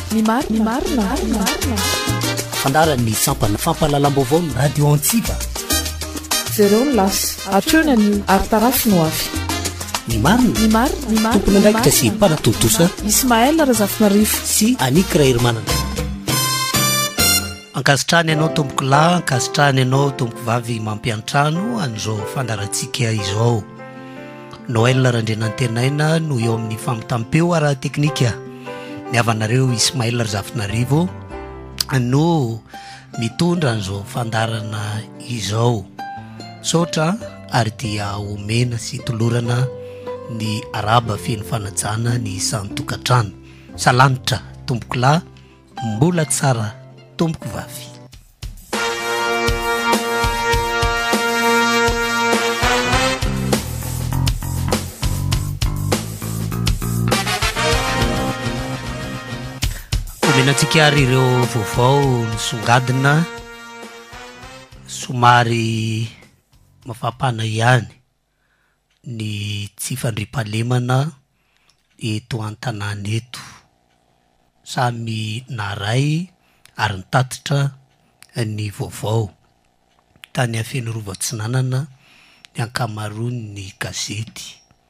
Ny marina. Fandaran'ny fampalalam-baovao ny radio Antsiva. 0 las atrona ny aritarafy no avy. Ny marina. Tompony andraikitra sy mpanatotosa Ismaël Razafinarifo sy Anika Rairimanana. Ankasitrany ianao tompoko lahy, ankasitrany ianao tompoko vavy mampiantrano an'izao fandarantsika izao. Noël Randrenantenaina no eo amin'ny famitampeo ara teknika. Ny avanareo Ismaël Razafinarivo no mitondra an'izao fandarana izao. Sotra ary dia omena sy tolorana ny araba feno fanajana ny isan'ny tokantrano. Salamitra tompoko lahy, mbola tsara tompoko vavy. Omenantsika ary ireo vaovao nisongadina somary mafampana ihany ny tsy fandriampahalemana eto an-tanàna eto. Samy naray ary nitatitra ny vaovao. Tany afeno Rovatsinanana ny ankamaroan'ny gazety.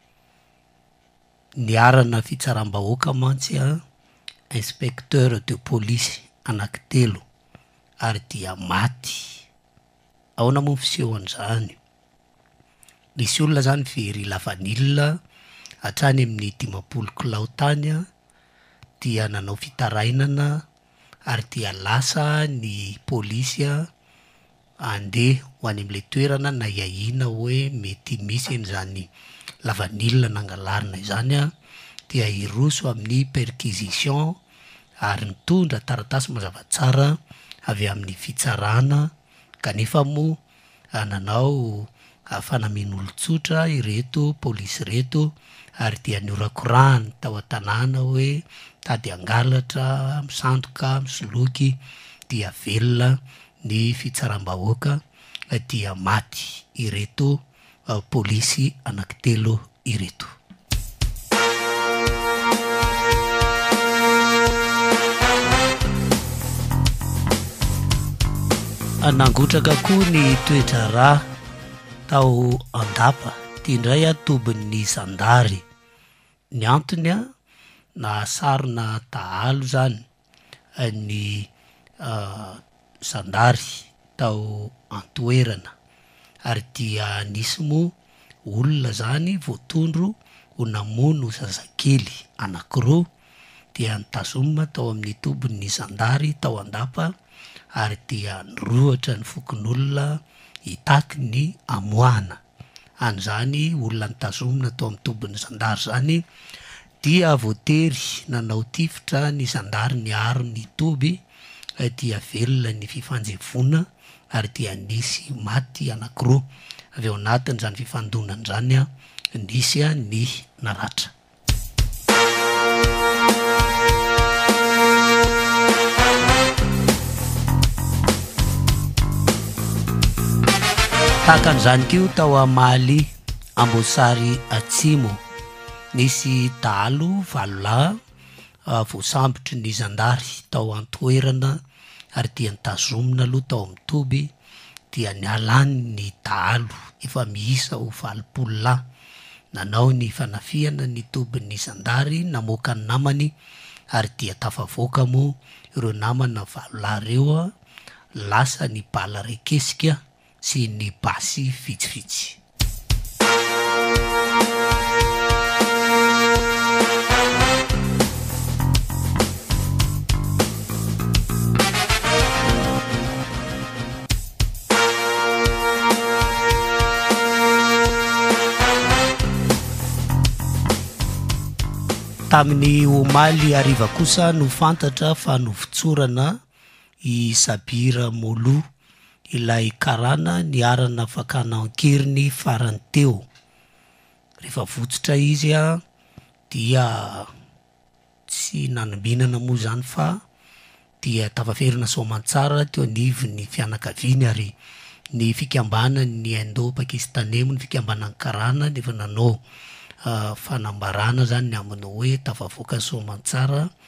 Niarana fitsaram-bahoaka mantsy inspecteur de police anankitelo ary dia maty. Ahoana moa fiseho an'izany? Nisy olona zany very lavanilina hatrany amin'ny 50 kilao tany dia nanao fitarainana ary dia lasa ny polisy andeha ho any amin'ilay toerana na iahina hoe mety misy an'izany lavanilina nangalarina izany dia iroso amin'ny perquisition ary nitondra taratasy mazava tsara avy amin'ny fitsarana kanefa moa nanao fanamian'olon-tsotra ireto polisy reto ary dia niorakorahany tao an-tanàna hoe tady angalatra, misandoka, misoloky dia velona ny fitsaram-bahoaka dia maty ireto polisy anankitelo ireto. Nangotraka koa ny toetra rà tao Andapa tia indray tobin'ny Sandary. Ny antony na sarona dahalo zany ny Sandary tao Antoerana ary dia nisy moa olona zany voatondro ho namono zazakely anankiroa dia nitazomina tao amin'ny tobin'ny Sandary tao Andapa ary dia nirohatra ny fokon'olona hitaky ny amoahana. An'izany olona nitazomina tao amin'ny tobin'ny Sandary zany dia voatery nanao tifitra ny Sandary ny aro ny toby dia velona ny fifanjevona ary dia nisy maty anankiroa. Avy ao anatin'izany fifandonana zany nisy ny naratra. Tahaka an'izany kio tao Amaly Ambosary Atsimo nisy dahalo valolahy voasambotry ny Zandary tao Antoerana ary dia nitazomina aloha tao amin'ny toby dia nialany ny dahalo efa miisa ho 20 lahy. Nanao ny fanafiana ny tobin'ny Zandary namoaka ny namany ary dia tafavoaka moa ireo namana valolahy ireo lasa ny bala rekesika sy ny basy vitsivitsy. Tamin'ny Omaly Ariva kosa no fantatra fa novotsorana i Sabira Molo ilay karana niarana fakana ankiriny farany teo. Rehefa votsotra izy dia tsy nanombihinana moa zany fa dia tafaferina soamantsara teo anivo ny fianakaviany ary ny fikambanany ny Indo-Pakistanais ny fikambanany karana nefa nanao fanambarana zany ny aminy hoe tafavoaka soamantsara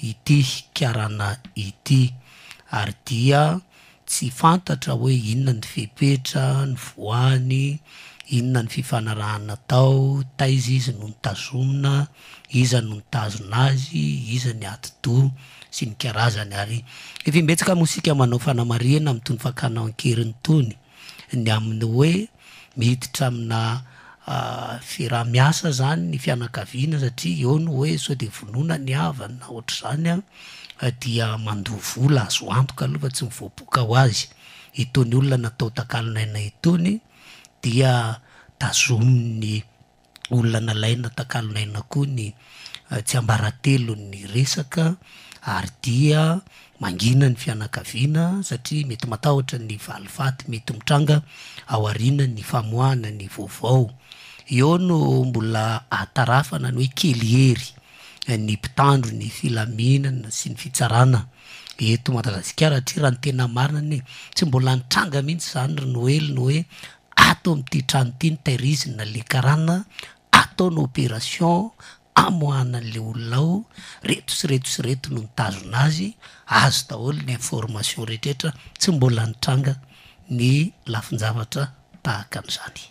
ity karana ity, ary dia tsy fantatra hoe inona ny fepetra ny voany, inona ny fifanarahana tao, taiza izy no nitazomina, iza no nitazona azy, iza ny atido sy ny karazany. Ary efa imbetsaka mosika manao fanamariana amitony fakanao ankeriny tony ny amin'ny hoe miditra amina fiarah-miasa zany ny fianakaviana, satria eo no hoe sao de vonona ny havany na ohatr'izany dia mandovola azo antoka aloha fa tsy mivoapoka ho azy. Itony olona natao takalonaina itony dia tazomin'ny olona nalaina takalonaina koa ny tsy ambaratelo ny resaka, ary dia mangina ny fianakaviana satria mety matahotra ny valifaty mety mitranga ao aoriana ny famoahana ny vaovao. Eo no mbola atarafana ny hoe kelihery ny mpitandro ny filaminana sy ny fitsarana eto Madagasikara, hatria raha ny tena marina ny tsy mbola nitranga mihitsy zany ry Noely no hoe atao am'ty trano ty ny tairizina le karana, atao ny opération amoahana an'le olona ao, reto sy reto sy reto no mitazona azy, azo daholo ny information rehetrarehetra, tsy mbola nitranga ny lafin-javatra tahaka an'izany.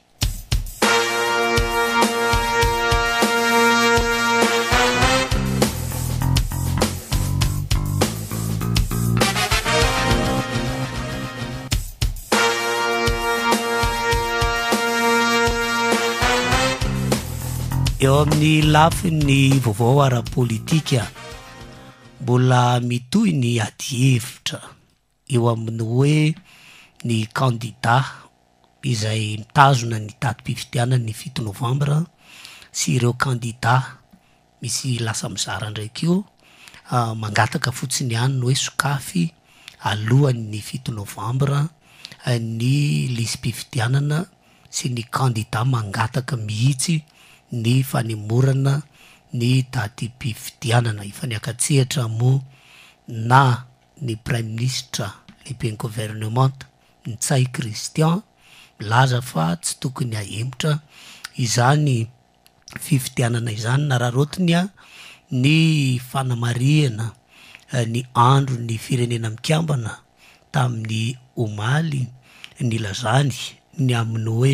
Eo amin'ny lafiny vaovao ara-politika mbola mitohy ny ady hevitra eo amin'ny hoe ny candidat izay mitazona ny datim-pifidianana ny 7 novambra sy ireo candidat misy lasa mizara ndraiky io mangataka fotsiny ihany ny hoe sokafy alohan'ny 7 novambra ny lisym-pifidianana sy ny candidat mangataka mihitsy ny fanemorana ny datim-pifidianana. Ifaniakatsehatra mo na ny prime ministre lehiben'ny gouvernement Ntsay Christian milaza fa tsy tokony ahembotra izany fifidianana izany, na raha rotiny ny fanamariana ny andro ny firenena mikambana tamin'ny omaly ny lazany ny amin'ny hoe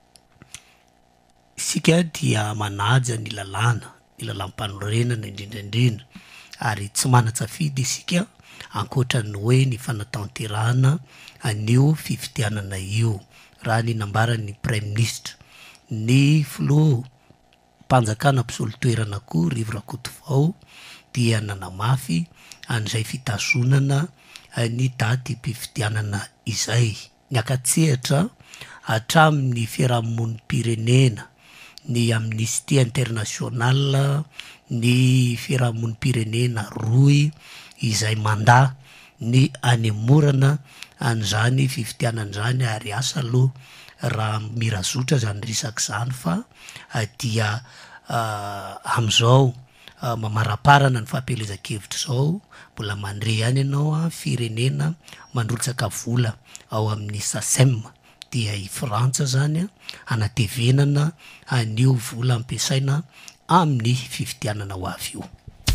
isika dia manaja ny lalam-panorenana indrindraindrindra, ary tsy mana-tsafidy isika ankoatra ny hoe ny fanatanterahana anio fifidianana io. Raha ny nambaran'ny prime ministre ny filoha mpanjakana mpisolo-toerana koa Rivo Rakotovao dia nanamafy an'izay fitazonana ny datim-pifidianana izay. Niakatsehatra hatramin'ny fiarahamonimpirenena, ny Amnesty International, ny fiarahamonimpirenena roy izay manda ny anemorana an'izany fifidianana zany, ary asa aloha raha mirazotra zany resaky zany fa dia am'izao mamaraparana ny fampelezan-kevitra zao mbola mandre ihany ianao firenena mandrotsaka vola ao amin'ny SACEM dia i Frantsa zany anatevenana anio vola ampiasaina amin'ny fifidianana ho avy io.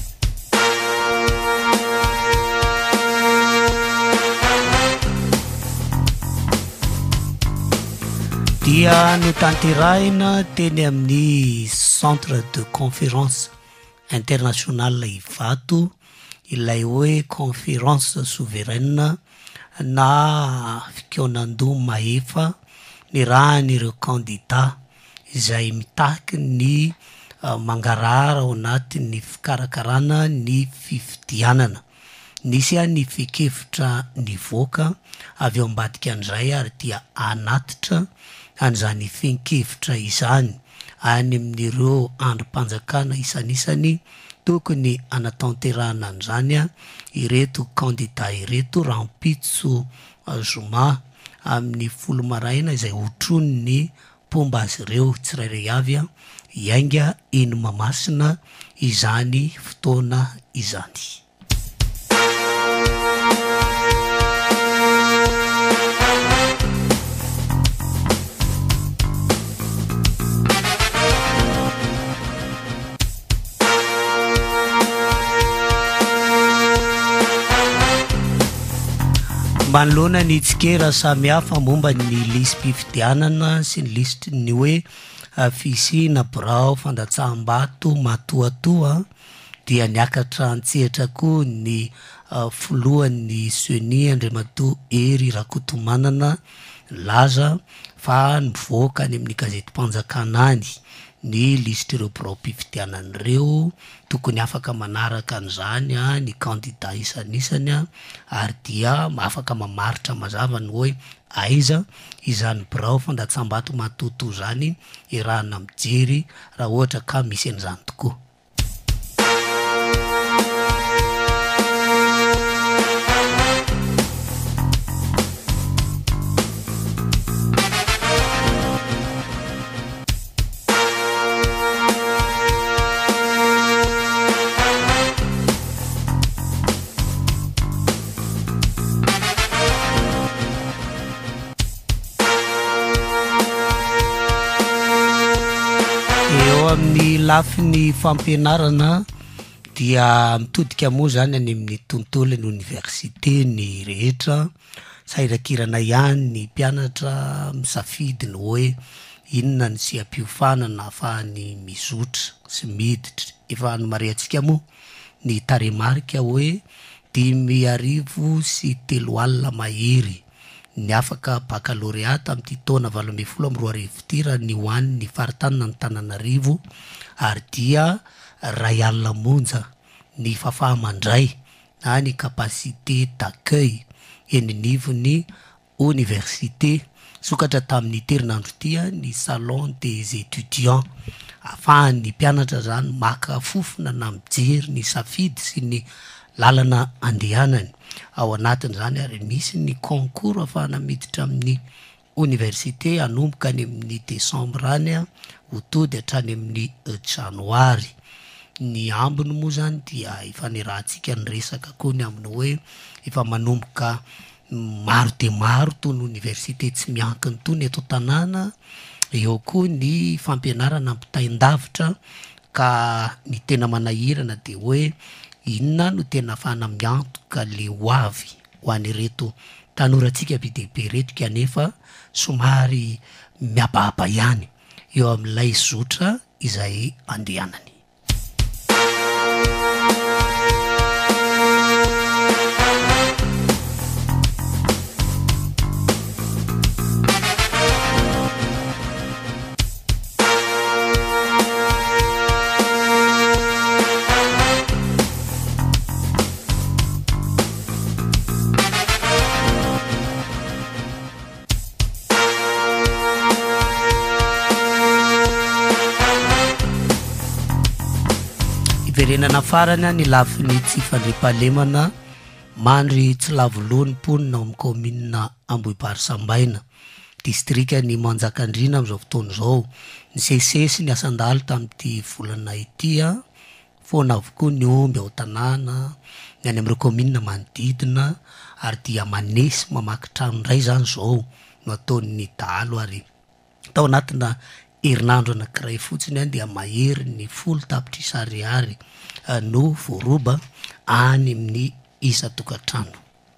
Dia notanterahina teny amin'ny centre de conférence international Ivato ilay hoe conférence souveraine na fikaonando mahefa ny rahan'ireo candidat izay mitaky ny mangarara ao anatin'ny fikarakarana ny fifidianana. Nisy ny fikevitra nivoaka avy ao ambadika an'izay, ary dia anatitra an'izany fenkevitra izany any amin'ireo androm-panjakana isanisany tokony anatanterahana an'izany ireto candidat ireto Rampitso Zuma amin'ny 10 maraina izay hotrony ny pomba azy ireo tsirairay avy iainga eny Mahamasina izany fotoana izany. manoloana ny tsikera samy hafa momba ny lisym-pifidianana sy ny listy ny hoe fisina birao fandatsaham-bato matoatoa dia niakatra antsehatra koa ny filohan'ny Seny Andriamatoa Hery Rakotomanana laza fa nivoaka any amin'ny gazety Mpanjakanany ny listy ireo birao-pifidianan'ireo tokony afaka manaraka an'izany ny kandida isanisany ary dia afaka mamaritra mazava ny hoe aiza izany birao fandatsam-bato matoto zany irahana mijery raha ohatra ka misy an'izany tokoa. Amin'ny lafiny fampianarana dia mitodika moa zany any amin'ny tontolo ny université ny rehetra sairakirana ihany ny mpianatra misafidy ny hoe inona ny sy ampiofanana afahany mizotra sy miditra efa nomariantsika moa ny taremarika hoe 5,3 mahery ny afaka baccalauréat amin'ity taona 2024 ny hoany ny faritanina ny Tananarivo ary dia ray alina monja ny fahafahamandray na ny capacité d'accueil eninivony université sokatra tamin'ny terinandro tia ny salon des étudiants afahan'ny mpianatra zany maka fofona na mijery ny safidy sy ny lalana andehanany ao anatiny zany ary misy ny concours afahana miditra amin'ny université anomboka any amin'ny décembre any ho tody hatrany amin'ny janoary ny ambiny moa zany dia efa nirahantsika ny resaka koa ny aminy hoe efa manomboka maro de maro tony université tsy miankiny tony eto tanàna eo koa ny fampianarana ampitaindavitra ka ny tena manahirana de hoe inona no tena afahana miantoka le hoavy ho an'ireto tanorantsika be dehibe reto kanefa somary miababa ihany eo amin'ilay zotra izay andehanany. Verenana farany ny lafiny tsy fandripahalemana mandry tsy lavoloniponina amin'ny commune Ambohibary Sambaina distrika ny Manjakandriana amin'izao fotoana izao ny sesesy ny asandalo tamin'ity volana ity foana avokoa ny omby ao tanàna ny any amin'ireo commune manodidina ary dia manesy mamaky trano indray zany zao no ataon'ny dalo ary tao anatina herinandro anankiray fotsiny dia mahery ny 10 tapitrisa ariary no voroba any amin'ny isa-tokantrano.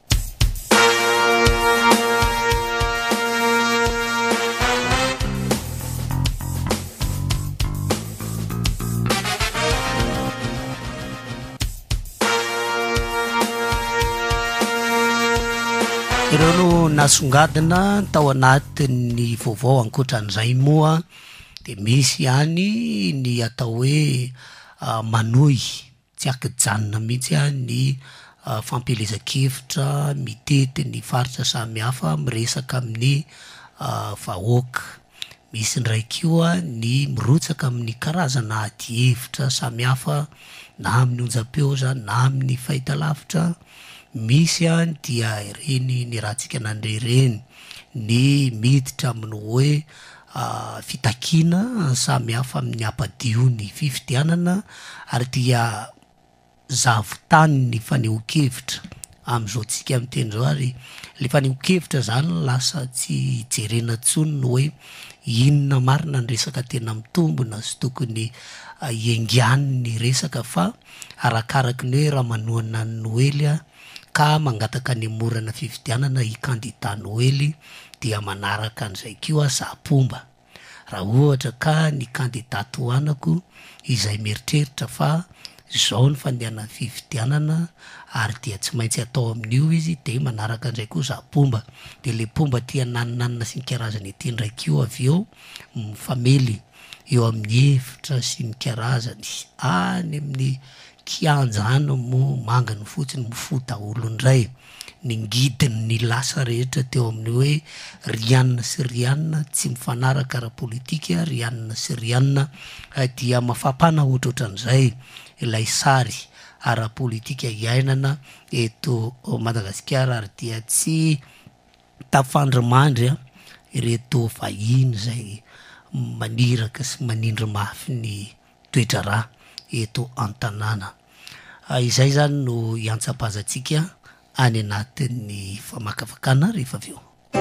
Ireo no nasongadina tao anatin'ny vaovao ankoatran'izay moa de misy ihany ny atao hoe manohy tsy akijanona mihitsy ny fampelezan-kevitra mitety ny faritra samy hafa miresaka amin'ny vahoaka misy ndray koa ny mirotsaka amin'ny karazana ady hevitra samy hafa na amin'ny onjam-peo zany na amin'ny fahitalavitra misy dia ireny ny rahantsika nandrereny ny miditra amin'ny hoe fitakina samy hafa amin'ny ampadio ny fifidianana ary dia zavotany ny fanehoan-kevitra amin'izao tsika miteny zao ary le fanehoan-kevitra zany lasa tsy jerena tsony ny hoe inona marina ny resaka tena mitombona sy tokony iengiany ny resaka fa arakaraky ny hoe raha manoana ny noely ka mangataka ny morana fividianana i kandida Noely dia manaraka an'izay koa Sapomba. Raha ohatra ka ny kandidato hoanako izay mieritreritra fa zao ny fandehana fividianana ary dia tsy maintsy atao amin'io izy de manaraka an'izay koa Sapomba. De le Pomba tia naninanina sy ny karazany ity ndraiky io avy eo mifamely eo amin'ny hevitra sy ny karazany any amin'ny kianjana mo mangany fotsiny mifota olo ndray ny ngidiny ny lasa rehetra teo amin'ny hoe Rianina sy Rianina tsy mifanaraka ara-politika, Rianina sy Rianina dia mafampana ohatrohatran'izay ilay sary ara-politika iainana eto Madagasikara ary dia tsy tafandrimandry ireto vahiny zay maniraka sy manindry mafy ny toetra rà eto an-tanàna. Izay zany no iantsa-pazantsika any anatin'ny famakafakana rehefa avy eo.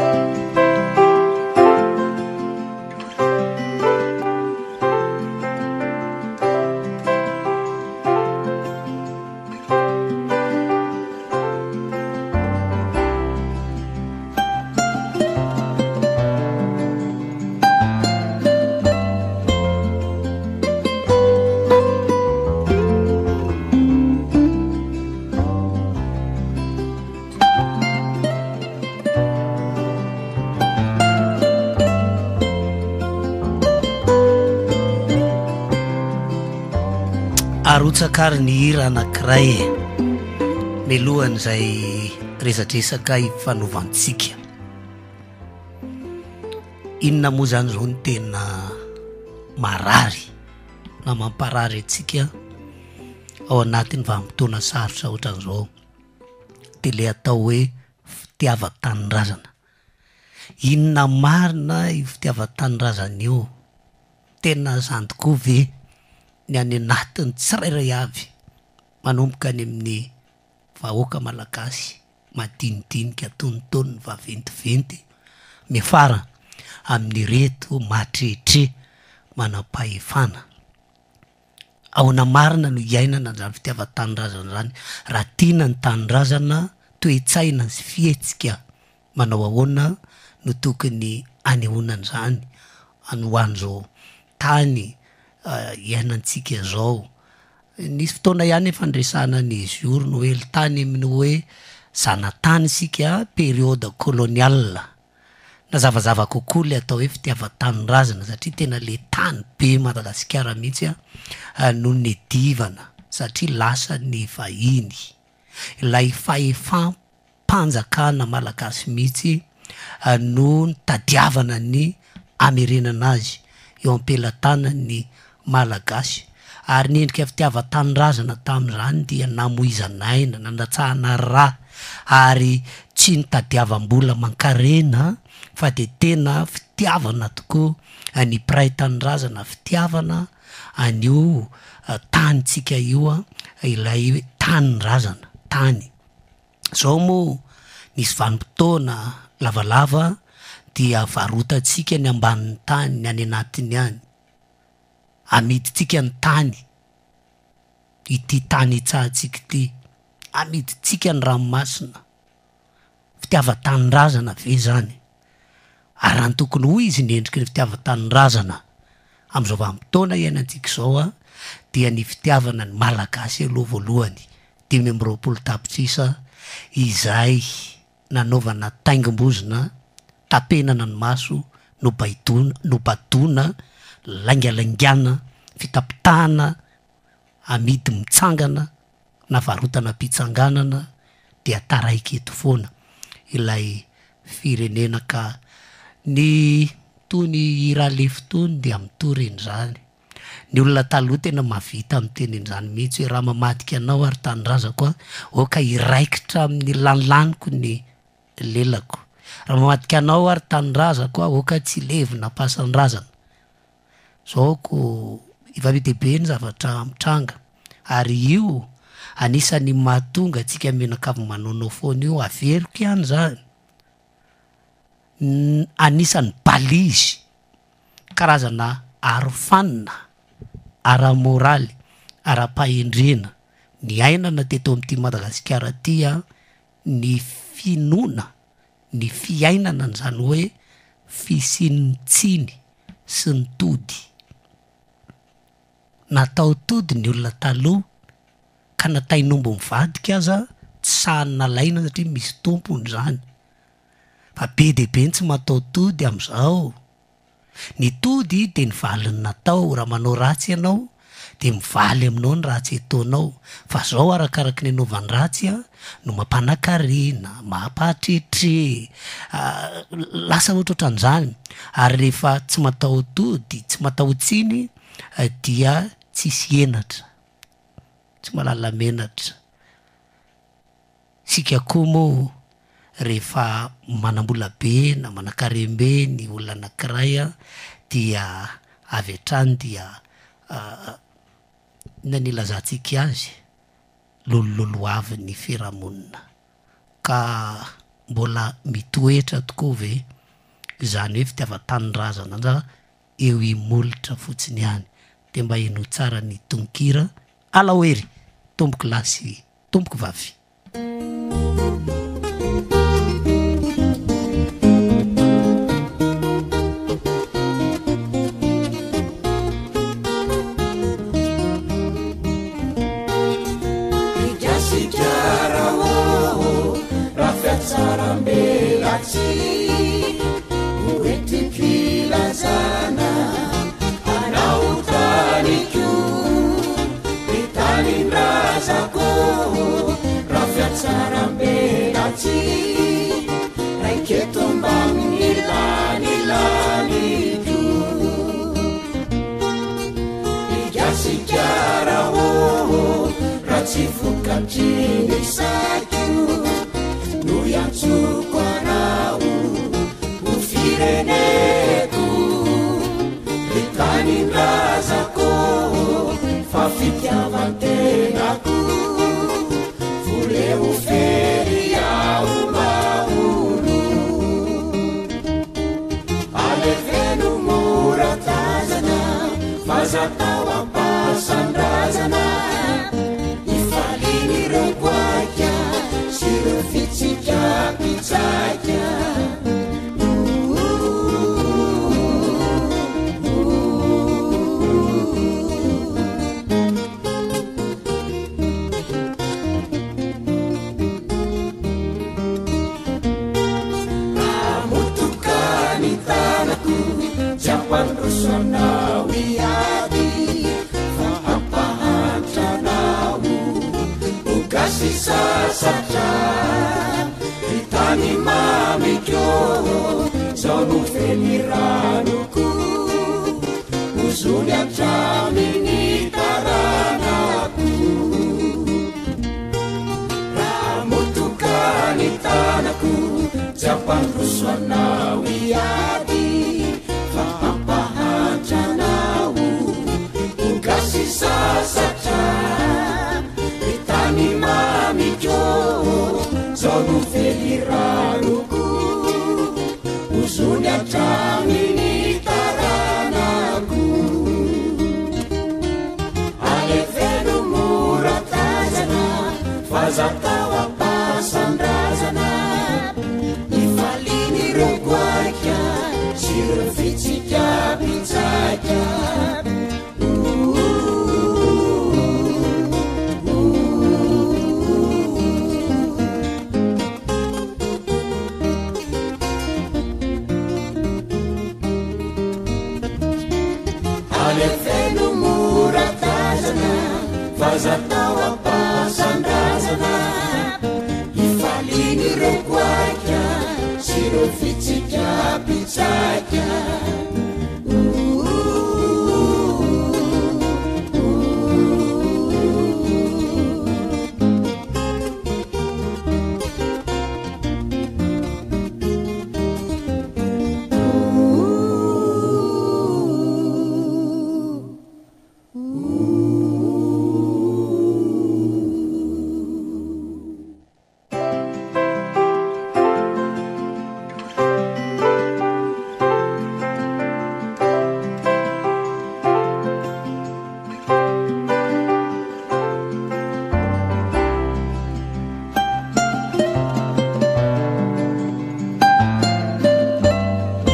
Arotsakary ny hira anankiray milohan'izay resatresaka ifanaovantsika. Inona moa zany zao ny tena marary na mamparary antsika ao anatin'ny vanim-potoana sarotra ohatran'izao de le atao hoe fitiavan-tanindrazana. Inona marina io fitiavan-tanindrazana io? Tena zany tokoa ve ny any anatiny tsirairay avy manomboka any amin'ny vahoaka malagasy madinidinika tonitony vaventiventy mifara amin'ny reto matretre manam-pahefana. Ahoana marina no iainana zany fitiavan-tanindrazana zany? Raha tiana ny tanindrazana toe-tsaina sy fihetsika manao ahoana no tokony anehoanan'izany ho an'izao tany iainantsika zao? Nisy fotoana ihany fandresana ny Zoro Noely tany amin'ny hoe zanatany sika période coloniale. Na zavazava kokoa le atao hoe fitiavan-tanindrazana satria tena le tany be Madagasikara mihitsy no nedivana satria lasa ny vahiny. Ilay fahefam-panjakana malagasy mihitsy no tadiavana ny amerenana azy eo am-pelatanany malagasy. Ary ny endrika fitiavan-tanindrazana tamin'izany dia namoizanaina, nandatsahana rà ary tsy nitadiavam-bola mankarena fa de tena fitiavana tokoa ny mpiray tanindrazana, fitiavana an'io tanytsika io ilay tanindrazana tany. Zao moa nisy vanim-potoana lavalava dia varotantsika ny ambanin'ny tany ny any anatiny any. Amiditsika ny tany ity tany itsahantsika ity, amiditsika ny ranomasina. Fitiavan-tanindrazana ve zany? Ary raha ny tokony hoy izy ny endriky ny fitiavan-tanindrazana am'izao vanim-potoana iainantsika zao dia ny fitiavana ny malagasy aloha voalohany 520 tapitrisa izay nanaovana taingim-bozina, tapenana ny maso, nobadona, laingalaingana, fitapitahana, amidy mitsangana, navarotana mpitsanganana dia taraiky eto foana ilay firenena. Ka ny tony iralefo tony dia mitoreny zany. Ny olona taloha tena mavita amitenin'izany mihitsy hoe raha mamadika anao ary tanindrazana koa oka iraikitra amin'ny lanilaniko ny lelako. Raha mamadika anao ary tanindrazana koa oka tsy levina pasan-drazana. Zao ko iva-dehibe ny zavatra mitranga ary io anisany mahatonga antsika menakavy manonao foana io averiko ihany zany. Anisany balizy karazana arofanina ara-moraly, ara-pahendrena ny ainana teto amin'ity Madagasikara ty ny finoana ny fiainana n'zany hoe fisinitsiny sy ny tody. Natao tody ny olona taloha ka natainombo mivadika aza tsy sahana laina satria misy tompony zany. Fa be dehibe ny tsy matao tody am'izao. Ny tody de ny valiny natao, raha manao ratsy ianao de mivaly aminao ny ratsy ataonao. Fa zao arakaraky ny anaovany ratsy no mampanakarena, mampahatretre, lasa ohatrohatran'izany. Ary rehefa tsy matao tody, tsy matao tsiny dia tsisy henatra, tsy malala menatra. Sika koa moa rehefa manambola be na manakarembe ny olona anankiray dia avy hatrany dia nany lazantsika azy lolololo avy ny fiarahamonina ka mbola mitoetra tokoa ve zany hoe fitiavan-tanindrazana nja eo imolotra fotsiny ihany. De mba eno tsara ny tonkira alahoery tomboky lasy tomboky vavy.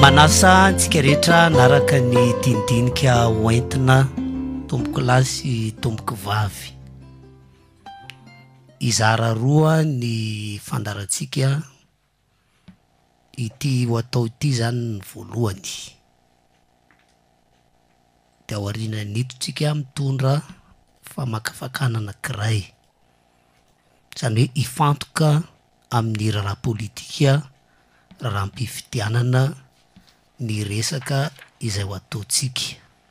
manasa antsika rehetra naraka ny dindinika hoentina tomboky lasy tomboky vavy izara roa ny fandaratsika ity ho atao ity zany ny voalohany de aoriana nitotsika mitondra famakafakanana kiray zany hoe ifantoka amin'ny raharaha politika raharam-pifitianana ny resaka izay ho ataotsika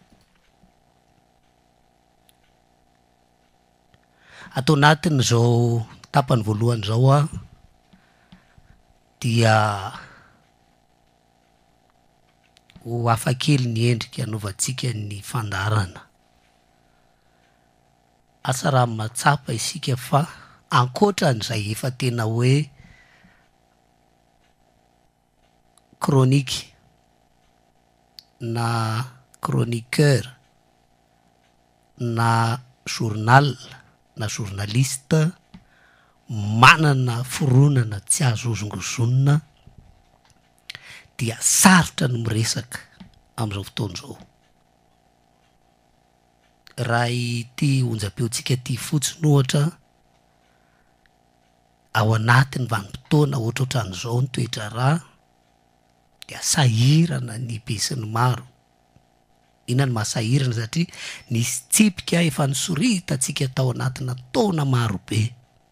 atao anatin' zao tapany voalohany zao a dia ho afakely ny endrika anaovantsika ny fandarana asa raha matsapa isika fa ankoatran'izay efa tena hoe chronique na chroniqueur na journal na journaliste manana foronana tsy azo ozongozonina dia sarotra ny miresaka am'izao fotoana zao raha ity onjam-peotsika ty fotsiny ohatra ao anatiny vanim-potoana ohatrohatran'izao ny toetra raha dia sahirana ny be sy ny maro ina ny mahasahirana satria nisy tsipika efa nisoritatsika tao anatina taona maro be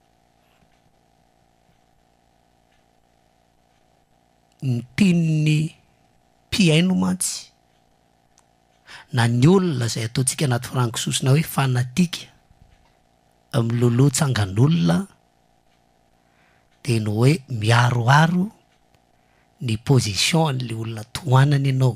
ny tian'ny mpiaino mantsy na ny olona zay ataotsika anaty frankisosina hoe fanatika am'loloha tsangan'olona de no hoe miaroaro ny position an'le olona toanany ianao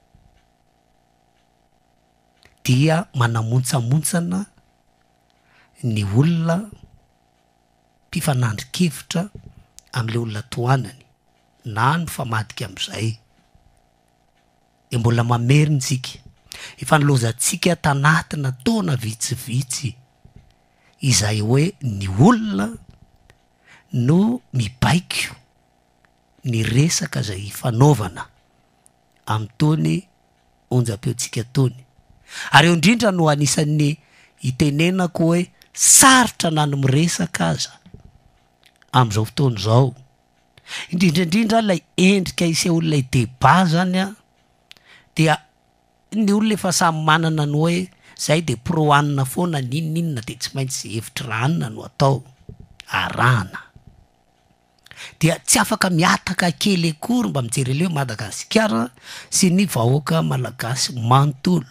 dia manamontsamontsana ny olona mpifanandrikevitra am'le olona toanany na ny famadika am'izay de mbola mamerintsika efa nilozantsika tanatina taona vitsivitsy izay hoe ny olona no mibaiko ny resaka zay fanaovana am'tony onjam-peotsika tony ary eo indrindra no anisan'ny itenenako hoe sarotra na ny miresaka aza am'izao fotoana zao indrindraindrindra lay endrika isy olona ideba zany a dia ny olona efa samy manana ny hoe zay de proanina foana ninninna de tsy maintsy hevitry ranina no atao arahana dia tsy afaka miataka kely akory mba mijery le hoe Madagasikara sy ny vahoaka malagasy manontolo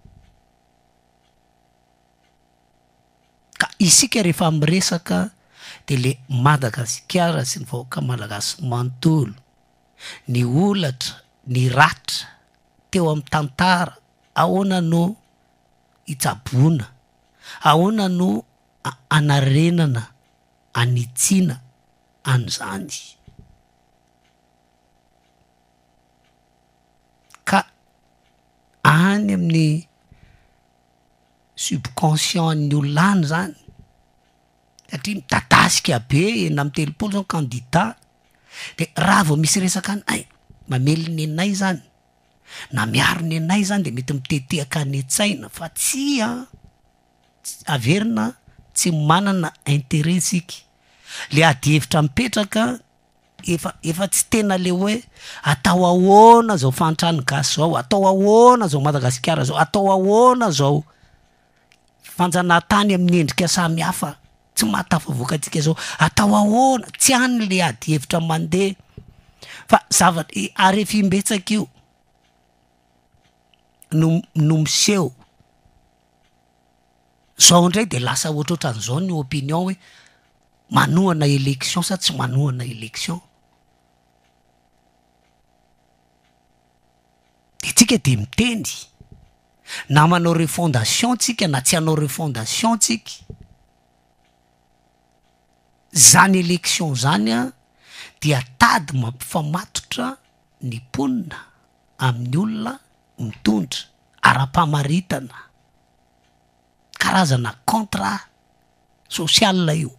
ka isika rehefa miresaka de le Madagasikara sy ny vahoaka malagasy manontolo ny olatra ny ratra teo amin'ny tantara ahoana no itsaboana ahoana no anarenana anitsiana an'izany ka any amin'ny subconscient ny olona any zany satria mitadasika be na amin'ny telopolo zao candidat de raha vao misy resaka any ay mamelony anay zany na miaro ny anay zany de mety mitetehaka ny an-tsaina fa tsy averina tsy manana intérêt sika le ady hevitra mipetraka efa tsy tena le hoe atao ahoana zao fantrany gasy zao atao ahoana zao Madagasikara zao atao ahoana zao fanjanahantany amin'ny endrika samy hafa tsy mahatafavoakatsika zao atao ahoana tsy any le ady hevitra mandeha fa zavatra ary efimbetsaka io no miseho zao ndray de lasa ohatrohatran'izao ny opinion hoe manohana élection sa tsy manohana élection de tsika de miteny na manao refondation tsika na tsy hanao refondation tsika zany élection zany a dia tady mampifamatotra ny mponina amin'ny olona mitondra ara-pamaritana karazana contrat social io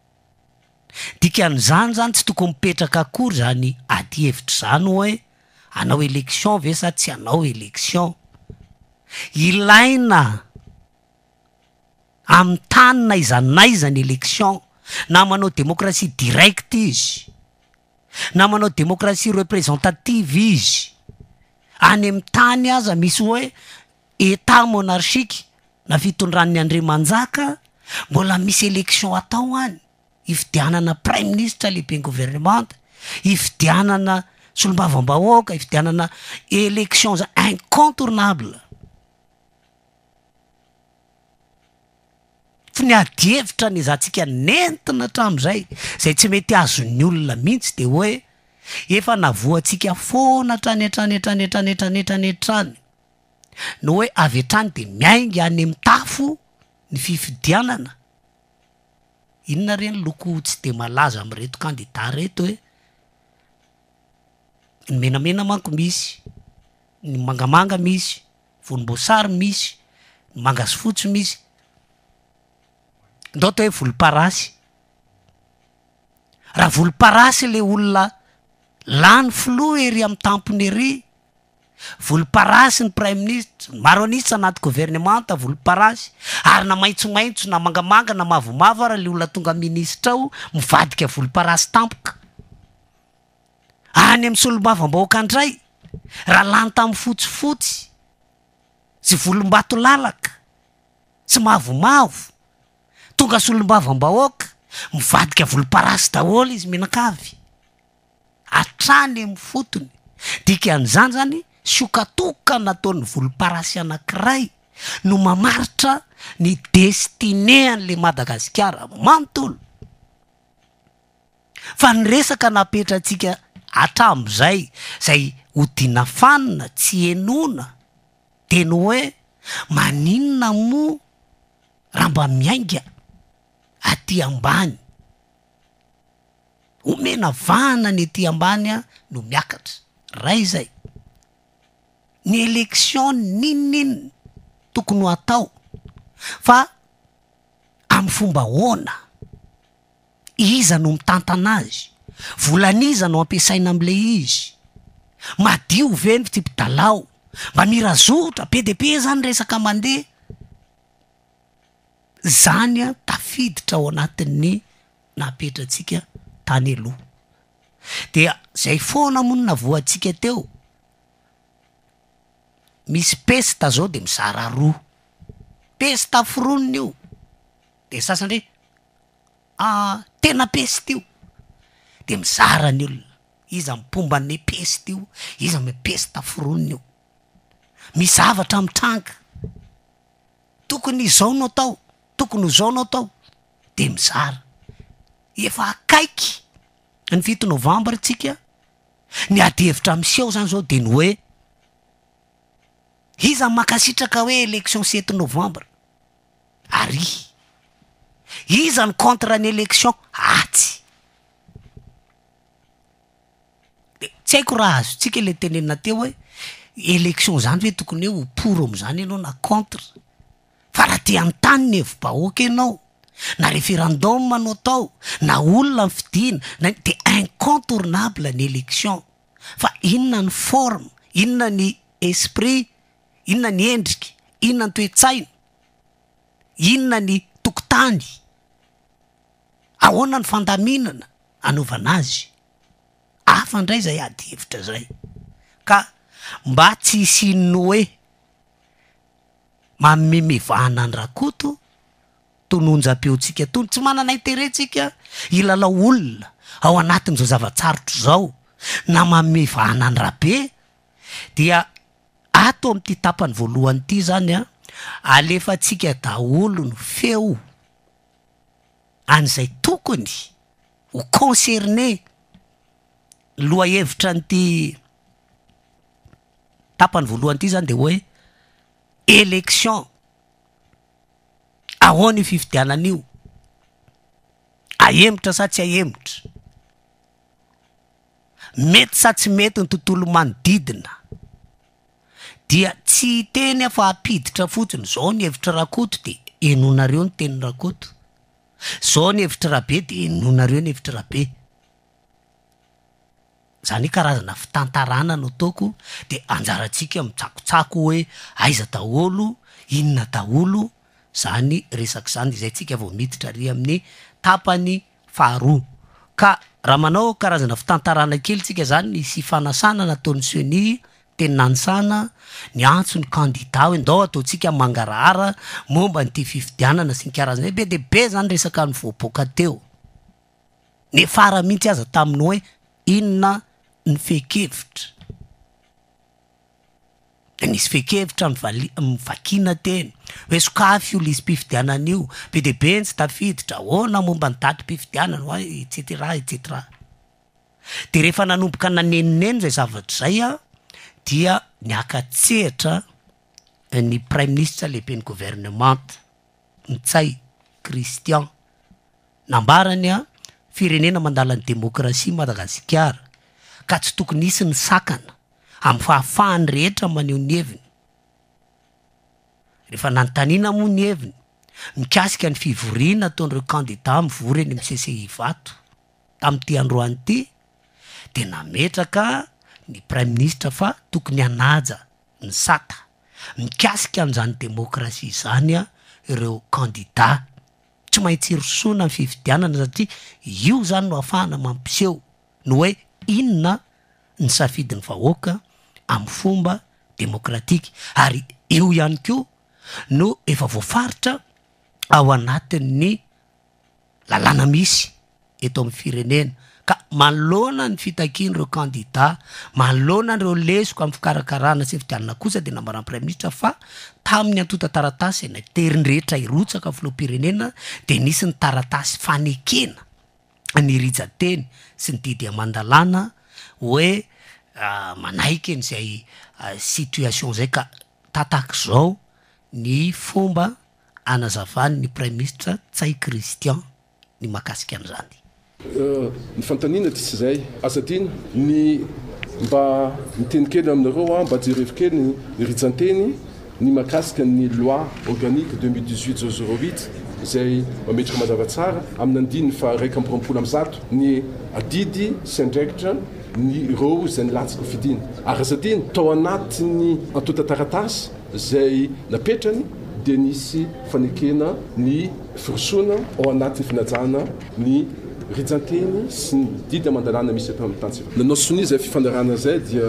dikan'izany zany tsy tokony mipetraka akory zany ady hevitra zany hoe anao élection ve sa tsy anao élection. Ilaina amin'ny tany na izanaiza ny élection, na manao démocratie directe izy, na manao démocratie représentative izy. Any amin'ny tany aza misy hoe état monarchique na fitondran'ny Andriamanjaka, mbola misy élection atao any, ifidianana prime ministre lehibe gouvernement, ifidianana solombavambahoaka, ifidianana élection za incontournable. Fa ny adievitra ny zantsika nentina hatramin'izay, zay tsy mety azon'ny olona mihitsy de hoe efa navoantsika foana hatrany no hoe avy hatrany de miainga any amin'ny tafo ny fifidianana. Inona reny loko tsy de malaza am'reto candidat reto hoe ny menamena manko misy, ny mangamanga misy, volomboasary misy, ny manga sy fotsy misy, ndao to hoe volomparasy. Raha volomparasy le olona lany filoha ery amin'ny tampony ery, volomparasy ny prime ministre, maroniste anaty gouvernement volomparasy, ary na maitsomaitso na mangamanga na mavomavo ara le olona tonga ministre ao mivadika volomparasy tampoka. Any amin'ny solombavambahoaka andray, raha lany tamin'ny fotsifotsy sy volombato lalaka sy mavomavo, tonga solombavambahoaka mivadika volomparasy daholo izy menakavy hatrany amin'ny fotony. Dikan'izany zany sokatoka nataon'ny volomparasy anankiray no mamaritra ny destiné an'le Madagasikara manontolo. Fa ny resaka napetratsika hatramin'izay zay hodina fanina tsy enona de ny hoe maninona mo raha mba miainga aty ambany, omena vahana ny aty ambany no miakatra. Ray zay ny élection ninina tokony ho atao, fa amin'ny fomba hoana, iza no mitantana azy, volaniza no ampiasaina am'le izy, madio ve ny fitipidalao, mba mirazotra be de be zany resaka mandeha. Zany tafiditra ao anatin'ny napetratsika tany aloha. Dia zay foana moa navoantsika teo, misy pesta zao de mizara roa, pesta foronina io, de sasany tena pesta io, de mizara ny olona, iza mipomba ny pesta io, iza me pesta foronina io, misy zavatra mitranga, tokony izao no atao, tokony izao no atao, de mizara. Efa akaiky ny 7 novambra tsika, ny adihevitra miseho zany zao de ny hoe iza makasitraka hoe élection 7 novambra ary iza ny contre ny élection atsy. Tsy haiko raha azotsika le tenenina teo hoe élection zany hoe tokony hoe ho pour am'izany ianao na contre, fa raha te antany ny hevi-bahoaka ianao, na référendum no atao, na olona mifidina, de incontournable ny élection. Fa inona ny forme, inona ny esprit, inona ny endrika, inona ny toe-tsaina, inona ny tokotany, ahoana ny fandaminana anaovana azy. Hafa ndray zay ady hevitra zay. Ka mba tsy isinno hoe mamemevahana ny rakoto tononjam-peotsika tony, tsy manana intérêt tsika ilalao olona ao anatin'izao zavatsarotra zao na mamevahana ny rabe. Dia ato amin'ity tapany voalohany ity zany alefatsika daholo ny feo an'izay tokony ho concerné loha hevitra n'ity tapany voalohany ity zany de hoe élection ahoana io fifidianan'io, ahemitra sa tsy ahemitra, mety sa tsy mety ny tontolo manodidina. Dia tsy teny fa apiditra fotsiny, zao ny hevitra rakoto de enonareo ny teny rakoto, zao ny hevitra rabe de enonareo ny hevitra rabe. zany karazana fitantarana no ataoko de anjarantsika mitsakotsako hoe aiza daholo inona daholo zany resaky zany izay tsika vao miditra ry amin'ny tapany faharoa ka raha manao karazana fitantarana kely tsika zany ny sy fanasana nataony seni teny nanisana ny antso ny kandida hoe ndao ataotsika mangarahara momba ny ty fifidianana sy ny karazana be de be zany resaka ny voaboaka teo ny fara mihitsy aza taminy hoe inona ny fekevitra de nisy fekevitra mivakina teny hoe sokafy io lisy mpifidianan'io be de be ny tsy tafiditra na momba ny daty mpifidianana hoe etcetera etcetera de rehefa nanomboka nanenineny zay zavatra zay a dia niakatsehatra ny prime ministre lehibe ny gouvernement Ntsay Christian nambarany a firenena mandala ny demokrasia Madagasikara ka tsy tokony nisy ny sakana amin'ny fahafahany rehetra maneho ny heviny rehefa nanontaniana moa ny heviny mikasika ny fivoriana ataon'ireo kandida mivory eny amin'ny CCI vato tamin'ity androany ity de nametraka ny prime ministre fa tokony hanaja ny saka mikasika an'izany demokrasia zany a ireo kandida tsy maintsy rosoana ny fifidianana satria io zany no ahafahana mampiseho no hoe inona ny safidiny vahoaka amin'ny fomba demokratika ary io ihany koa no efa voafaritra ao anatin'ny lalàna misy eto amin'ny firenena ka malona ny fitakiany ireo kandida malona ireo lesoko amin'ny fikarakarana sy fifidianana kosa de nambaran'ny prime ministre fa tamin'ny antota taratasy na teriny rehetra irotsaka filoham-pirenena de nisy ny taratasy fanekena ny rijateny sy ny didy amandalana hoe manaiky n'izay situation zay ka tataka zao ny fomba anazavany ny prime ministre Ntsay Christian ny makasika an'izany ny fantanina ty sy zay asadina ny mba miteny kely aminareo mba jerevy kely ny rijanteny ny makasika ny loi organique 2018/08 zay mametraka mazava tsara amin'ny andininy fa 1/20 ny adidy sy andraikitra ny ireo zay nilatsaka fidina ary asadina tao anatiny antota taratasy zay napetrany de nisy fanekena ny firosoana ao anatin'ny finajana ny rijanteny sy ny didy amandalana misy eto amin'ny tany nanao soni zay fifandarana zay dia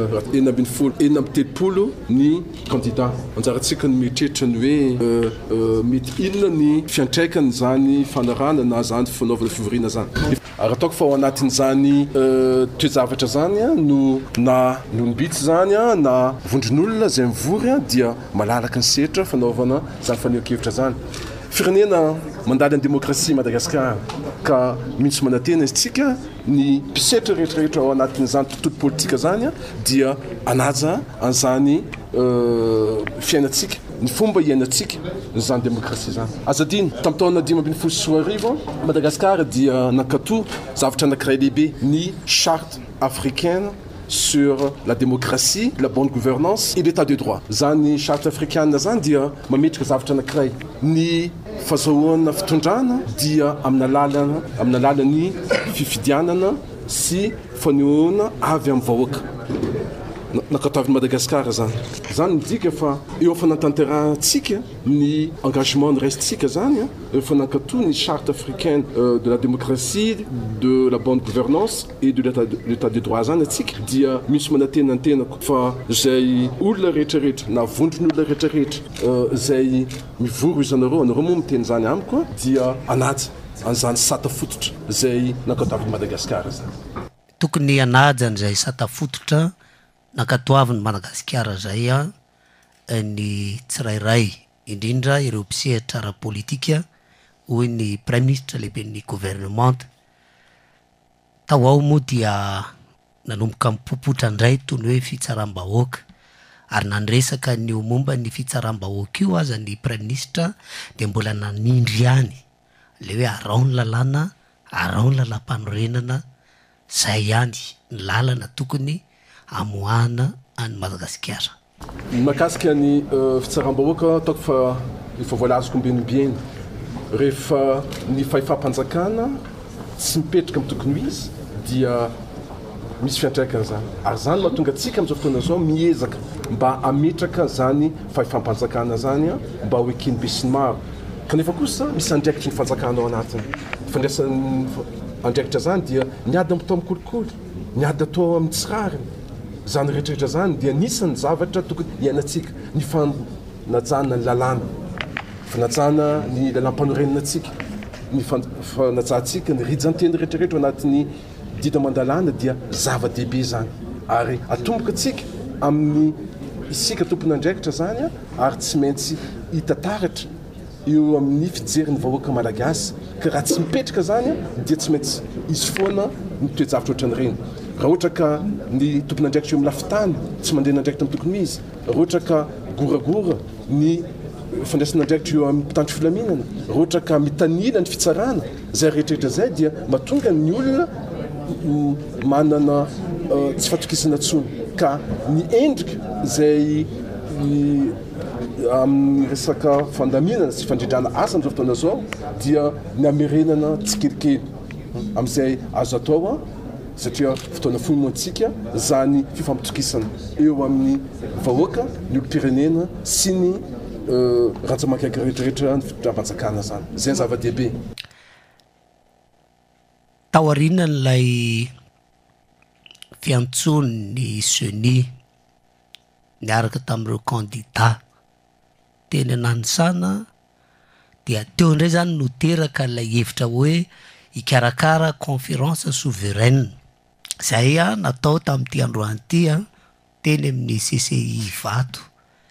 7 ny candidat anjarantsika ny mieritreritra ny hoe mety inona ny fiantraikany zany fandarana na zany fanaovana fivoriana zany ary ataoko fa ao anatin'izany toezavatra zany no na nolombitsy zany na vondron'olona zay mivory dia malalaka ny setra fanaovana zany faneho-kevitra zany firenena mandala ny demokrasia Madagasikara ka mihitsy manantena izitsika ny mpisetra rehetrarehetra ao anatin'izany tontolo politika zany dia anaja an'izany fiainatsika ny fomba iainatsika zany demokrasia zany azadiny tamin'ny taona 2014 Madagasikara dia nakato zavatra anankiray lehibe ny charte africaine sur la démocratie, la bonne gouvernance et l'état de droit. Zany charte africaine zany dia mametraka zavatra anankiray ny fahazahoana fitondrana dia amin'ny alalany fifidianana sy fanehoana avy amin'ny vahoaka nakatavy Madagasikara zany midika fa eo fanantanterantsika ny engagement ny restsika zany efa nankato ny charte africaine de la démocratie, de la bonne gouvernance et de l'état de droit zany atsika dia misy manantena ny tenako fa zay olona rehetrarehetra na vondron'olona rehetrarehetra zay mivory izanareo anareo moa miteny zany amiko dia anaja an'izany sata fototra zay nakatavy Madagasikara zany tokony anaja an'izay sata fototra nakatoavin'ny Madagasikara zay ny tsirairay indrindra ireo mpisehatra ara-politika hoy ny prime ministre lehibe ny gouvernement tao ao moa dia nanomboka mipopotra indray toy ny hoe fitsaram-bahoaka ary nandresaka ny momba ny fitsaram-bahoaka io aza ny prime ministre dia mbola nanindry ihany le hoe arao ny lalàna arao ny lalam-panorenana zay ihany ny lalana tokony amoahana any Madagasikara. Makasika ny fitsaram-bahoaka ataoko fa efa voalazoko ambenimbeny rehefa ny fahefam-panjakana tsy mipetraka amin'ny tokony izy dia misy fiantraikany zany ary zany mahatonga atsika am'izao fotoana zao miezaka mba ametraka zany fahifampanjakana zany a mba ho ekiny be sy ny maro kanefa kosa misy andraikitry ny fanjakana ao anatiny fandraisan'ny andraikitra zany dia niady amitao mikolikoly niady atao amin'ny tsirariny zany rehetrarehetra zany dia nisan'ny zavatra tokony iainatsika ny fanajana ny lalàna fanajana ny lalam-panorenina atsika ny fanajantsika ny rijanteny rehetrarehetra anatin'ny dida mandalàna dia zava-dehibe zany ary atomboka atsika amin'ny isika tompony andraikitra zany a ary tsy maintsy hitataratra eo amin'ny fijeriny vahoaka malagasy ka raha tsy mipetraka zany a dia tsy maintsy izy foana ny toejavitra ohatran'ireny raha ohatra ka ny tompony andraikitra eo amin'ny lafitany tsy mandeha nandraikitra amin'ny tokony izy raha ohatra ka goragora ny fandraisana andraikitra eo amin'ny mpitandro filaminana raha ohatra ka mitanila ny fitsarana zay rehetrarehetra zay dia mahatonga ny olona manana tsy fatokisana tsony ka ny endrika zay amin'ny resaka fandaminana sy fandrindrana asa am'izao fotoana zao dia ny amerenana tsy kelikely am'izay azo atao a satria fotoana foimoantsika zany fifampitokisana eo amin'ny vahoaka ny olo-pirenena sy ny rantsamakaiky rehetrarehetra ny fitrampanjakana zany zay ny zava-dehibe taoriana n'lay fiantsony ny seni niaraka tamin'ireo candidat teny ananisana dia teo indray zany noteraka lay hevitra hoe hikarakara conférence souveraine zay a natao tamin'ity androany a teny amin'ny CCI vato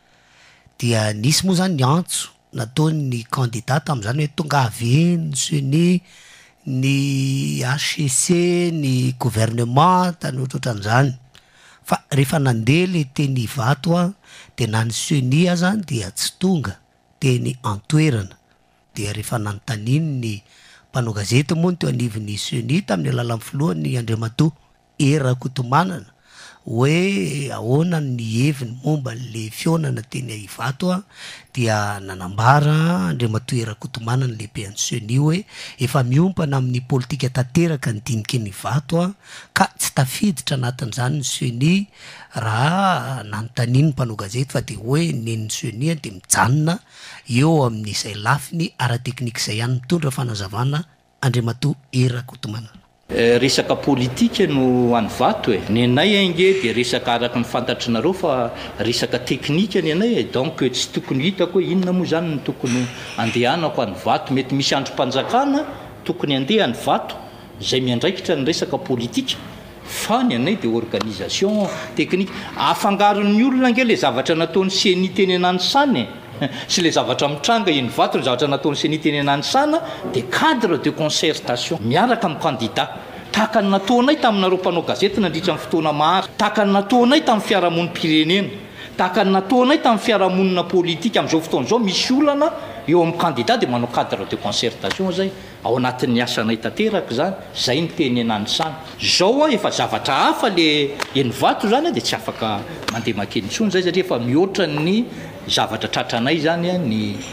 dia nisy moa zany ny antso nataony candidat tamin'izany hoe tonga avy ny seni ny HCC ny gouvernement tany ohatrohatran'izany fa rehefa nandeha le teny vato a dia na ny seni zany dia tsy tonga teny antoerana dia rehefa nanontaniany ny mpanao gazety moa ny teo anivon'ny seni tamin'ny alalan'ny filohany Andriamatoa Rakotomanana hoe ahoana ny heviny momba le fionana teny Ivato a dia nanambara Andriamatoa Rakotomanana lehibe an'ny seni hoe efa miompana amin'ny politika tanteraka ny dinika ny Ivato a ka tsy tafiditra anatin'izany ny seni raha nanontaniany mpanao gazety fa dia hoe neny seni dia mijanona eo amin'izay lafiny ara-teknika izay ihany mitondra fanazavana Andriamatoa Rakotomanana. Resaka politika no any vato ny anay ainge dia resaka araka ny fantatrinareo fa resaka teknika ny anay donc tsy tokony hitako hoe inona moa zany ny tokony andehanako any vato mety misy androm-panjakana tokony andeha any vato zay miandraikitra ny resaka politika fa ny anay dia organisation teknika afangaron'ny olona ange le zavatra nataony seni teny ananisany sy le zavatra mitranga iny vato ny zavatra nataony seni teny ananisana dia cadre de concertation miaraka amin'ny candidat tahaka ny nataonay taminareo mpanao gazety nandritra amin'ny fotoana maro tahaka ny nataonay tamin'ny fiarahamonim-pirenena tahaka ny nataonay tamin'ny fiarahamonina politika amin'izao fotoana izao misy olana eo amin'ny candidat dia manao cadre de concertation zay ao anatin'ny asanay tanteraka zany zay ny teny ananisana zao a efa zavatra hafa le eny vato zany dia tsy afaka mandeha makeny intsony zay satria efa mihoatra ny zavatra tratranay zany a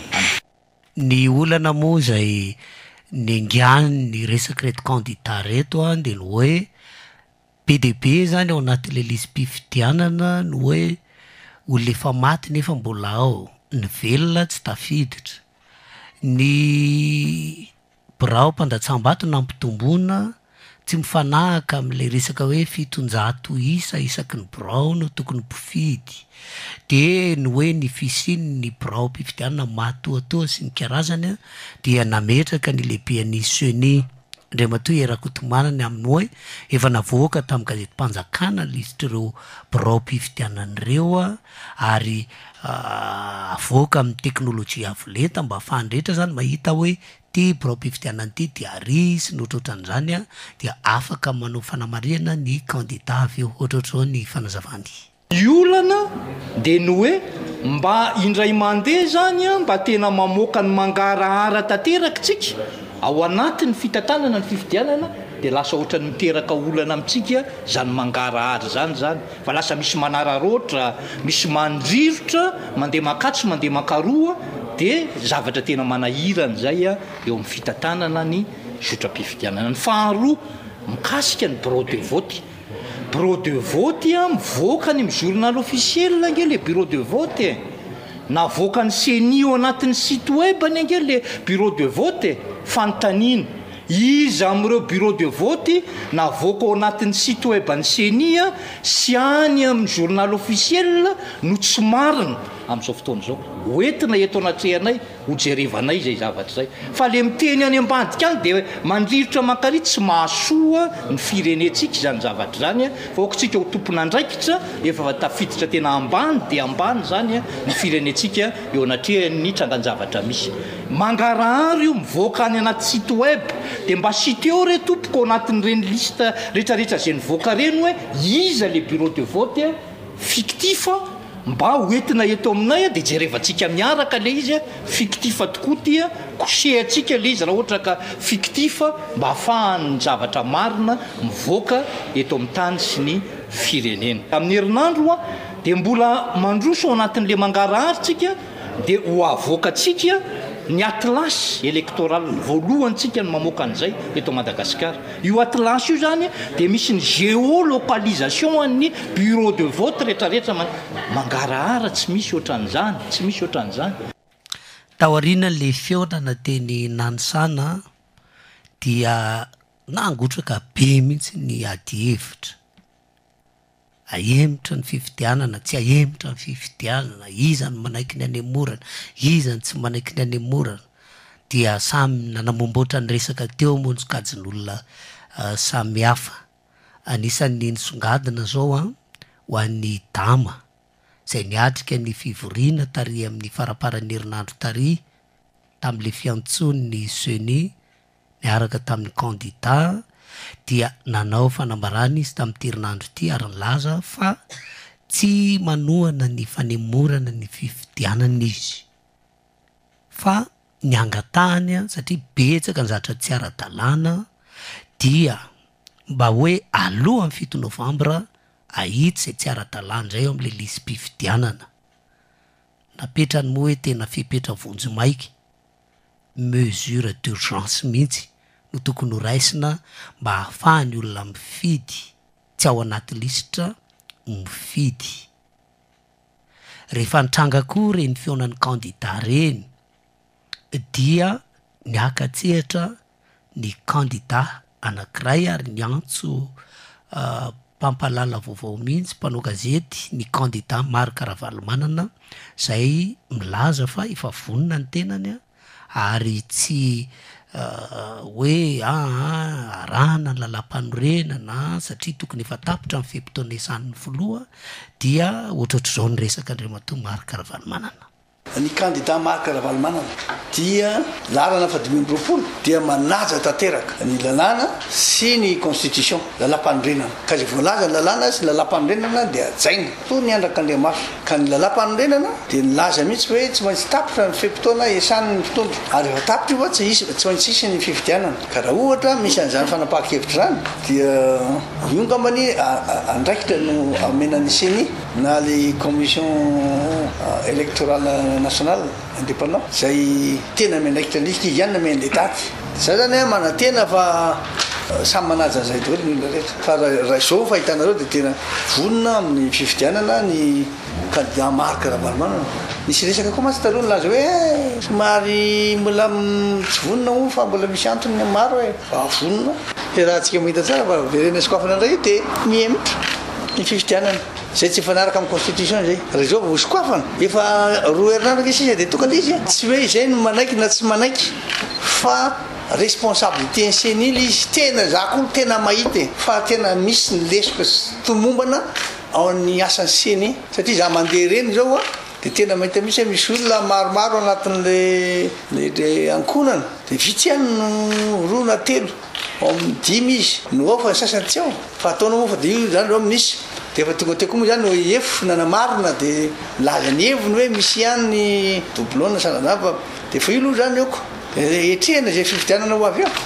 ny olana moa zay nengiany ny resaka reto candidat reto a dia ny hoe PDB zany ao anatin'le lisy-pifidianana ny hoe olona efa maty nefa mbola ao ny velona tsy tafiditra ny birao mpandatsam-bato nampitomboana tsy mifanahaka amin'ilay resaka hoe 700 isa isaky ny birao no tokony mpifidy dia ny hoe ny fisiny ny birao mpifidianana matoatoa sy ny karazany dia nametraka ny lehibean'ny seni Andriamatoa Rakotomanana amin'ny hoe efa navoaka tamin'ny gazety mpanjakana listr'ireo birao mpifidianan'ireo a ary avoaka amin'ny teknôlôjia avolenta mba ahafahanrehetra zany mahita hoe ty birao mpifidianana ity dia ary sy ny ohatrohatran'izany a dia afaka manao fanamariana ny candidat avy eo ohatrohatrao ny fanazavany olana dia ny hoe mba indray mandeha zany a mba tena mamoaka ny mangarahara tanteraka tsika ao anatin'ny fitantanana ny fifidianana dia lasa ohatra ny miteraka olana amintsika zany mangarahara zany fa lasa misy manararoatra misy mandrivotra mandeha makatsy mandeha makaroa dia zavatra tena manahirana zay a eo amin'ny fitantanana ny zotra-pifidianana ny faharoa mikasika ny bureau de vote bureau de vote mivoaka ny journal officiel ange le bureau de vote navoaka ny CENI ao anatin'ny site web any ange le bureau de vote fanontaniana izy amin'ireo bureau de vote navoaka ao anatin'ny site web ny CENI sy any amin'ny journal officiel no tsy marina amin'izao fotoana izao hoentina eto anatrehanay hojerevanay zay zavatra zay fa le miteny any ambadika any dia mandrivotra mankary tsy mahasoa ny firenentsika izany zavatra zany fa okotsika ho tompon'andraikitra efa tafiditra tena ambany dia ambany zany ny firenentsika eo anatrehany trangan-javatra misy mangarahary io mivoaka any anaty site web dia mba siteo re tompoko ao anatin'ireny liste rehetrarehetra zay nivoaka reny hoe iza le bureau de vote fictif mba hoentina eto aminay dia jerevantsika miaraka le izy fictif tokoa tia kosehantsika le izy raha ohatra ka fictif mba ahafahany zavatra marina mivoaka eto amin'ny tany sy ny firenena amin'ny herinandro dia mbola mandroso ao anatin'le mangaraharytsika dia ho avoakatsika ny atlas électoral voalohantsika ny mamoaka an'izay eto Madagasikara io atlas io zany dia misy ny géolocalisation an'ny bureau de vote rehetrarehetra mangarahara tsy misy ohatran'izany tsy misy ohatran'izany taoriana le feonana teny nanisana dia nangotraka be mihitsy ny ady hevitra ahemitra ny fifidianana tsy ahemitra ny fifidianana izany manaiky ny any amorana izany tsy manaiky ny any amorana dia samy nanamomboatra ny resaka teo monjokajin'olona samy hafa anisan'ny nisongadina zao ho an'ny dama zay niatrika ny fivoriana tary amin'ny faraparan'ny herinandro tary tamin'le fiantsony ny CENI niaraka tamin'ny candidat dia nanao fanambarana izy tamin'ity herinandro ity ary nilaza fa tsy manohana ny fanemorana ny fifidianana izy fa ny angatahany satria betsaka ny zatra tsy ara-dalàna dia mba hoe alohan'ny 7 novambra ahitsy zay tsy ara-dalàna zay eo amin'le lisy mpifidianana napetrany moa hoe tena fipetra vonjy maiky mesure d'urgence mihitsy no tokony ho raisina mba ahafahany olona mifidy tsy ao anaty lisitra mifidy rehefa nitranga koa reny feonan'ny candidat reny dia niakatsehatra ny candidat anankiray ary niantso mpampalala vaovao mihitsy mpanao gazety ny candidat Marc Ravalomanana zay milaza fa efa vonina ny tenany ary tsy hoe arahana ny lalam-panorenana satria tokony efa tapitra ny fepitonesan'ny filoha dia ohatrohatr'izao ny resaka andriamatoa Marc Ravalomanana ny candidat Marc Ravalomanana dia larana fa 2020 dia manaja tanteraka ny lalàna sy ny constitution lalam-panorenana ka zay voalaza ny lalàna sy lalam-panorenana dia ajaina to ny andraka andriamaso ka ny lalam-panorenana dia nilaza mihitsy hoe tsy maintsy tapitra ny fepitoana esan'ny mpitondro ary efa tapitra io tsy maintsy isy ny fifidianana ka raha ohatra misy an'izany fanapahan-kevitra zany dia iongambany andraikitra no amenan'ny CENI na le commission électorale national indépendant zay tena menaikitra lisika izy ihany nameny le daty zay zany manantena fa samy manaja zay daholo ny olona rehetra fa raha izao fahitanareo dia tena vonina amin'ny fifidianana ny candidat Marc Ravalomanana nisy resaka koa matsy taloha nilaza hoe somary mbola tsy vonina o fa mbola misy antony maro hoe fa vonina dia raha antsika mahita tsara fa verena sokafana indray dia mihemitra ny fifidianana zay tsy fanaraka amin'ny constitution zay raha zao vosokafana efa roa herinandro sisa dia tokana izy tsy hoe izay no manaiky na tsy manaiky fa responsabilité ny CENI izy tena zakolo tena mahita fa tena misy ny lesoka tomombana ao amin'ny asan'ny CENI satria za mandeha reny zao dia tena mahita misy hoe misy olona maromaro anatin'le ankonana dia vitsy ihany no roa na telo ao amin'ny 10 izy no ao fa ny sasany tsy ao fa ataona moa fa dia io zany reo amin'isy dia efa tonga teo koa moa zany no efo nanamarina dia milaza ny heviny hoe misy ihany ny doublon sanazany fa dia fa io aloha zany eoko etrehana zay fifidianana ho avy eo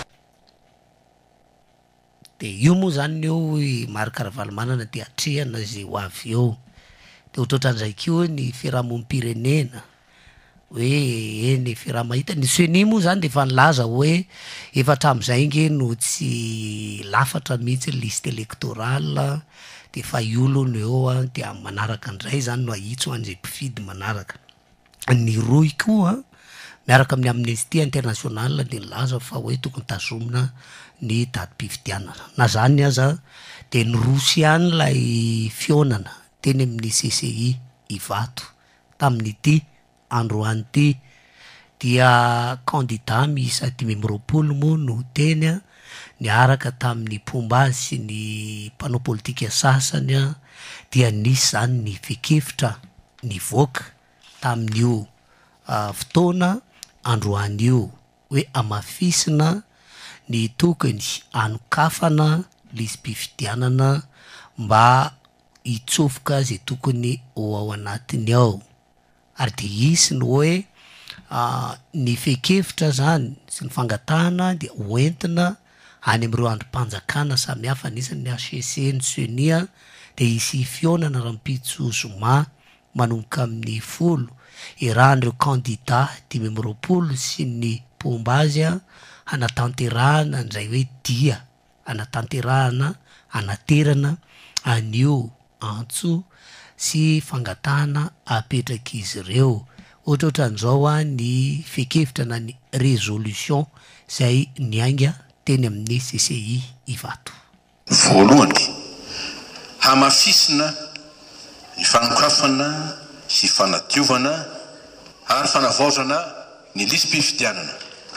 dia io moa zany eo Marc Ravalomanana dia atrehana zay ho avy eo dia ohatrohatran'izay keo ny fiarahamonim-pirenena hoe eny fiaraha-mahita ny CENI moa zany dia efa nilaza hoe efa hatramin'izay nge no tsy lafatra mihitsy liste électorale de fa iolony eo a de manaraka andray zany no ahitso an'izay mpifidy manaraka. Ny roy koa miaraka amin'ny Amnesty International de nilaza fa hoe tokony tazomina ny datim-pifidianana na zany aza de ny Rosiany lay fionana teny amin'ny CCI Ivato tamin'ity androany ty dia candidat miisa 5 moa no teny a niaraka tamin'ny Pomba sy ny mpanao politika sasany a dia nisy zany ny fikefitra nivoaka tamin'io fotoana androany io hoe amafisina ny tokony anokafana lisym-pifidianana mba hitsofoka zay tokony ao anatiny ao ary de isy ny hoe ny fekefitra zany sy ny fangatahana dia hoentina any am'ireo androm-panjakana samihafa anisan'ny HCC ny Senia de isy fionana rampitso Zoma manomboka amin'ny 10 irahan'ireo candidat 20 sy ny Pombazia hanatanterahana an'izay hoe dia hanatanterahana hanaterana anio antso sy fangatahana apetraka izy ireo ohatrohatran'izao a ny fekefitra na ny résolution zay niainga teny amin'ny CCI Ivato. Voalohany hamafisina ny fanokafana sy fanadiovana ary fanavaozana ny lisym-pifidianana.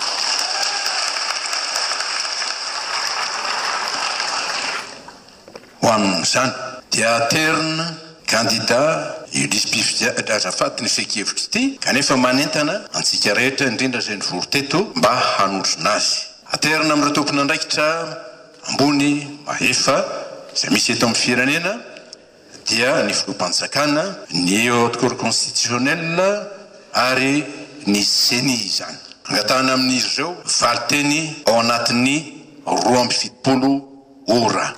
Ho amin'izany dia aterina candidat io lisym-pifidianana azafady ny fekevitra ity kanefa manentana antsika rehetra indrindra zay ny voro teto mba hanondrona azy. Aterina amin'ireo tompona andraikitra ambony mahefa zay misy eto amin'ny firenena dia ny filoham-panjakana, ny haute cour constitutionnelle ary ny CENI zany. Angatahana amin'izy ireo valiteny ao anatin'ny 12 ora.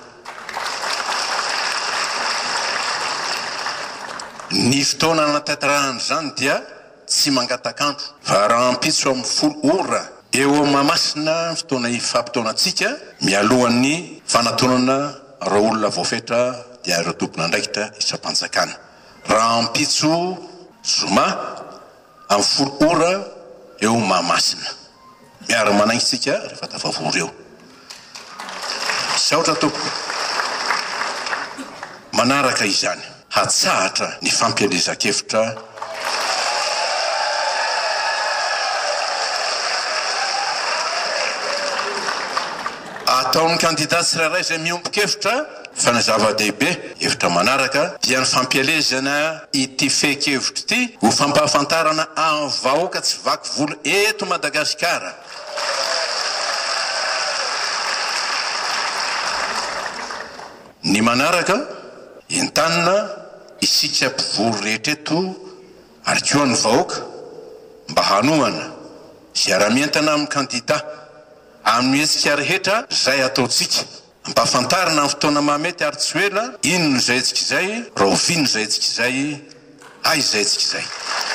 Ny fotoana anatanterahana zany dia tsy mangatakandro fa raha ampitso amin'ny 10 ora eo Mahamasina fotoana ifampitaonantsika mialohan'ny fanatonana ireo olona voafetra dia ireo tompona andraikitra isam-panjakana. Raha ampitso Zoma amin'ny 10 ora eo Mahamasina miara-manaingisika rehefa tafavory eo. Saotra tompoko manaraka izany hatsahatra ny fampielezan-kevitra ataon'ny candidat tsirairay zay miombon-kevitra fa ny zava-dehibe hevitra manaraka dia ny fampielezana ity fekevitra ity ho fampahafantarana amin'ny vahoaka tsy vaky volo eto Madagasikara. Ny manaraka entanina isika mpivoro rehetra eto ary koa ny vahoaka mba hanohana sy ara-mientana amin'ny candidat amin'ny hetsika rehetra zay ataotsika mba hafantarana amin'ny fotoana mahamety ary tsy ela inony zay hetsika izay raha ovino zay hetsika izay ay zay hetsika izay.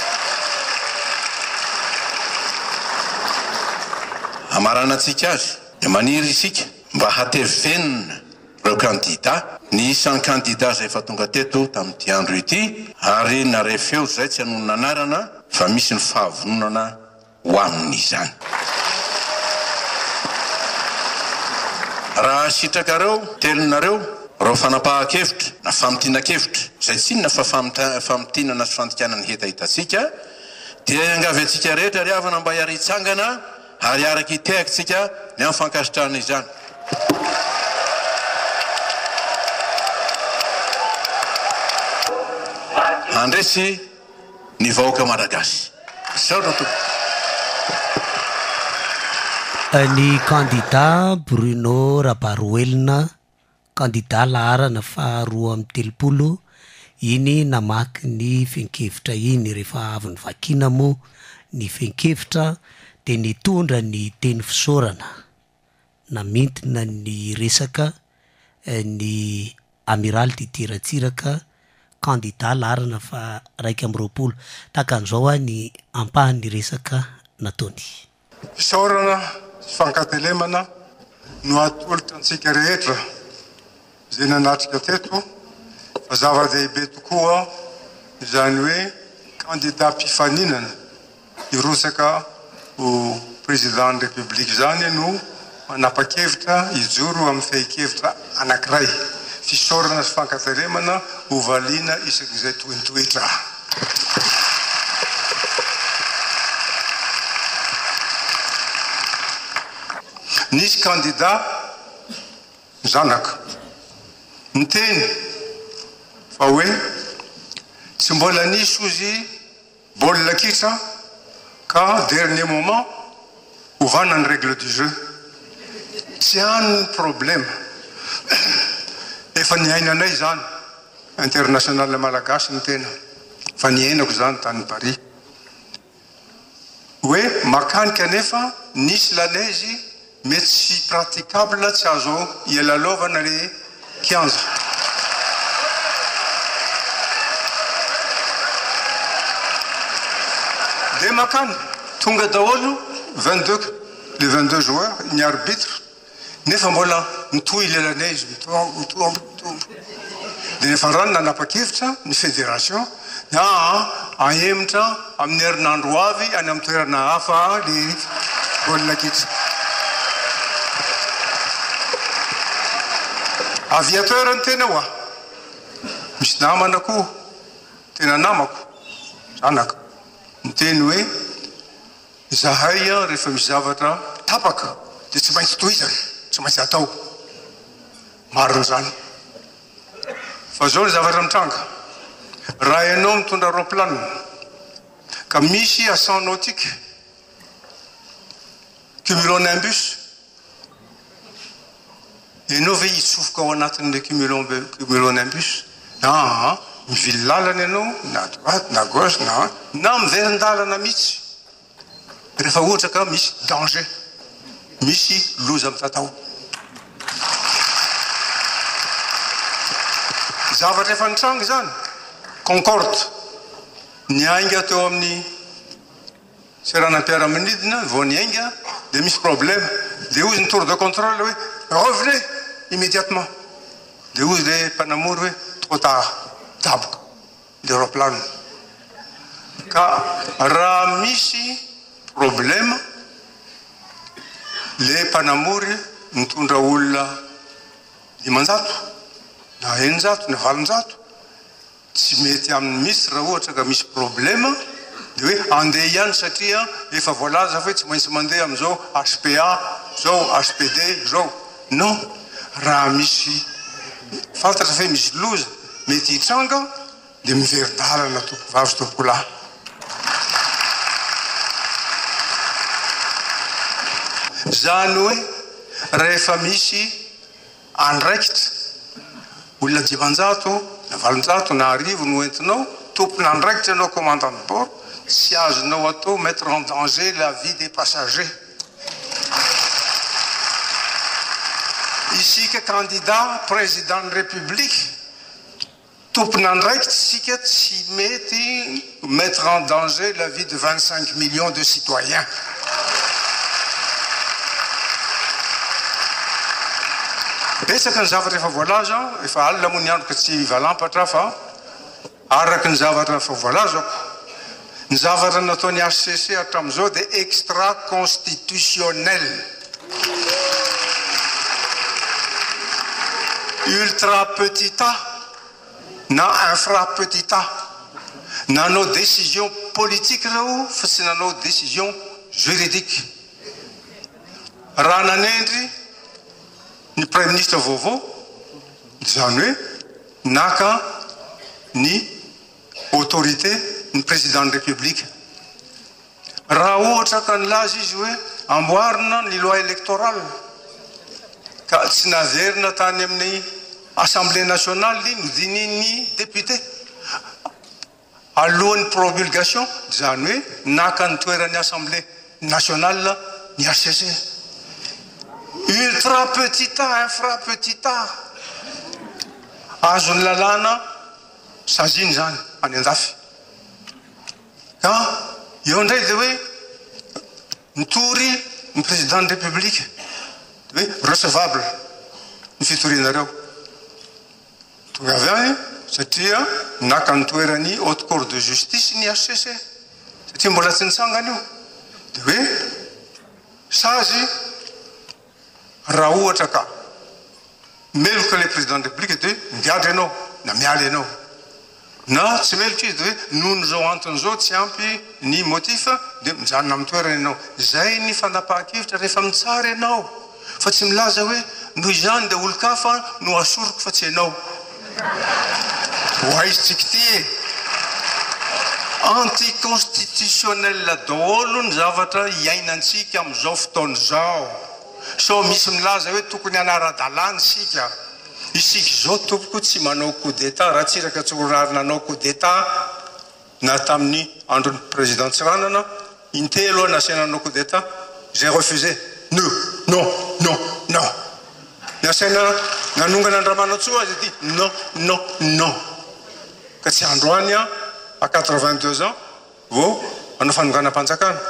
Amaranantsika azy dia maniry isika mba hatevenina ireo candidat ny isan'ny candidat zay efa tonga teto tamin'ity andro ity ary narefeo zay tsy hanonona anarana fa misy ny fahavononana ho amin'izany. Raha sitrakareo telonareo reo fanapahan-kevitra na famitinan-kevitra zay tsy inona fa famitinana sy fandikanana hitahitantsika dia angavy antsika rehetra ry havana mba hiara hitsangana ary araka hitehakitsika ny amin'ny fankasitrahana izany. Andresy ny vahoaka Malagasy. Saotra tompoko. Ny candidat Bruno Rabaroelina, candidat laharana faharoa amin'ny 30, iny namaky ny fenkevitra iny rehefa avy ny vakina moa ny fenkevitra de nitondra ny teny fisaorana namintina ny resaka ny amiral Titiratsiraka candidat laharana fa 120 takan'izao ny ampahan'ny resaka nataony. Fisaorana fankatelemana no atolotra antsika rehetra zay nanatrika teto zava-dehibe tokoa izany hoe candidat-pifaninana irosaka ho président de république zany no manapa-kevitra ijoro amin'ny fehi-kevitra anankiray fisorana sy fankateremana ho valiana isak'izay toentoetra. Nisy candidat zanaka miteny fa hoe tsy mbola nisy ozy baolina kitra ka dernier moment ovana ny règle du jeu. Tsy any problème efa niainanay zany international malagasy ny tena fa niainako zany tany Paris hoe makanika nefa nisy lanezy mety tsy praticable tsy azo ialalovana le 15 de makany tonga daholo 22 le 22 joueurs ny arbitre nefa mbola mitohy le lanezy mitombo de nefa rano nanapa-kevitra ny fédération ahemitra amin'ny herinandro avy any amin'ny toerana hafa le baolina kitra. Aviateur ny tena hoa misy namana koa tena namako zanaka miteny hoe zahay rehefa misy zavatra tapaka de tsy maintsy tohizany tsy maintsy atao marina zany fa zao le zavatra mitranga raha ianao mitondra roplanina ka misy accent nautique cumulonimbus ianao ve hitsofoka ao anatin'le cumulonimbus mivily lalana ianao na droite na gauche na miverin-dalana mihitsy rehefa ohatra ka misy danger misy loza mitatao zavatra efa nitranga zany concorde niainga teo amin'ny seranam-piaramanidina vao niainga de misy problème de ozy ny tour de contrôle hoe revenez immédiatement de ozy le mpanamory hoe trop tard taboka le roplanina ka raha misy problème le mpanamory mitondra olona 500 na 100 na 700 tsy mety amin'ny misy raha ohatra ka misy problème de hoe andeha ihany satria efa voalaza fa tsy maintsy mandeha am'izao HPA zao HPD zao non raha misy fantatra fa misy loza mety hitranga de miverin-dalana toko vavy toko lahy zany hoe rehefa misy andraikitra olona 600 na 700 na arivo no entinao tompona andraikitra ianao commandant de bord tsy azonao atao mettre en danger la vie des passagers. Isika candidat président de république tompona andraikitra sika tsy mety mettre en danger la vie de 25 millions de citoyens. Betsaka ny zavatra efa voalaza efa alina moa ny andro ka tsy valampatra fa araky ny zavatra efa voalazako ny zavatra nataony HCC hatramin'izao de extra constitutionnel ultra petit a na infra petit a nanao décision politique reo fa tsy nanao décision juridique raha nanendry ny premier ministre vaovao zany hoe naka ny autorité ny président de république raha ohatra ka nilaza izy hoe amboarina ny loi électorale ka tsy naverina tany amin'ny assemblée nationale no dininy député alohan'ny promulgation zany hoe naka ny toeran'ny assemblée nationale ny HCC ultra petit a infra petit a azony lalàna saziny zany any andafy ka eo ndray de hoe mitory ny président de république hoe recevable ny fitorianareo tonga avy any satria naka ny toerany haute cour de justice ny HCC satria mbola tsy nitsangana io dia hoe sazy raha ohatra ka meloka le président de la république dia migadra ianao na miala ianao na tsy meloka izy dia hoe nono zao antony zao tsy ampy ny motif dia mijanona amin'ny toerana ianao zay ny fanapahan-kevitra rehefa mitsara ianao fa tsy milaza hoe noho izany dia olo-kafa no asoroko fa tsy ianao hoaizytsika ty anticonstitutionnel daholo ny zavatra iainantsika amin'izao fotoana zao so misy milaza hoe tokony anara-dalàna isika zao tompoko tsy manao coup d'état raha tsiraka tsorary nanao coup d'état na tamin'ny androny président Tsiranana intelo nasiana nanao coup d'état j'ai refusé non nasaina nanongana Andriamanatsoa azy ty non ka tsy androany à 82 ans vo anao fanonganam-panjakana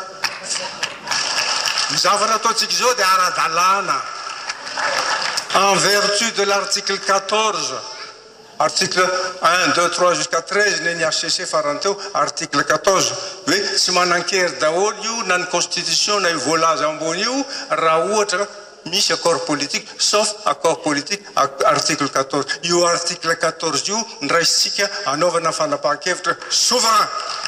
ny zavatra ataontsika zao dia ara-dalàna en vertu de l'article 14 article 1 2 3 jusqu'à 13 neny HCC farany teo article 14 hoe tsy manan-kery daholo io na ny constitution na io voalaza ambony io raha ohatra misy accord politique sauf accord politique article 14 io article 14 io ndraisitsika anaovana fanapahan-kevitra souverain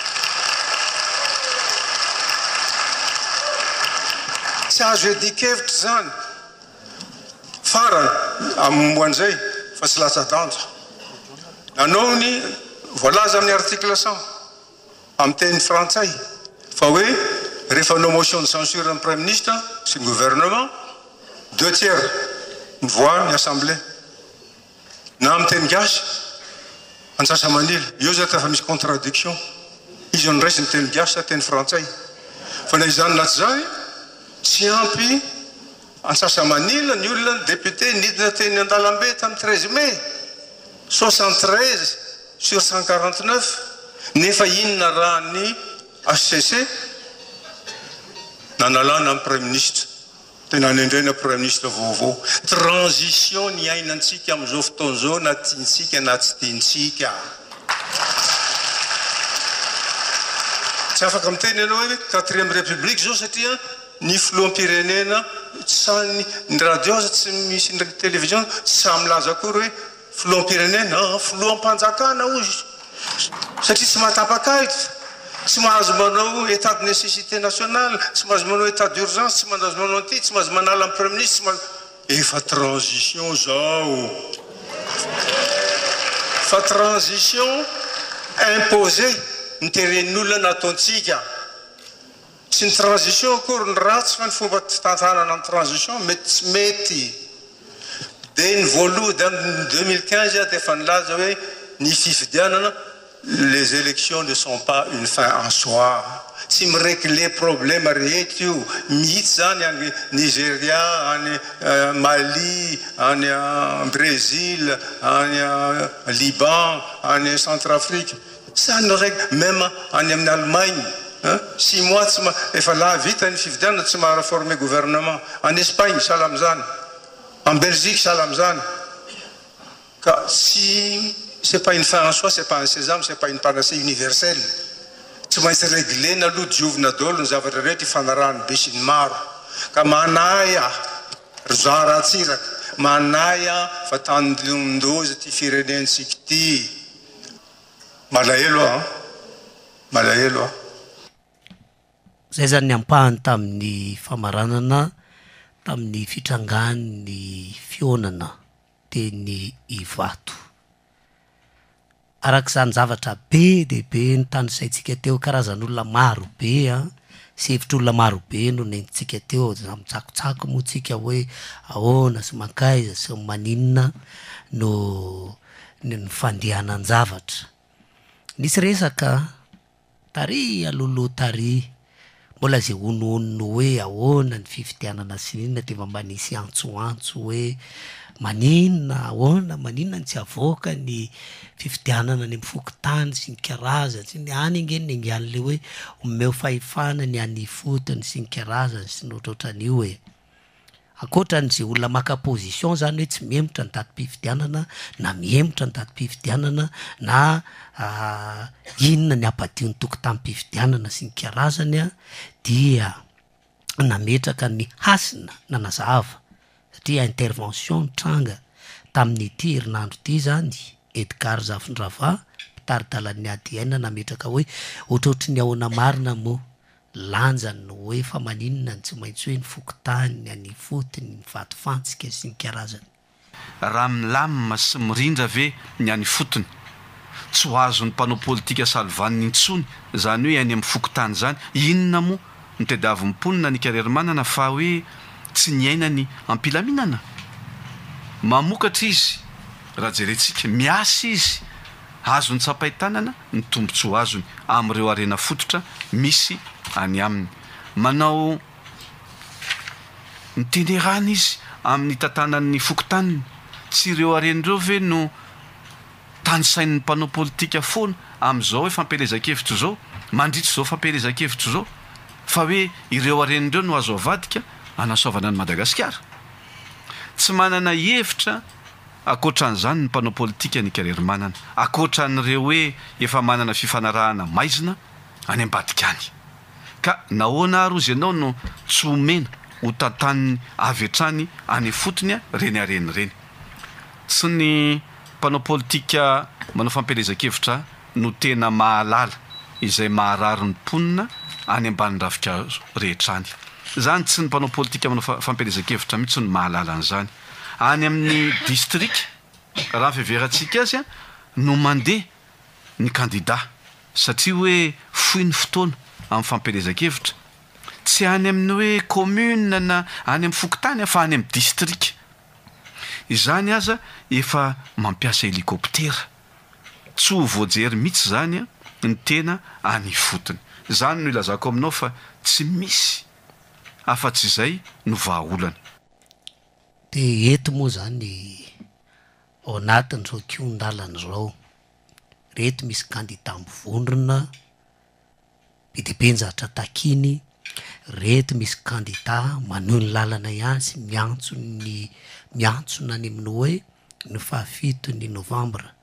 tsy azo edikevitra zany farany ammoan'izay fa tsy latsa-danja nanao ny voalaza amin'ny article 100 amin'ny teny frantsay fa hoe rehefa anao motion de censure amin'ny premier ministre sy ny gouvernement 2/3 ny voix ny assemblée na amin'ny teny gasy Antsasamanila io zay fa misy contradiction izy ao niraisy ny teny gasy sa teny frantsay fa na izany na tsy zany tsy ampy Antsasamanila ny olona ny député nidina teny Andalambe tamin'ny 13 mai 73 sur 149 nefa inona raha ny HCC nanalana amin'ny premier ministre tena nendrena premier ministre vaovao transition ny ainantsika amin'izao fotoana zao na tiantsika na tsy tiantsika tsy afaka miteny ianao hoe 4e république zao satria ny filoham-pirenena sany ny radio tsy misy ndraiky télévision tsy samilaza akory hoe filoham-pirenena filoham-panjakana ozy satria tsy mahatapakahitra tsy mahazo manao état de nécessité nationale tsy mahazo manao état d'urgence tsy mahazo manao anty tsy mahazo manala amin'ny premier ministre efa transition zao fa transition imposé ny teren'olona nataontsika tsy ny transition akory ny ratsy fa ny fomba fitantanana amin'ny transition mety tsy mety dia ny voaloha dia amin'ny 2015 dia efa nilaza hoe ny fifidianana les élections ne sont pas une fin en soi tsy miregle problème rehetra io mihitsy zany any Nigeria any Mali any Brésil any Liban any Centrafrique ça ne règle même any amin'ny Allemagne 6 mois tsy efa la vita ny fifidianana tsy mahareformer gouvernement en Espagne sahala am'zany en Belgique sahala am'zany ka si c'est pas une fin en soi c'est pas un sésame c'est pas une panacée universelle tsy maintsy réglena aloha diovina daholo ny zavatra rehetra ifanarahany be sy ny maro ka manaya za rahatsiraka manaya fa tanondoza ty firenentsika ty malahelo zay zany ny ampahany tamin'ny famaranana tamin'ny fitrangany fionana teny Ivato arak'izany zavatra be de be ny tanysaitsika teo karazan'olona maro be sy hevitr'olona maro be no nentsika teo mitsakotsako moa tsika hoe ahoana sy mankaiza sy maninona no ny fandehanan zavatra nisy resaka tary alolo tary mbola zay onono hoe ahoana ny fifidianana sy ninona dia mba nisy antsoantso hoe maninona ahoana maninona ny tsy avoaka ny fifidianana ny mifokotany sy ny karazany sy ny any ingeny ny angian'le hoe omeo fahefana ny any fotony sy ny karazany sy notraotran'io hoe ankoatran'zay olona maka position zany hoe tsy miemotra ny datim-pifidianana na miemotra ny datim-pifidianana na inona ny apadio ny toko tamin'nypifidianana sy ny karazany a dia nametraka ny hasina na nazava satria intervention tranga tamin'nyity herinandro ity zany Edgar Zafindrava mpitaridalan'ny ADN nametraka hoe ohatrohatry ny ahoana marina mo lanjany hoe fa maninona ny tsy maintsy hoe ny fokotany any fotony ny vatofantsika sy ny karazany raha milamina sy mirindra ve ny any fotony tsy ho azon'ny mpanao politika salvaniny intsony zany hoe any amin'ny fokotany zany inona mo ny tediavim-ponina ny karery-manana fa hoe tsy ny ainany ampilaminana mamokatra izy raha jerentsika miasa izy azony tsapaitanana ny tombontso ho azony am'ireo arena fototra misy any aminy manao mitenerana izy amin'ny tantanan'ny fokotaniny tsy ireo aren'ireo ve no tany sain'ny mpanao politika foana am'izao hoe fampelezan-kevitro zao mandritry zao fampelezan-kevitro zao fa hoe ireo aren'ireo no azo avadika anasaovana ny Madagasikara tsy manana hevitra akoatran'izany ny mpanao politika ny karery manana akoatran'ireo hoe efa manana fifanarahana maizina any ambadika any ka nahoana ary ozy ianao no tsy homena ho tantaniny avy hatrany any fotony a reny areny reny tsy ny mpanao politika manao fampelezan-kevitra no tena mahalala izay maharary ny mponina any ambany ravikazo rehetra any zany tsy ny mpanao politika manao fampelezan-kevitra mihitsy no mahalala an'izany any amin'ny district raha fiveratsika azy a no mandeha ny candidat satria hoe fohy ny fotoana amin'ny fampelezan-kevitra tsy any amin'ny hoe commune na any amin'ny fokotany fa any amin'ny district izany aza efa mampiasa helikoptera tsy ho voajery mihitsy zany a ny tena any fotony zany no ilazako aminao fa tsy misy afa-tsy izay no vahaolana de eto moa zany ao anatin'izao kiondalana zao reto misy candidat mivondrona be de be njatra takiny reto misy candidat maneho ny lalana ihany sy miantsona any amin'ny hoe ny 7 novambra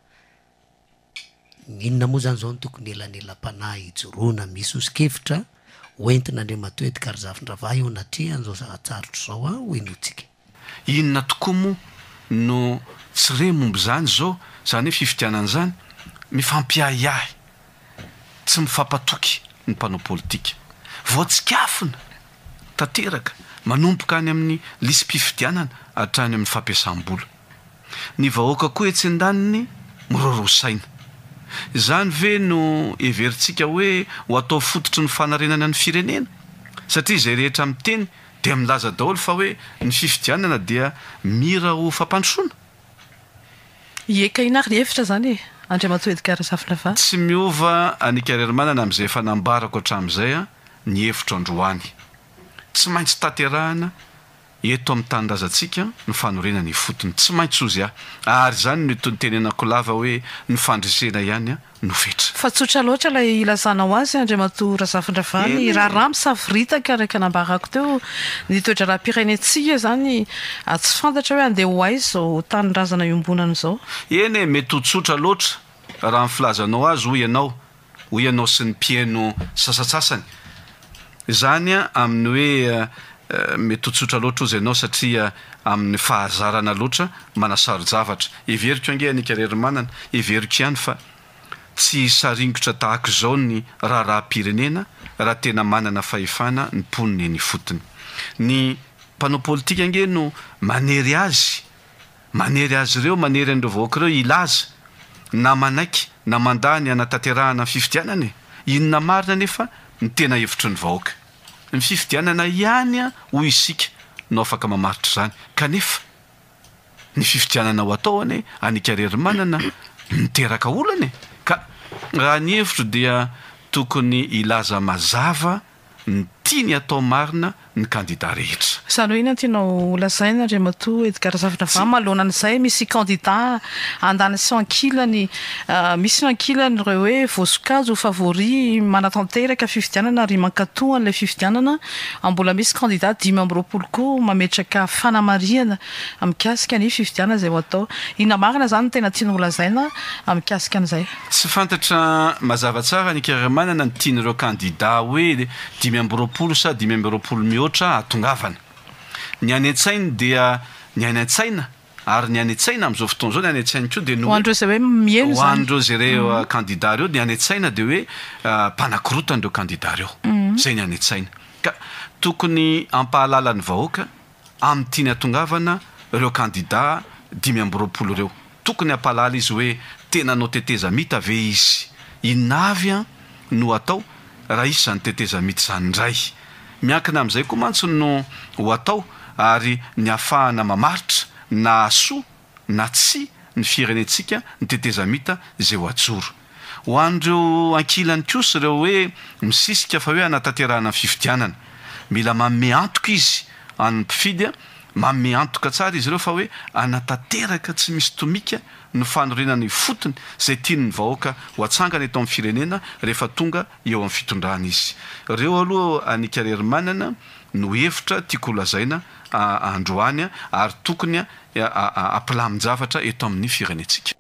inona moa zany zao ny tokony elanelam-panahy hijoroana misy osikevitra hoentina andre matoa Edgar Zafindrava eo anatrehany zao zahatsarotra zao a hoenotsika inona tokoa moa no tsy re momby zany zao zany hoe fifidianana zany mifampiahiahy tsy mifampatoky ny mpanao politika voatsikafina tanteraka manomboka any amin'ny lisym-pifidianana hatrany amin'ny fampiasam-bola ny vahoaka koa etsy an-daniny mirorosaina zany ve no everitsika hoe ho atao fototry ny fanarenana ny firenena satria izay rehetra miteny dia milaza daholo fa hoe ny fifidianana dia mira ho fampandrosoana eka inary ny hevitra zany e Andriamatoa Edgar Zafindrava tsy miova any karery manana amin'izay fanambarako hatramin'izay a ny hevitra androany tsy maintsy tanterahana eto amin'ny tanindrazantsika ny fanorenany fotony tsy maintsy ozy ary zany no itony tenenako lava hoe ny fandresena ihany a no fetra fa tsotra loatra ilay ilazanao azy Andriamatoa Zafindrava ny raharaha misafiritaka araka nambarako teo ny toetra raha-pirenentsika zany tsy fantatra hoe andeha ho aiza zao tanindrazana iombonana zao eny mety ho tsotra loatra raha mifilazanao azy hoy ianao sy ny mpiaino sasatsasany zany a amin'ny hoe mety ho tsotra loatra ozy ianao satria amin'ny fahazarana loatra manasaro zavatra everiko ange ny karery manana everiko ihany fa tsy saringotra tahaka izao ny raha-pirenena raha tena manana fahefana ny mponiny eny fotony ny mpanao politika ange no manery azy ireo manery an'ireo vahoaka ireo ilaza na manaiky na mandany anatanterahana fifidianana inona marina nefa ny tena hevitry ny vahoaka ny fifidianana ihany a ho isika no afaka mamaritra zany kanefa ny fifidianana ho ataoany any karery manana miteraka olana ka raha ny hevitro dia tokony ilaza mazava ny tiany atao marina ny candidat rehetra Zany hoe ina tianao lazaina Andriamatoa Edgar Zavatra mahalona an'izay misy candidat andany sy ankilany misy ny ankilany ireo hoe voasokajy ho favori manatanteraka fifidianana ary mankatoa an'ilay fifidianana mbola misy candidat 5 koa mametraka fanamariana amikasika ny fifidianana izay ho atao ina marina zany no tena tianao lazaina amikasika an'izay tsy fantatra mazava tsara ny karamanana ny tian'ireo candidat hoe 5 sa 5 mihoatra atongavana ny any an-tsainy dia ny any an-tsaina ary ny any an-tsaina amin'izao fotoana izao ny any an-tsaina koa dia no hoandreo zay hoe mielo zany hoandreo zay reo candidat reo ny any an-tsaina dia hoe mpanakirotan'ireo candidat reo zay ny any an-tsaina ka tokony ampahalala ny vahoaka amin'ny tiany atongavana ireo candidat 5 reo tokony ampahalala izy hoe tena nao teteza mita ve izy inavy no atao raha isy zany teteza mity zany indray miankina amin'izay koa mantsy no ho atao ary ny ahafahana mamaritra na soa na tsy ny firenentsika ny teteza mita izay ho atsoro ho an'ireo ankilany kosa ireo hoe misisika fa hoe anatanterahana ny fifidianana mila manome antoka izy any mpifidy manome antoka tsara izy ireo fa hoe anatanteraka tsy misy tomika no fanorenany fotony izay tiany ny vahoaka ho atsangana eto amin'ny firenena rehefa tonga eo amin'ny fitondrana izy ireo aloha anikarery manana no hevitra tiako lazaina androany ary tokony ampilamin-javatra eto amin'ny firenentsika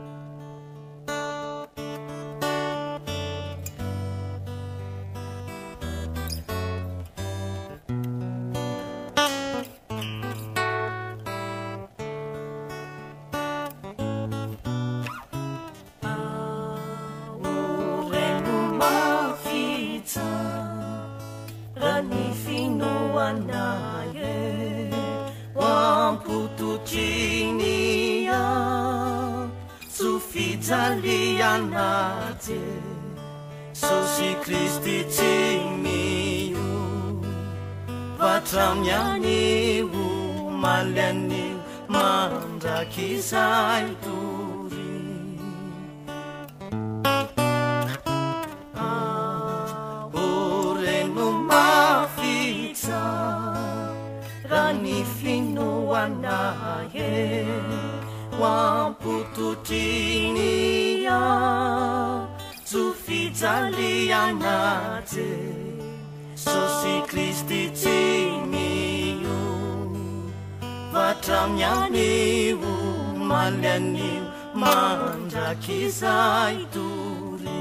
Sosi Kristi timiu Vatramyaniu Malianiu Mandrakizai turi Urenu mafiza Rani finu anaye Wampututinia Zufizalianate Sosi Kristi timiu Vatramyaniu Malianiu Mandrakizai turi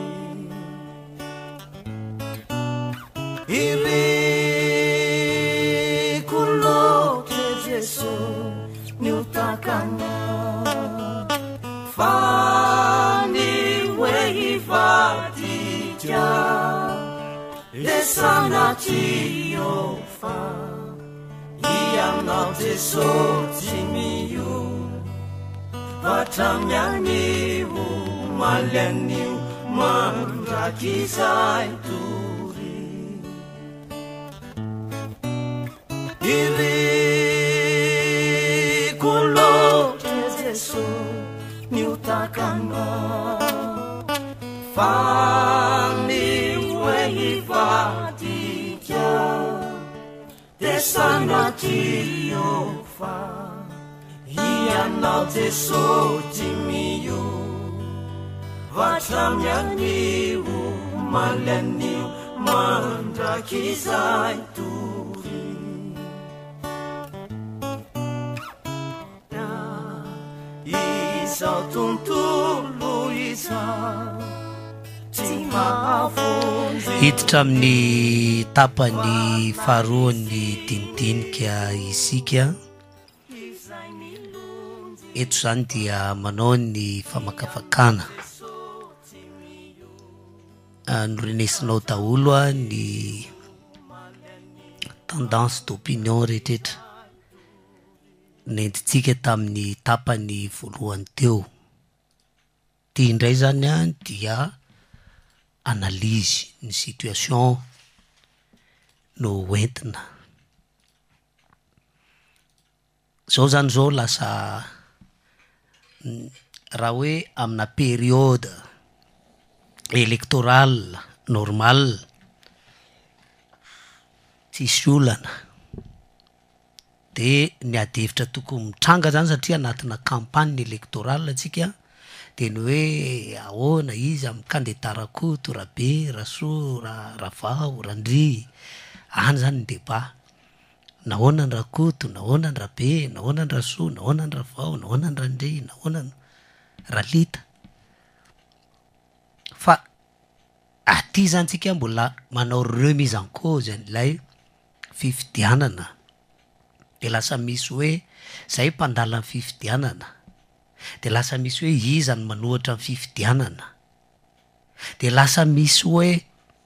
Iri kulote Jesu niutakana Fani weivatitya Lesanatio fa Iamnau tesotimiu Vatramyaniu Malianiu Mandrakizai turi Iri kulote Jesu niutakana Fani weivatitya Lesanatio fa Iamnau tesotimiu Vatramyaniu Malianiu Mandrakizai turi Isa tontolo isa hiditra amin'ny tapany faharoany dinidinika isika eto zany dia manao ny famakafakana norenesinao daholo a ny tendance d'opinion rehetrretra nentitsika tamin'ny tapany voalohany teo tia indray zany a dia analyse ny situation no entina zao zany zao lasa raha hoe amina période électorale normale tsisy olana de ny adevitra tokony mitranga zany satria anatina campagne électorale atsika de ny hoe ahoana izy amin'ny candidat Rakoto, Rabe, Rasoa, Ravao, Randry any zany ny débat nahoana ny Rakoto, nahoana ny Rabe, nahoana ny Rasoa, nahoana ny Ravao, nahoana ny Randry, nahoana ny Ralita. Fa aty zany tsika mbola manao remise en cause an'ilay fifidianana de lasa misy hoe zay mpandala ny fifidianana de lasa misy hoe iza ny manohatra ny fifidianana de lasa misy hoe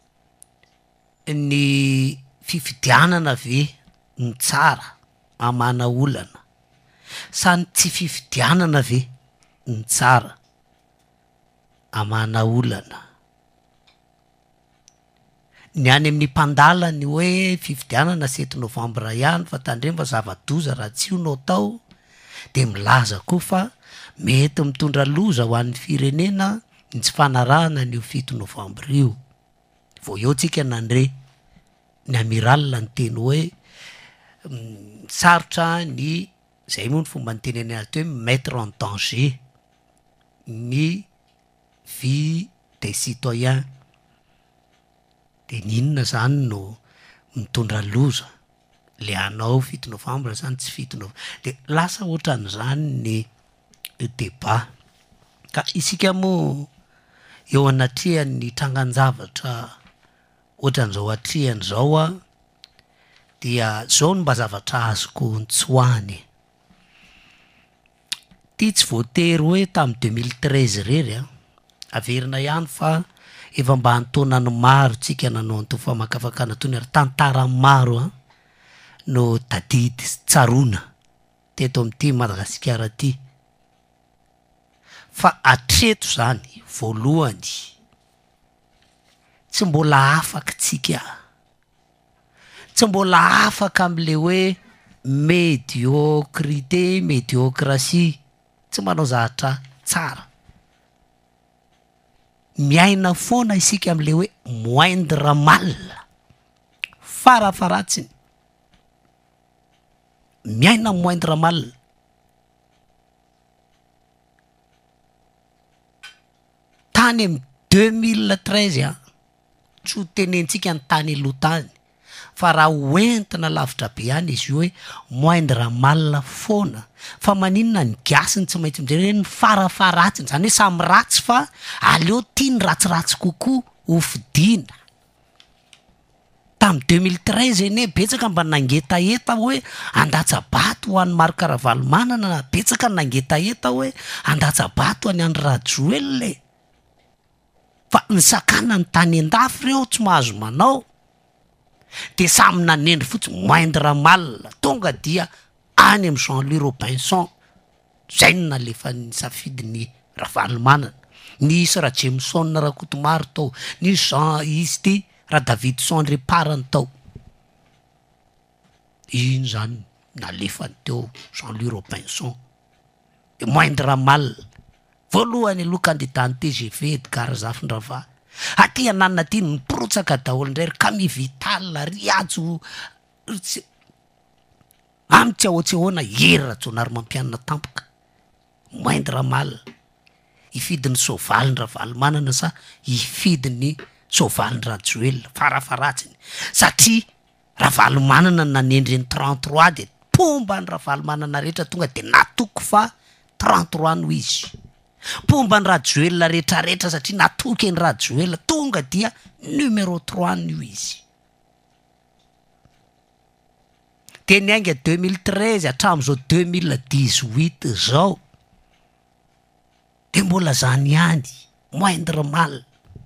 ny fifidianana ve ny tsara amana olana sa ny tsy fifidianana ve ny tsara amana olana. Ny any amin'ny mpandala ny hoe fifidianana 7 novambra ihany fa tandreny fa zava-doza raha tsy honao tao de milaza koa fa mety mitondra loza ho an'ny firenena ny tsy fanarahana ny 7 novambra io. Vao eo tsika nandre ny amiral ny teny hoe sarotra ny zay moa ny fomba ny teneny ato hoe mettre en danger ny vie des citoyens de ninona zany no mitondra loza le anao 7 novambra zany tsy 7 novambra de lasa ohatran'izany ny débat ka isika moa eo anatrihan'ny tranganjavatra ohatran'izao atrihan'izao a dia zao no mba zavatra azoko ntsoany ty tsy voatery hoe tamin'ny 2013 rery a averina ihany fa efa mba antonany maro tsika nanao anto famakafakana tony ary tantara maro a no tadidy tsarona teto amin'ity Madagasikara ty fa atreto zany voalohany tsy mbola afaka tsika tsy mbola afaka am'le hoe médiocrité médiocratie tsy manao zahatra tsara miaina foana isika am'le hoe moindre mal farafaratsiny miaina moindre mal tany amin'ny 2013 a tsy ho tenentsika ny tany aloha tany fa raha hoentina lavitra be any izy io hoe moindre mal foana fa maninona ny gasiny tsy maintsy mijery ny farafaratsiny zany hoe samy ratsy fa aleo tia ny ratsiratsy kokoa hofidiana tamin'ny 2013 eny betsaka mba nangetaeta hoe andatsabato ho an'ny Marc Ravalomanana na betsaka nangetaeta hoe andatsabato ho any Andry Rajoelina fa ny sakana ny tany an-dafy reo tsy mahazo manao de samy nanendry fotsiny moindre mal tonga dia any amin'ny Jean-Louis Robinson zay no nalefa ny safidiny Ravalomanana nisy raha Jameson na Rakotomary tao nisy Jean izy ty raha Davidson re parany tao iny zany nalefany teo Jean-Louis Robinson de moindre mal voalohany aloha candidat TGV Edgar Zafindrava aty ananana ty niprotsaka daholo indray Camille Vital riajo amy tsy ahoana hera jonary mampianana tampoka moindre mal ifidiny sovaliny Ravalomanana sa ifidiny sovaliny Rajoelina farafaratsiny satria Ravalomanana nanendreny 33 de pomba ny Ravalomanana rehetra tonga de natoko fa 33 no izy pomba ny Rajoelina rehetrarehetra satria natoky ny Rajoelina tonga dia numéro 3 no izy de niainga 2013 hatramin'izao 2018 zao de mbola zany ihany moindre mal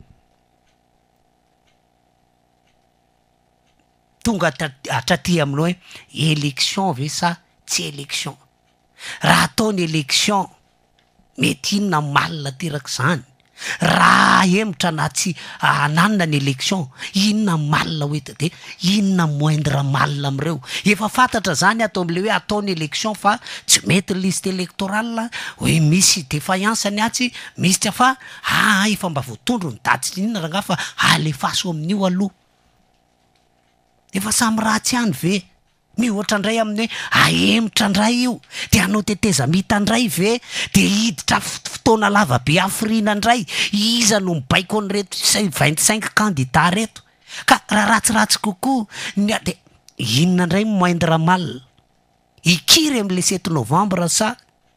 tonga hatraty aminao hoe élection ve sa tsy élection raha ataony élection mety inona mal teraka zany raha emitra na tsy ananina ny élection inona mal hoeta de inona moindre mal am'ireo efa fantatra zany atao am'le hoe ataony élection fa tsy mety liste électorale hoe misy défaillance any atsy misy tsy fa efa mba voatondro ny daty inona ranga fa alefaso amin'io aloha efa samy ratsy any ve mihoatra ndray amin'ny hoe aemitra ndray io de anao teteza mitandray ve de hiditra fotoana lava be afrina ndray iza no mibaiko an'reto 25 candidat reto ka raha ratsiratsy kokoa de inona ndray moindre mal ikiry am'le 7 novembre sa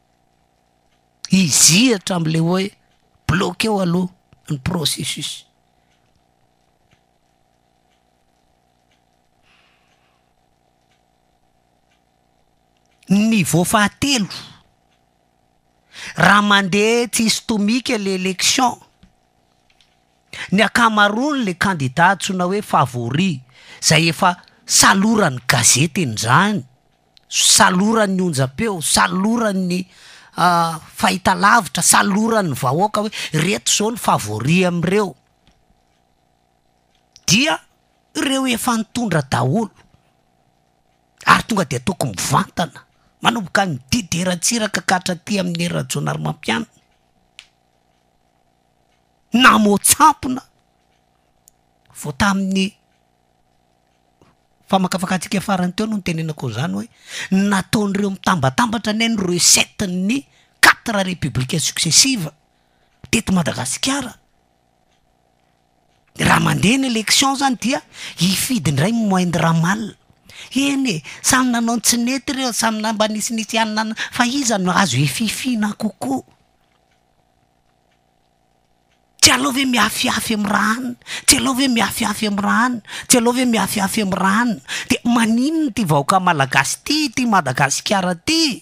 izihatra am'le hoe bloqué eo aloha ny processus. Niveau fahatelo raha mandeha tsisy tomika l'élection ny akamaroany le candidat tsona hoe favori zay efa salorany gazety n'izany, salorany onjam-peo, salorany fahitalavitra, salorany vahoaka hoe reto zao ny favori am'ireo dia ireo efa nitondra daholo ary tonga de tokony mivantana manomboka ny dideratsiraka katra ty amin'ny erajonary mampiana namotsampona vo tamin'ny famakafakatsika farany teo no nitenenako zany hoe nataon'ireo mitambatambatra ny ny recette ny 4 républicains successives teto Madagasikara raha mandeha ny élection zany dia hifidy ndray moindre mal eny samy nanao tsy nety reo samy namba nisinisy anina fa iza no azo efifina kokoa tsy aloha ve miafiafy am'rahany tsy aloha ve miafiafy am'rahany tsy aloha ve miafiafy am'rahany de maninona ty vahoaka malagasy ty Madagasikara ty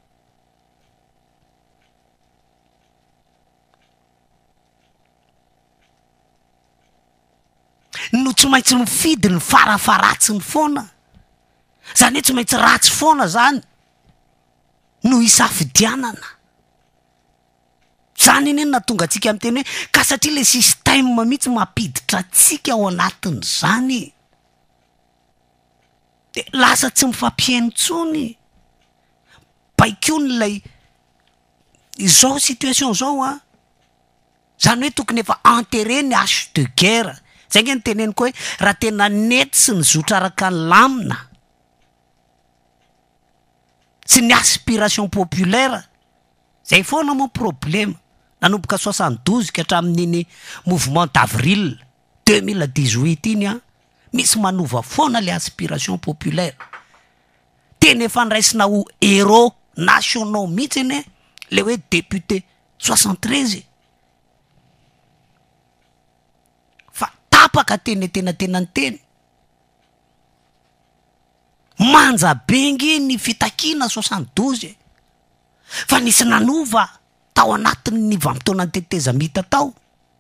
no tsy maintsy mifidy ny farafaratsiny foana zany hoe tsy maintsy ratsy foana zany no isafidianana zany iny natonga atsika amin'ny teny hoe ka satria le système mihitsy mampiditra atsika ao anatiny zany de lasa tsy mifampiaino tsony baikio n'lay izao situation zao zany hoe tokony efa enterré ny hache de guerre zay nge nyteneniko hoe raha tena nety sy ny zotra araka ny lamina sy ny aspiration populaire zay foana moa problème nanomboka 72 ka hatramin'iny mouvement d'avril 2018 iny misy manova foana le aspiration populaire teny efa nraisina ho héros nationaux mihitsy iny le hoe député 73 fa tapaka teny tena ny teny manja bengy ny fitakina 72 fa nisy nanova tao anatin'ny vampitona ny teteza mita tao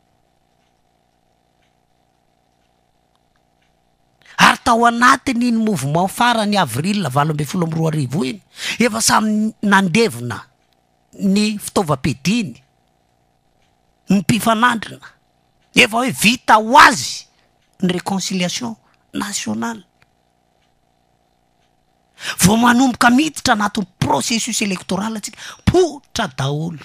ary tao anatiny ny mouvement farany avril 2022 iny efa samy nandevina ny fitaovam-piadiny ny mpifanandrina efa hoe vita ho azy ny réconciliation nationale vo manomboka miditra anatin'ny processus électoral atsika potra daholo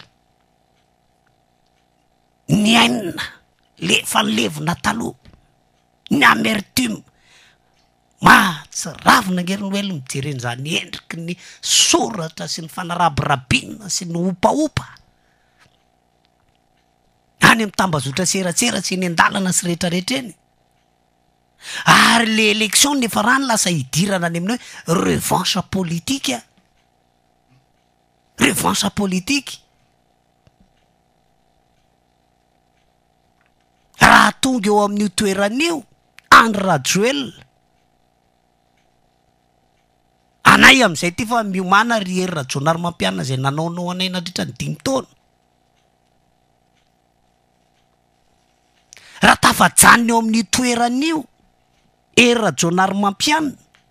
ny ainina le fanlevina taloha ny amertume mahatsiravina ngerinoelo mijeren'zany endriky ny soratra sy ny fanarabirabina sy ny opaopa any mitambazotra seratsera sy ny andalana sy rehetrarehetra eny ary le élection nefa rany lasa hidirana any amin'ny hoe revanche politique revanche politique raha tonga eo amin'io toeran'io Andry Rajoelina anay am'izay ty fa miomana ry hery Rajonary mampiana zay nanaonao anay nadritra ny 5 taona raha tafajanony eo amin'ny toeran'io hery Rajonary mampiana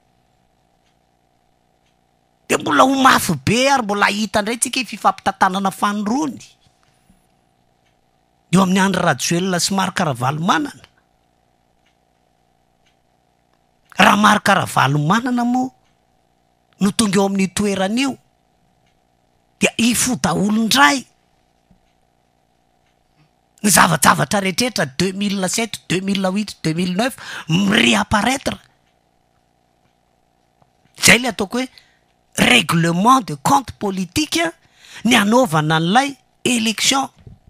de mbola ho mafy be ary mbola hita indray tsika fifampitantanana fanorony eo amin'ny Andry Rajoelina sy Marc Ravalomanana raha Marc Ravalomanana moa no tonga eo amin'ny toeran'io dia ifo daholo-ndray ny zavajavatra rehetrrehetra 2007, 2008, 2009 miréapparaître zay le ataoko hoe règlement de compte politique ny anaovana an'ilay élection.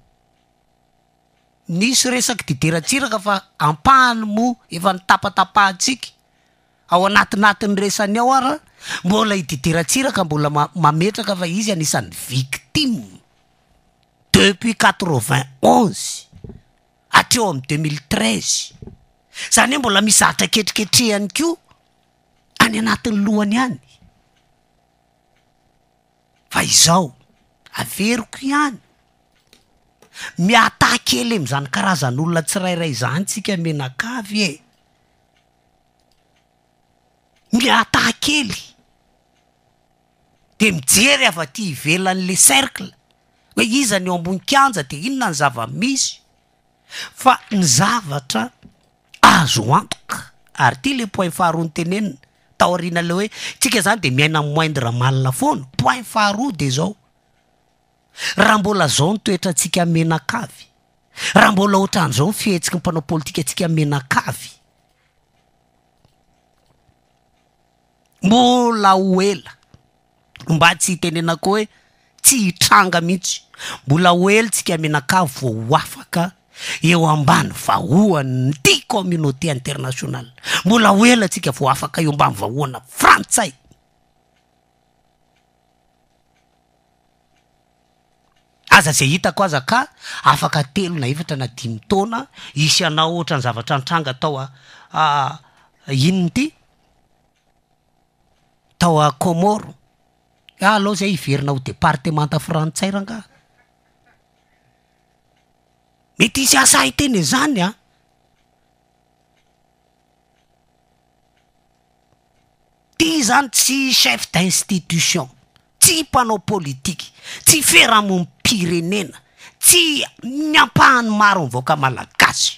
Nisy resaky dideratsiraka fa ampahany mo efa nitapatapahantsika ao anatinatin'ny resany ao ara mbola idideratsiraka mbola mametraka fa izy anisan'ny victime depuis 91 hatreo amin'ny 2013 zany hoe mbola misy atra ketriketrehany ko any anatin'ny lohany ihany. Fa izao averiko ihany miatakely am'izany karazan'olona tsirairay zany tsika menakavy e. Miatakely de mijery afa-ty ivelan'le cercle hoe iza ny eo ambony kianja de inona ny zava-misy fa ny zavatra azo antoka. Ary ty le point faharoa ny tenenina taoriana le hoe tsika zany de miaina moindre mal foana. Point faharoa de zao raha mbola zao ny toetratsika menakavy, raha mbola ohatran'izao ny fihetsiky ny mpanao politika atsika menakavy, mbola ho ela mba tsy hitenenako hoe tsy hitranga mihitsy, mbola ho ela tsika menakavy vao ho afaka eo ambany vahoan'ny ty communauté internationale, mbola ho ela tsika vao afaka eo ambany vahoana frantsay. Aza zay hitako aza ka afaka 3 na 4 na 5 taona isy anao ohatra ny zavatra nitranga tao inony ty tao a Comoro. Alao zay iverina ho départementa frantsay ranga. Mety isy asa hiteny zany a. Ty zany tsy chef d'institution, tsy mpanao politique, tsy fiarahamonim-pirenena, tsy miampahany maro mivoaka malagasy.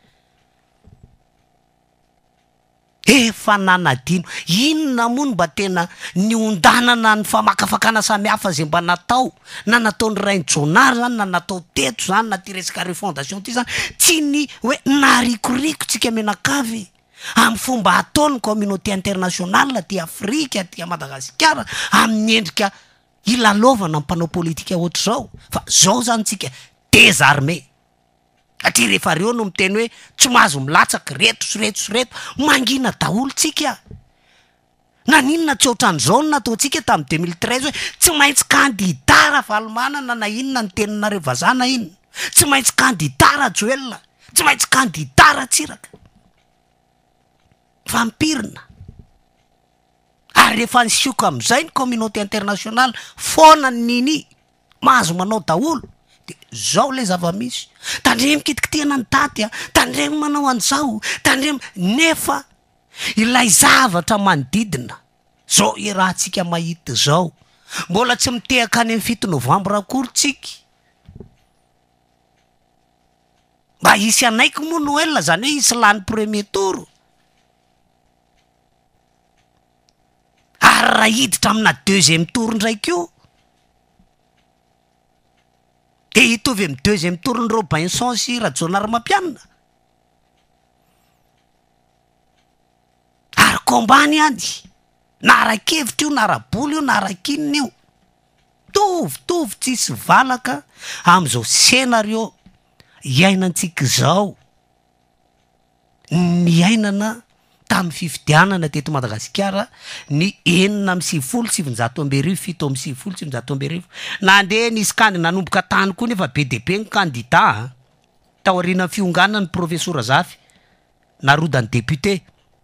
Efa nanadino, inona moa mba tena niondanana ny famakafakana samihafa zay mba natao, na nataony Rainy Jonary zany, na natao teto zany, na ty resaka refondation ty zany, tsy ny hoe narikoriko tsika menakavy amin'ny fomba ataony communauté internationale ty Afrika, ty Madagasikara amin'ny endrika ilalovana mpanao politika ohatr'izao. Fa zao zany tsika désarmé. Atry rehefa reo no miteny hoe tsy mahazo milatsaky reto, mangina daholo tsika. Na ninona tsy ohatran'izao no nataontsika tamin'ny 2013 hoe tsy maintsy kandidara Valmanana na inona ny teninareo vazana iny, tsy maintsy kandidara Joel, tsy maintsy kandidara Tsiraka. Vampirina. Ary rehefa nisioko amin'izay ny communauté internationale foana nini mahazo manao daholo de zao le zava-misy. Tandremo kitikitihana ny daty, tandremo manao an'izao, tandremo nefa ilay zavatra manodidina zao irahantsika mahita zao. Mbola tsy mitehaka any amin'ny 7 novambra akory tsika. Mba hisy anaiky moa Noël zany hoe hisy lany premier tour. Ary raha hiditra amina 2e tour ndray kio de hitovy amin'ny 2e tour ny Robinson sy Rajonary Mampianina. Ary kombany any na arakevitra io, na araboly io, na arakinina io, tovy tsisy valaka am'izao scénario iainantsika zao. Ny ainana tamin'ny fifidianana teto Madagasikara ny 7 nandeha nisy nanomboka tany koa nefa BDP ny candidat taoriana fiongana ny professeur Zafy narodany député.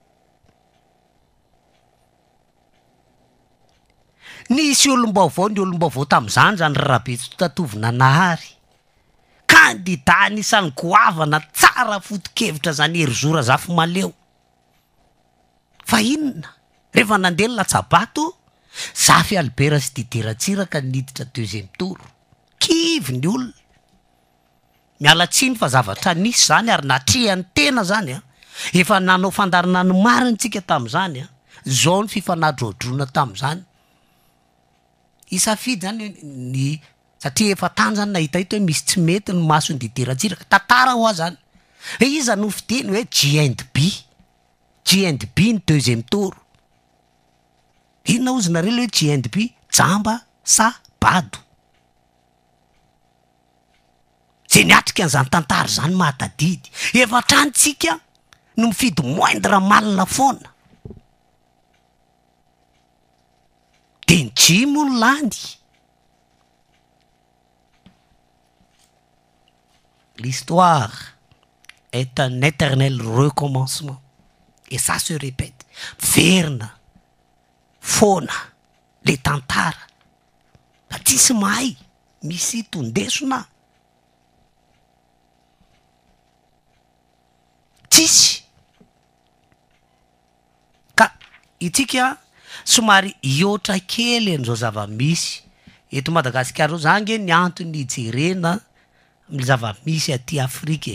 Nisy olom-baovao, ny olom-baovao tamin'izany zany Rabetso Tatovina Nahary, candidat nisan'ny goavana tsara foto-kevitra zany Erzora Zafy Maleo. Fa inona rehefa nandeha Latsabato, Zafy Albert sy Didier Tsiraka niditra 2e tour. Kivy ny olona. Miala tsiny fa zavatra nisy zany ary natrehany tena zany a. Efa nanao fandarana ny mariny tsika tamin'izany a. Zao ny fifanadrodrona tamin'izany. Isafidy zany ny satria efa tany zany nahita hoe misy tsy mety ny masony Didier Tsiraka. Tantara ho zany. Iza no fidiny hoe G&B ny 2e tour. inona ozy nareo le hoe GNDP jamba sa bado zay niatrika an'izany tantara zany mahatadidy efa tranytsika no mifidy moindre malina foana de ny jimo ny lany. L'histoire est un éternel recommencement et ça se répète. Verna foana le tantara fa tsisy mahay misy tondesona tsisy ka itsika somary iotra kely an'izao zava-misy eto Madagasikara zao zange ny antony jerena amin'ny zava-misy aty Afrika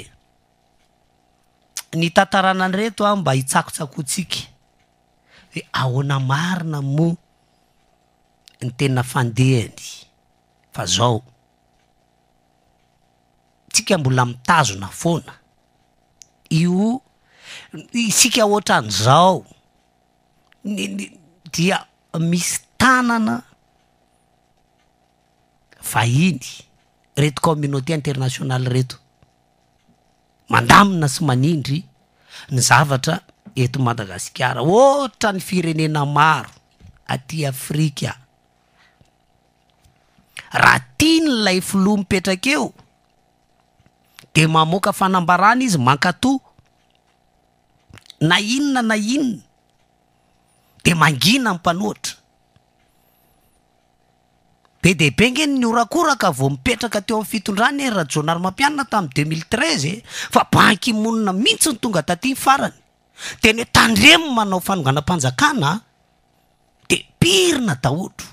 ny tantarana reto mba hitsakotsakotsika hoe ahoana marina mo ny tena fandehany fa zao tsika mbola mitazona foana io isika ohatran'izao dia misy tanana fahiny reto communauté internationale reto mandamina sy manindry ny zavatra eto Madagasikara ohatra ny firenena maro aty Afrika raha tian'ilay filoha mipetraka eo de mamoaka fanambarana izy mankatoa na inona de mangina mpanoatra be de bengeny ny orakoraka vao mipetraka teo amin'ny fitondrany raha Jonary Mampianina tamin'ny 2013 fa banky monina mihitsy ny tonga taty farany teny tandremo manao fanonganam-panjakana de pirina daotro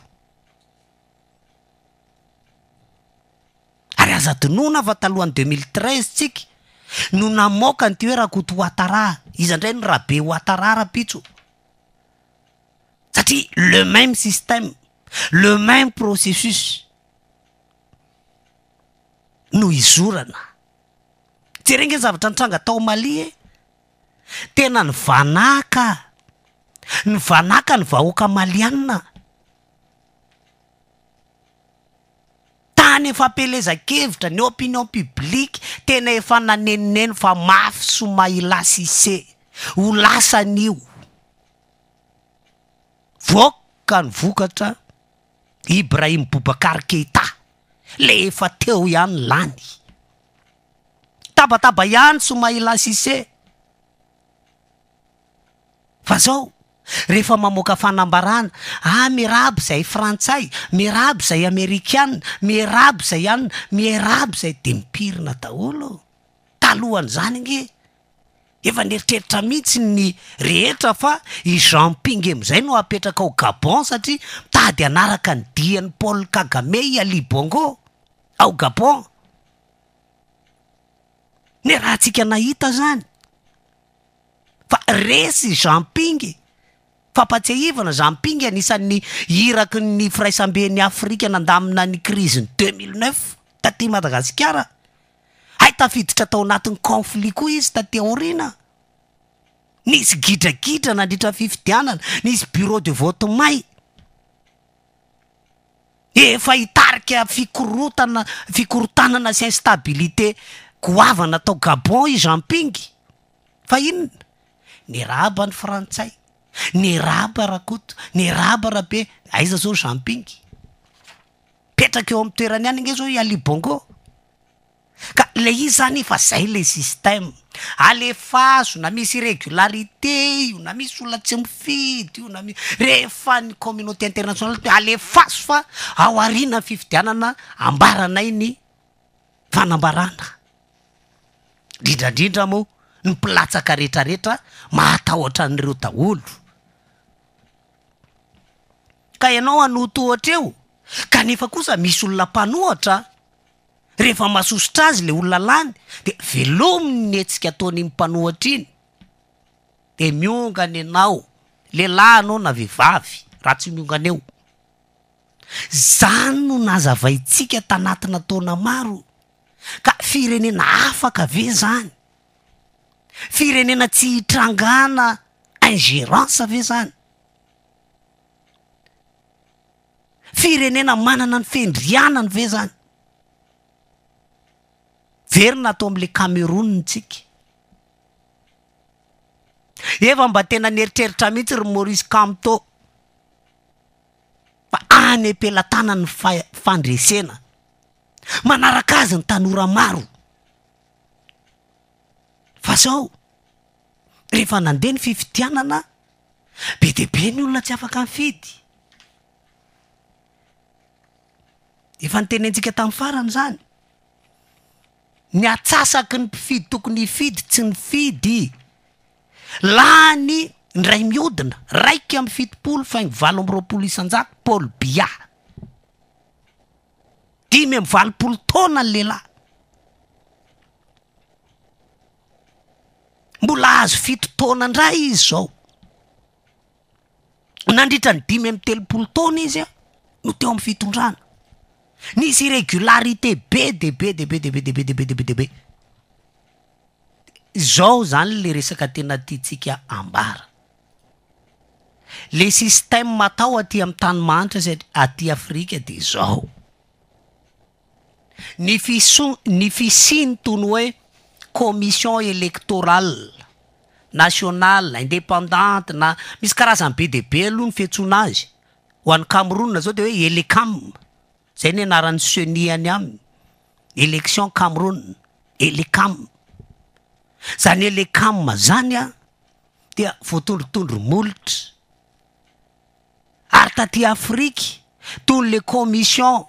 ary aza donona fa talohan'ny 2013 tsika no namoaka ny ty hoe Rakoto Ouattara izy indray ny Rabe Ouattara rapitso satria le même système le même processus no izorana tsy renge zavatra nitranga tao Mali tena ny vanaka ny vahoaka malianina tany efa pelezakevitra ny opinion publique tena efa nanenoneny fa mafy Soumaïla Cissé ho lasan'io voaka ny vokatra Ibrahim Boubacar Keïta le efa teo ihany lany tabataba ihany Soumaïla Cissé fa zao rehefa mamoaka fanambarana mirabo zay frantsay mirabo zay amerikana mirabo zay ihany mirabo zay de mipirina daholo talohan'izany nge efa neritreritra mihitsy ny rehetra fa i Jean Ping amizay no apetraka ao Gabon satria tady anaraka ny diany Paul Kagame i Ali Bongo ao Gabon ny raha tsika nahita zany fa resy Jean Ping fa patsiahivana Jean Ping anisan'ny iraky ny firaisamben'ny Afrika nandamina ny crise 2009 taty Madagasikara hay tafiditra tao anatin'ny conflit koa izy taty aorina nisy gidragidra nandritra fifidianana nisy bureau de vote may efa hitarika fikorotanana sy instabilité goavana tao Gabon i Jean Ping fa inona ny raba ny frantsay ny raba Rakoto ny raba Rabe aiza zao Jean Ping petraka eo amin'ny toerany ihany nge zao i Ali Bongo ka le izy zany fa zay le système alefaso na misy irrégularité io na misy olona tsy mifidy io na rehefa ny communauté internationale alefaso fa ao arina fifidianana ambaranay ny fanambarana drindrandrindra mo ny mpilatsaka rehetrarehetra mahatahotra an'ireo daholo ka ianao hanoto ohatra eo kanefa kosa misy olona mpanohatra rehefa masosotra azy le olona lany de velominy etsika ataony mpanohatra iny de miongany anao lehilahy anao na vehivavy raha tsy miongany eo zany no nazavaitsika tanatina taona maro ka firenena afaka ve zany firenena tsy hitrangana ingérence ve zany firenena manana ny fendrianany ve zany verina atao am'le Cameroun tsika efa mba tena neritreritra mihitsy ry Maurice Kamto fa any ampelatana ny fandresena manaraka azy ny tanora maro fa zao rehefa nandeha ny fifitianana be de be ny olona tsy afaka mifidy efa nitenentsika tamin'ny farany zany ny atsasaky ny mpifidy tokony hifidy tsy ny fidy lany ny ray miodina raiky amin'ny fitopolo faingo 7 isan-jato Paul Biya 5 taona ny lehilahy mbola azo 7 taona ndray izy zao nandritra ny 5 taona izy no teo amin'ny fitondrana nisy irrégularité be zao zany le resaka tena tiatsika ambara le système matao aty amin'ny tany manitra sy aty Afrika de zao ny fisiny tony hoe commission électorale nationale indépendante na misy karazany be de be aloha ny fiantsoana azy ho an'ny Cameroun zao de hoe Elecam zay ny anaran'ny seniany aminy élection Cameroun Elecam zany Elecam zany dia voatondrotondro molitra ary taty Afrika toy le commission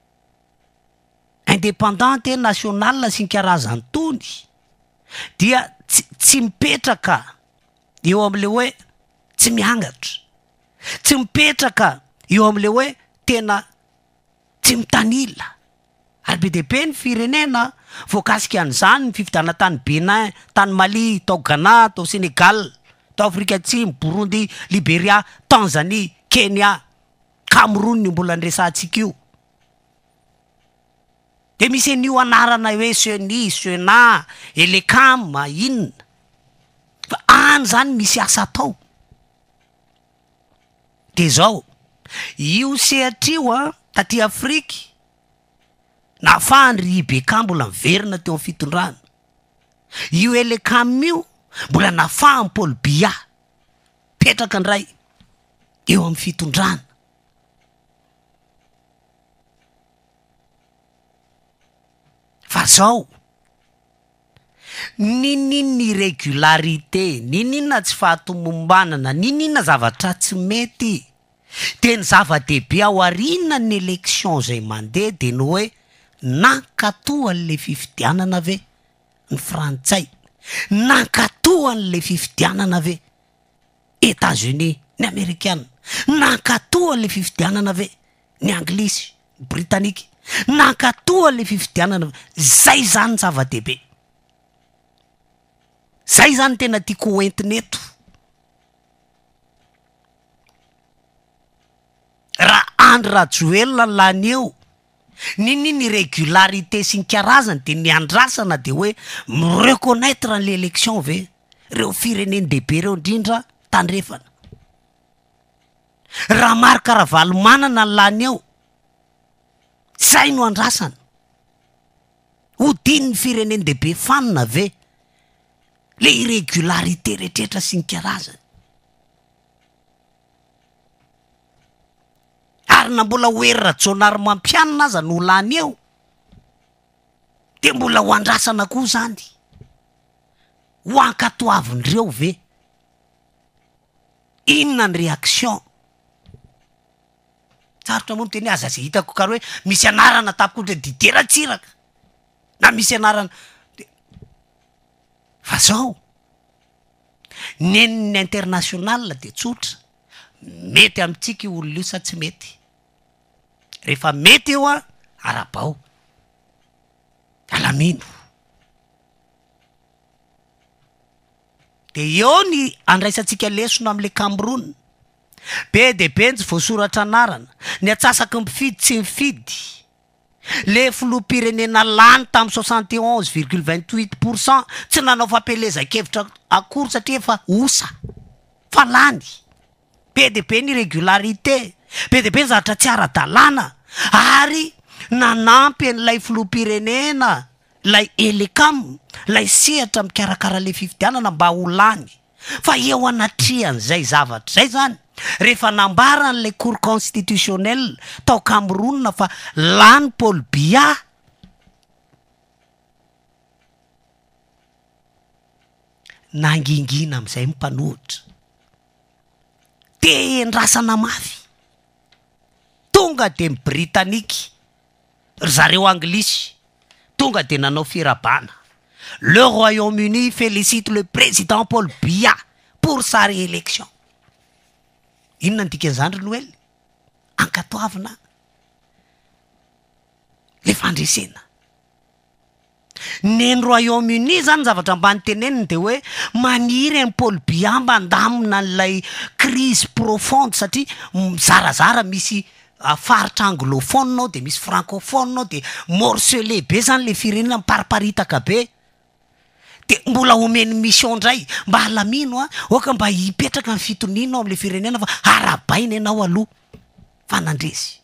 indépendante nationale sy ny karazany tony dia tsy mipetraka eo am'le hoe tsy miangatra tsy mipetraka eo am'le hoe tena tsy mitanila ary be de be ny firenena voakasika an'izany ny fividana tany Benin, tany Mali, tao Ghana, tao Sénégal, tao Afrika Atsimo, Burundi, Liberia, Tanzanie, Kenya, Cameroun ny mbola nresantsika io de misy an'io anarana hoe CENI, CENA, Elecam, inona fa any zany misy asa atao de zao io sehatrio taty Afrika nafahany ry IBK mbola miverina teo amin'ny fitondrana io Elecam io mbola nafahany Paul Biya petraka ndray eo amin'ny fitondrana fa zao ninina irrégularité ninina tsy fahatomombanana ninina zavatra tsy mety de ny zava-dehibe ao arinana ny élection zay mandeha de ny hoe nankatohan'le fifidianana ve ny frantsay nankatohan'le fifidianana ve États-Unis ny Amerikana nankatohan'le fifidianana ve ny Anglisy Britannique nankatohan'le fifidianana zay zany zava-dehibe zay zany tena tiako hoentineto raha Andry Rajoelina lany eo nininy irrégularité sy ny karazany de ny andrasana de hoe mireconnaître ny l'élection ve reo fireneny dehibe reo indrindra tandrefana raha Marc Karaval manana ny lany eo zay no andrasana hodiny ny fireneny dehibe fanina ve le irrégularité rehetrrehetra sy ny karazany ary na mbola hoerira jonary mampianina aza no lany eo de mbola ho andrasana koa zany ho ankatoavindreo ve inona ny réaction tsarotra moa miteny aza zay hitako karo hoe misy anarana tapokodra dideratsiraka na misy anarana fa zao neniny international de tsotra mety amitsika olona io sa tsy mety rehefa mety eo arabao alamino de eo ny andraisantsika lesona am'le Cameroun be de benjy voasoratra anarana ny atsasaky mifidy tsy mifidy le filoham-pirenena lany tamin'ny 71,28% tsy nanao fampelezan-kevitra akory satria efa osa fa lany be de be ny irrégularité be de be zatra tsy ara-dalàna ary nanampy an'ilay filoham-pirenena lay elekam lay sehatra mikarakara le fifidianana mba ho lany fa eo anatrian'izay zavatra zay zany rehefa nambaran'lay cour constitutionnel tao Cameroun fa lany Paul Biya nangingina am'izay mipanohitra te endrasana mafy tonga de Britannique zareo anglisy tonga de nanao firabana. Le Royaume-Uni félicite le président Paul Biya pour sa réélection. Inona ny dikan'izany Noël? Ankatoavina le fandresena. Ny Royaume-Uni zany zavatra mba nyteneniny de hoe maniry ny Paul Biya mba andamina an'ilay crise profonde satria zarazara misy faritra anglophone nao de misy francophone nao de morcelé be zany le firenena mipariparitaka be de mbola omeny mission ndray mba halamino oka mba hipetraka ny fitoniana am'le firenena fa arabaina ianao aloha fa nandresy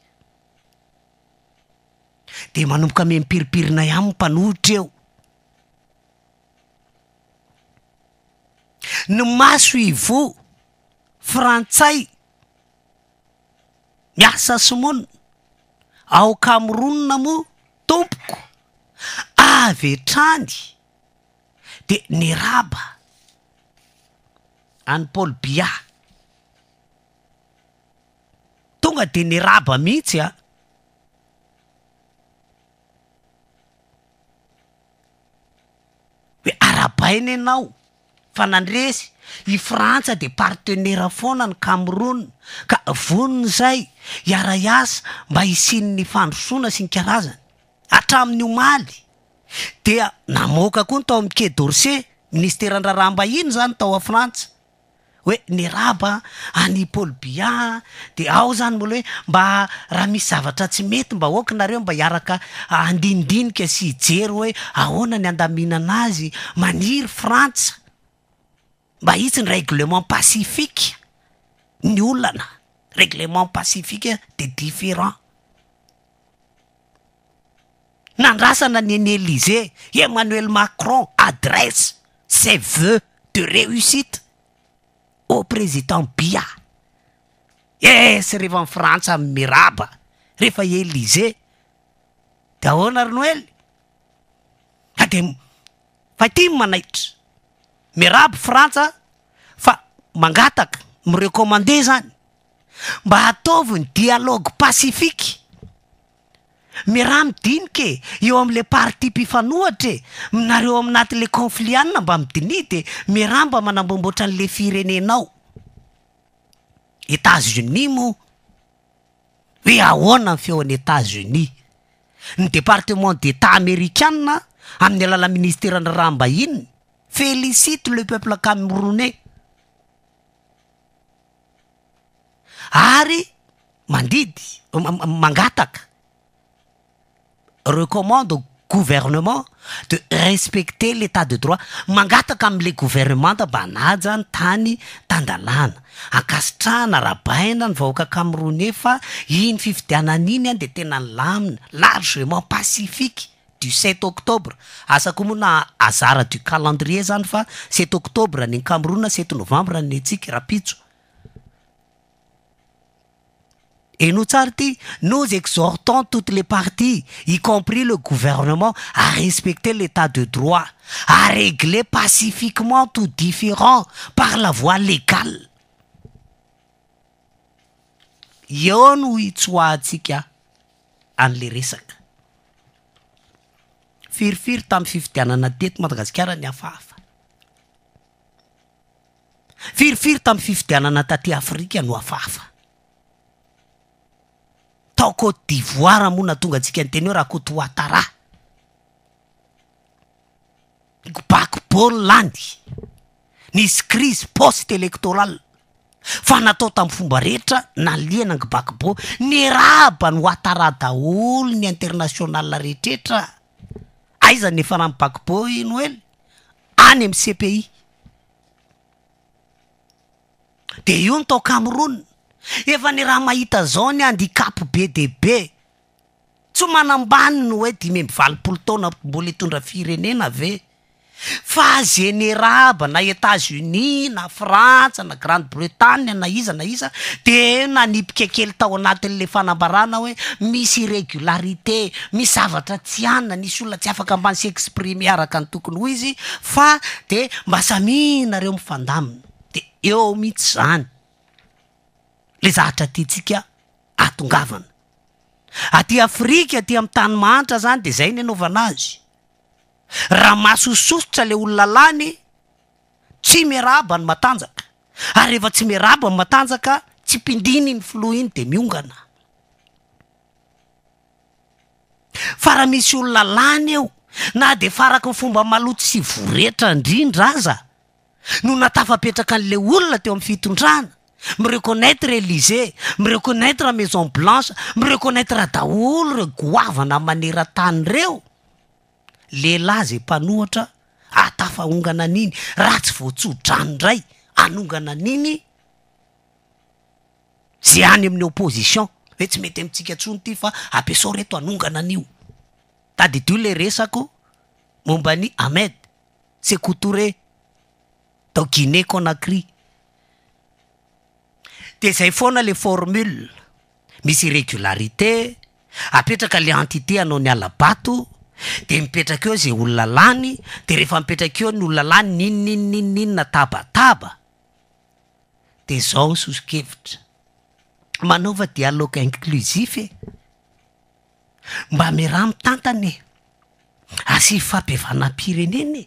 de manomboka ame mipiripirina ihany mpanohitra eo ny maso ivo frantsay miasa simona ao Cameroun mo tompoko avy etrany de niraba any Paul Biya tonga de niraba mihitsy hoe arabaina ianao fa nandresy i Frantsa de partenaire foana ny Cameroun ka vonony zay iara-iasa mba hisin'ny fandrosoana sy ny karazany hatramin'ny omaly dia namoaka koa ny tao amin'ny Quai d'Orsay ministeran-draraham-bahiny zany tao a Frantsa hoe niraba any Paul Biya de ao zany mbola hoe mba raha misy zavatra tsy mety mba oakinareo mba hiaraka andindinika sy hijery hoe ahoana ny andaminana azy maniry Frantsa mba hitsy ny règlement pacifique ny olana règlement pacifique de différent nandrasana ny Élysée Emmanuel Macron adresse ses vœux de réussite au président Biya yes rehefa ny Frantsa miraba rehefa Élysée de ahoana ry Noël de fa ty manaitra miraba Frantsa fa mangataka mirecommandé zany mba hataovy ny dialogue pacifique miraha midinike eo am'le parti mpifanohatra nareo aminaty le conflit anina mba midini de miraha mba manambomboatra an'le firenenao États-Unis mo hoe ahoana ny feon'ny États-Unis ny département d'état américain amin'ny alala ministère ny rambahiny félicite le peuple camerounais ary mandidy mangataka recommande au gouvernement de respecter l'état de droit mangataka am'le gouvernement mba naja ny tany tandalana ankasitrahana rabaina ny vahoaka Camerounais fa iny fifidianan'iny de tena lamina largement pacifique du 7 octobre asa koa moa azara du calendrier zany fa 7 octobre ny Cameroun 7 novembre ny tsika rapitso. Et nous, nous exhortons toutes les parties, y compris le gouvernement, à respecter l'état de droit, à régler pacifiquement tout différend par la voie légale. Yon itsoatsika an'le resaka. Firifir tam fifidianana teto Madagasikara ny hafahafa. Firifir tam fifidianana taty Afrika no hafahafa. Tao Côte d'Ivoire mona tonga antsika ny teny hoe raha Côte Ouattara. Gbagbo landy. Nisy crise post-électorale. Fa natao tamin'ny fomba rehetra naliana ny Gbagbo ny raba ny Ouattara daholo ny international rehetra. Aiza ny efa ny Gbagbo Noël any amin'ny CPI. De io ny tao Cameroun efa ny raha mahita zao ny handikapo be debe tsy manambaniny hoe 5-20 taona mbola hitondra firenena ve fa généraba na États-Unis na Frantsa na Grande-Bretagne na iza de nanipika kely tao anatin'le fanambarana hoe misy irrégularité misy zavatra tsy anna nisy olona tsy afaka ambany sy exprimer araka ny tokony ho izy fa de mba saminareo mifandamina de eo mihitsy zany le zahatra tiatsika atongavana aty Afrika aty amin'ny tany manitra zany de zay ny anaovana azy raha masososotra le olona lany tsy miaraba ny matanjaka ary rehefa tsy miaraba ny matanjaka tsy pindiny ny filoha iny de miongana fa raha misy olona lany eo na de faraka ny fomba maloto sy voretra indrindra aza no natafapetraka an'le olona teo amin'ny fitondrana mireconnaître Élysée, mireconnaître la Maison Blanche, mireconnaître daholo reo goavana maneran-tany reo lehilahy zay mpanohatra atafahongana niny raha tsy voatsodrano ndray anongana niny zay any amin'ny opposition hoe tsy mety amintsika tsony ty fa ampiasao reto anongana an'io tady dio le resako momba ny Ahmed Sékou Touré tao Guinée Conakry de zay foana le formule misy irrégularité apetraka le entité anao ny alabato de mipetraka eo zay olona lany de rehefa mipetraka eo ny olona lany ninina tabataba de zao soskevitra manaova dialogue inclusif mba miraha mitantany asy fampivanam-pireneny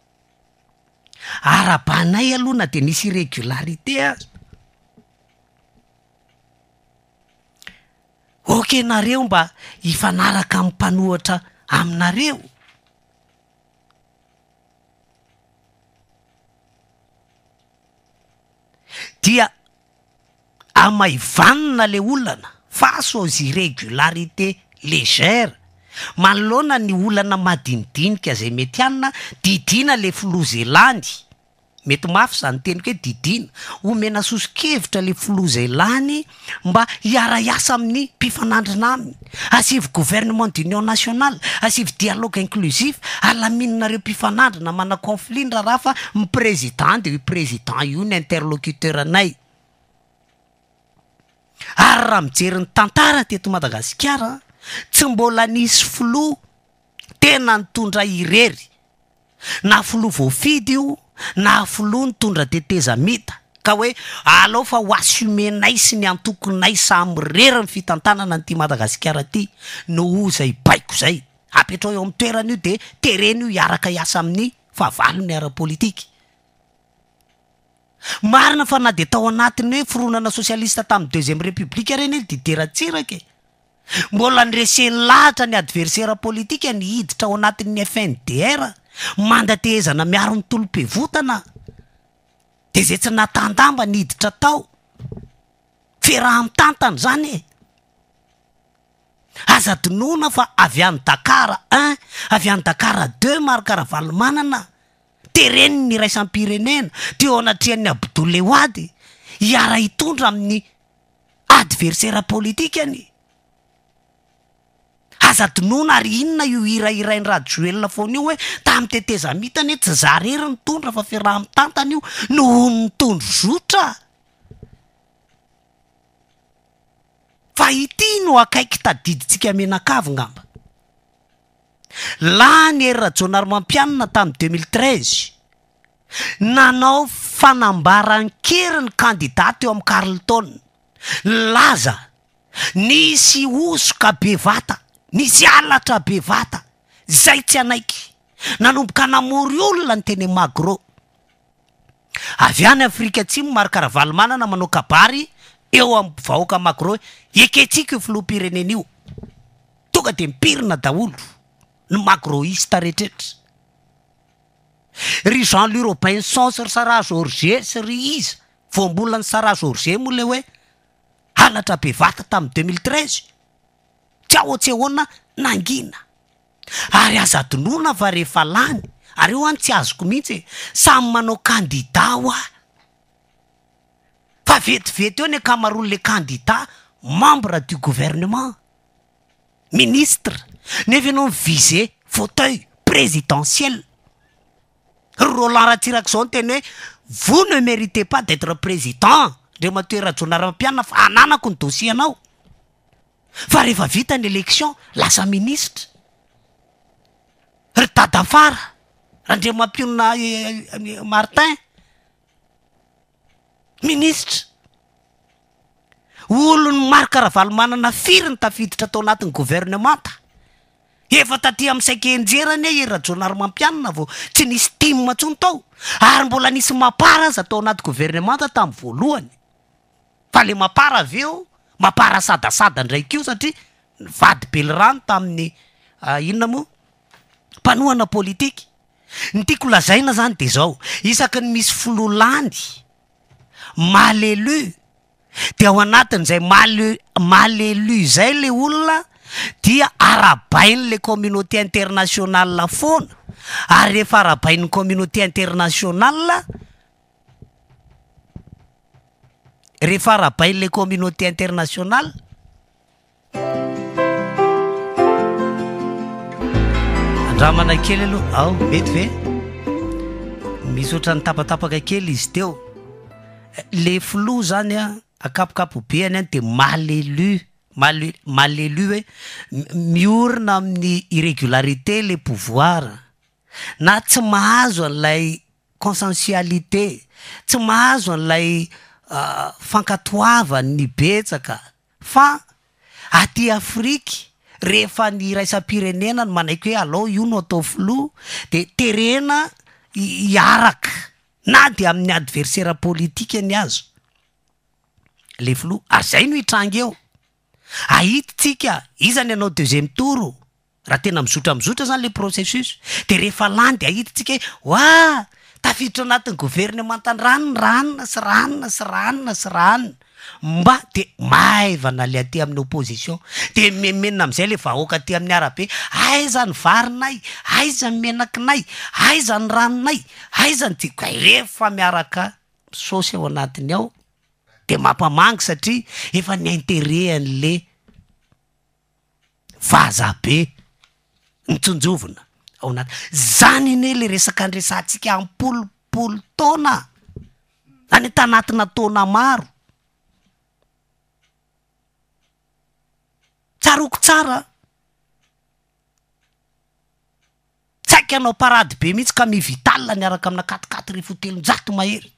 arabanay aloha na de nisy irrégularité azy oke nareo mba hifanaraka amin'ny mpanohatra aminareo dia amaivanina le olana face aux irrégularités légères manoloana ny olana madinidinika zay mety anina didina le filoha zay lany mety mafy zany teniko hoe didina omena soskevitra le filoha zay lany mba hiara-iasa amin'ny mpifanandrina aminy asivy gouvernement d'union nationale asivy dialogue inclusif alaminareo mpifanandrina mana conflit raha fa président de président io ny interlocuteur anay ary raha mijery ny tantara teto Madagasikara tsy mbola nisy filoha tena nitondra irery na filoha voafidy io na filoha nitondra teteza mita ka hoe alao fa ho assumenay sy ny antokonay samy rery ny fitantanana nyty Madagasikara ty no zay baiko zay apetrao eo amin'ny toerana io de tereny io hiaraka hiasa amin'ny fahavalony ara-politika marina fa na de tao anatiny hoe fironana sosialista tamin'ny deuxième république reny dideratsiraka mbola nyreseny lahatra ny adversaire politika ny hiditra ao anatin'ny FNDR mandatezana miaro ny tolom-pevotana de zay tsy natandamba ny hiditra tao feraha mitantana zany aza donona fa avy any Dakar 1 avy any Dakar 2 maro karavalmanana tereny ny raisam-pirenena teo anatrian'ny Abdoulaye Wade hiara hitondra amin'ny adversaire politikany aza donona ary inona io irairainy rajoelona foana io hoe tamy teteza mitany tsy zarery nitondra fa feraha mitantana io noho nitondro zotra fa ity no akaiky tadiditsika menakavy ngamba lany ery rajonaromampianina tamin'ny 2013 nanao fanambaran-kery ny candidat eo amin'ny Carleton laza nisy osoka bevata nisy alatra bevata zay tsy anaiky nanomboka namory olona ny teny Magro avy any Afrika Atsimo maro karavalmanana manao kabary eo amin'ny vahoaka Magro eketsika io filoham-pirenena io tonga de mipirina daholo ny magroista rehetrretra ry Jean-Louis Robinson sy ry Sarah Georges sy ry iza voambola ny Sarah Georges moa le hoe halatra bevata tamin'ny 2013 tsy ahotsy ahoana nangina ary aza donona fa rehefa lany ary eo any tsy azoko mihitsy samy manao kandida hoa fa vetivety eo ny akamaroan'le candidat membre du gouvernement ministre nefa ianao mivize fauteuil présidentiel. Roland Ratsiraka zao ny teny hoe vous ne méritez pas d'être président. Ndre matoera jonaram-pianina fa ananako ny dossier anao. Fa rehefa vita ny élection lasa ministre. Ry dadafara randre mampionona Martin ministre. Olony maro karavalo manana firy ny tafiditra tao anatin'ny gouvernementa. Efa taty amin'ny saik-enjerany era jonary-mampianina vao tsy nisy time tsony tao. Ary mbola nisy mapara aza tao anaty gouvernementa tamin'ny voalohany. Fa le mapara aveo mapara sadasada ndraiky io satria vady Belirano tamin'ny inona moa mpanohana politika. Ny tiako lazaina zany de zao, isaky ny misy filolandy mal élu de ao anatin'izay mal élu zay le olona dia arabainy le communauté internationale foana. Ary rehefa arabainy communauté internationale, rehefa arabainy le communauté internationale andramana kely aloha ao mety ve misy ohatrany tapatapaka kely izy teo. Le flou zany akapokapobeany de mal élu hoe miorina amin'ny irrégularité le pouvoir na tsy mahazo an'ilay consensualité, tsy mahazo an'ilay fankatoavany betsaka. Fa aty Afriky rehefa ny raisam-pirenena no manaiky hoe alao io no atao flou de terena hiaraka na de amin'ny adversaire politique ny azo le flou. Ary zay no hitrangy eo. Ahititsika izany anao deuxième tour raha tena mizotra zany le processus. De rehefa landy ahititsika wa tafiditra anatin'ny gouvernement ranona sy ranona mba de maivana le aty amin'ny opposition de menina am'izay le vahoaka aty amin'ny arabe. Aiza ny varinay, aiza ny menakinay, aiza ny ranonay, aiza ny tiko. Rehefa miaraka sosy ao anatiny ao de mampamangy satria efa ny intérêt an'le vazabe nitsonjovona ao anaty. Zany ine le resaka andresantsika ampolopolo taona any tanatina taona maro. Tsaroko tsara tsaiky anao parady be mihitsy ka mivitalina niaraka amina 4 mahery.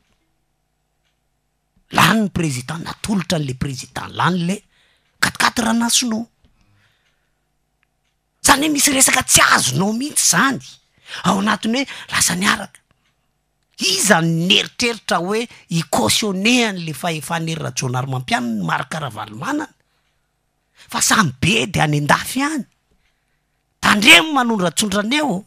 Lany ny président natolotra an'le président lany le 4 ranasonao. Zany hoe misy resaka tsy azonao mihitsy zany ao anatiny hoe lasa niaraka. Iza neritreritra hoe icautionné le fahefanerina jonary-mampianina maro karavalo manana. Fa samy be de any andafy any. Tandremo manondratsondrany eo.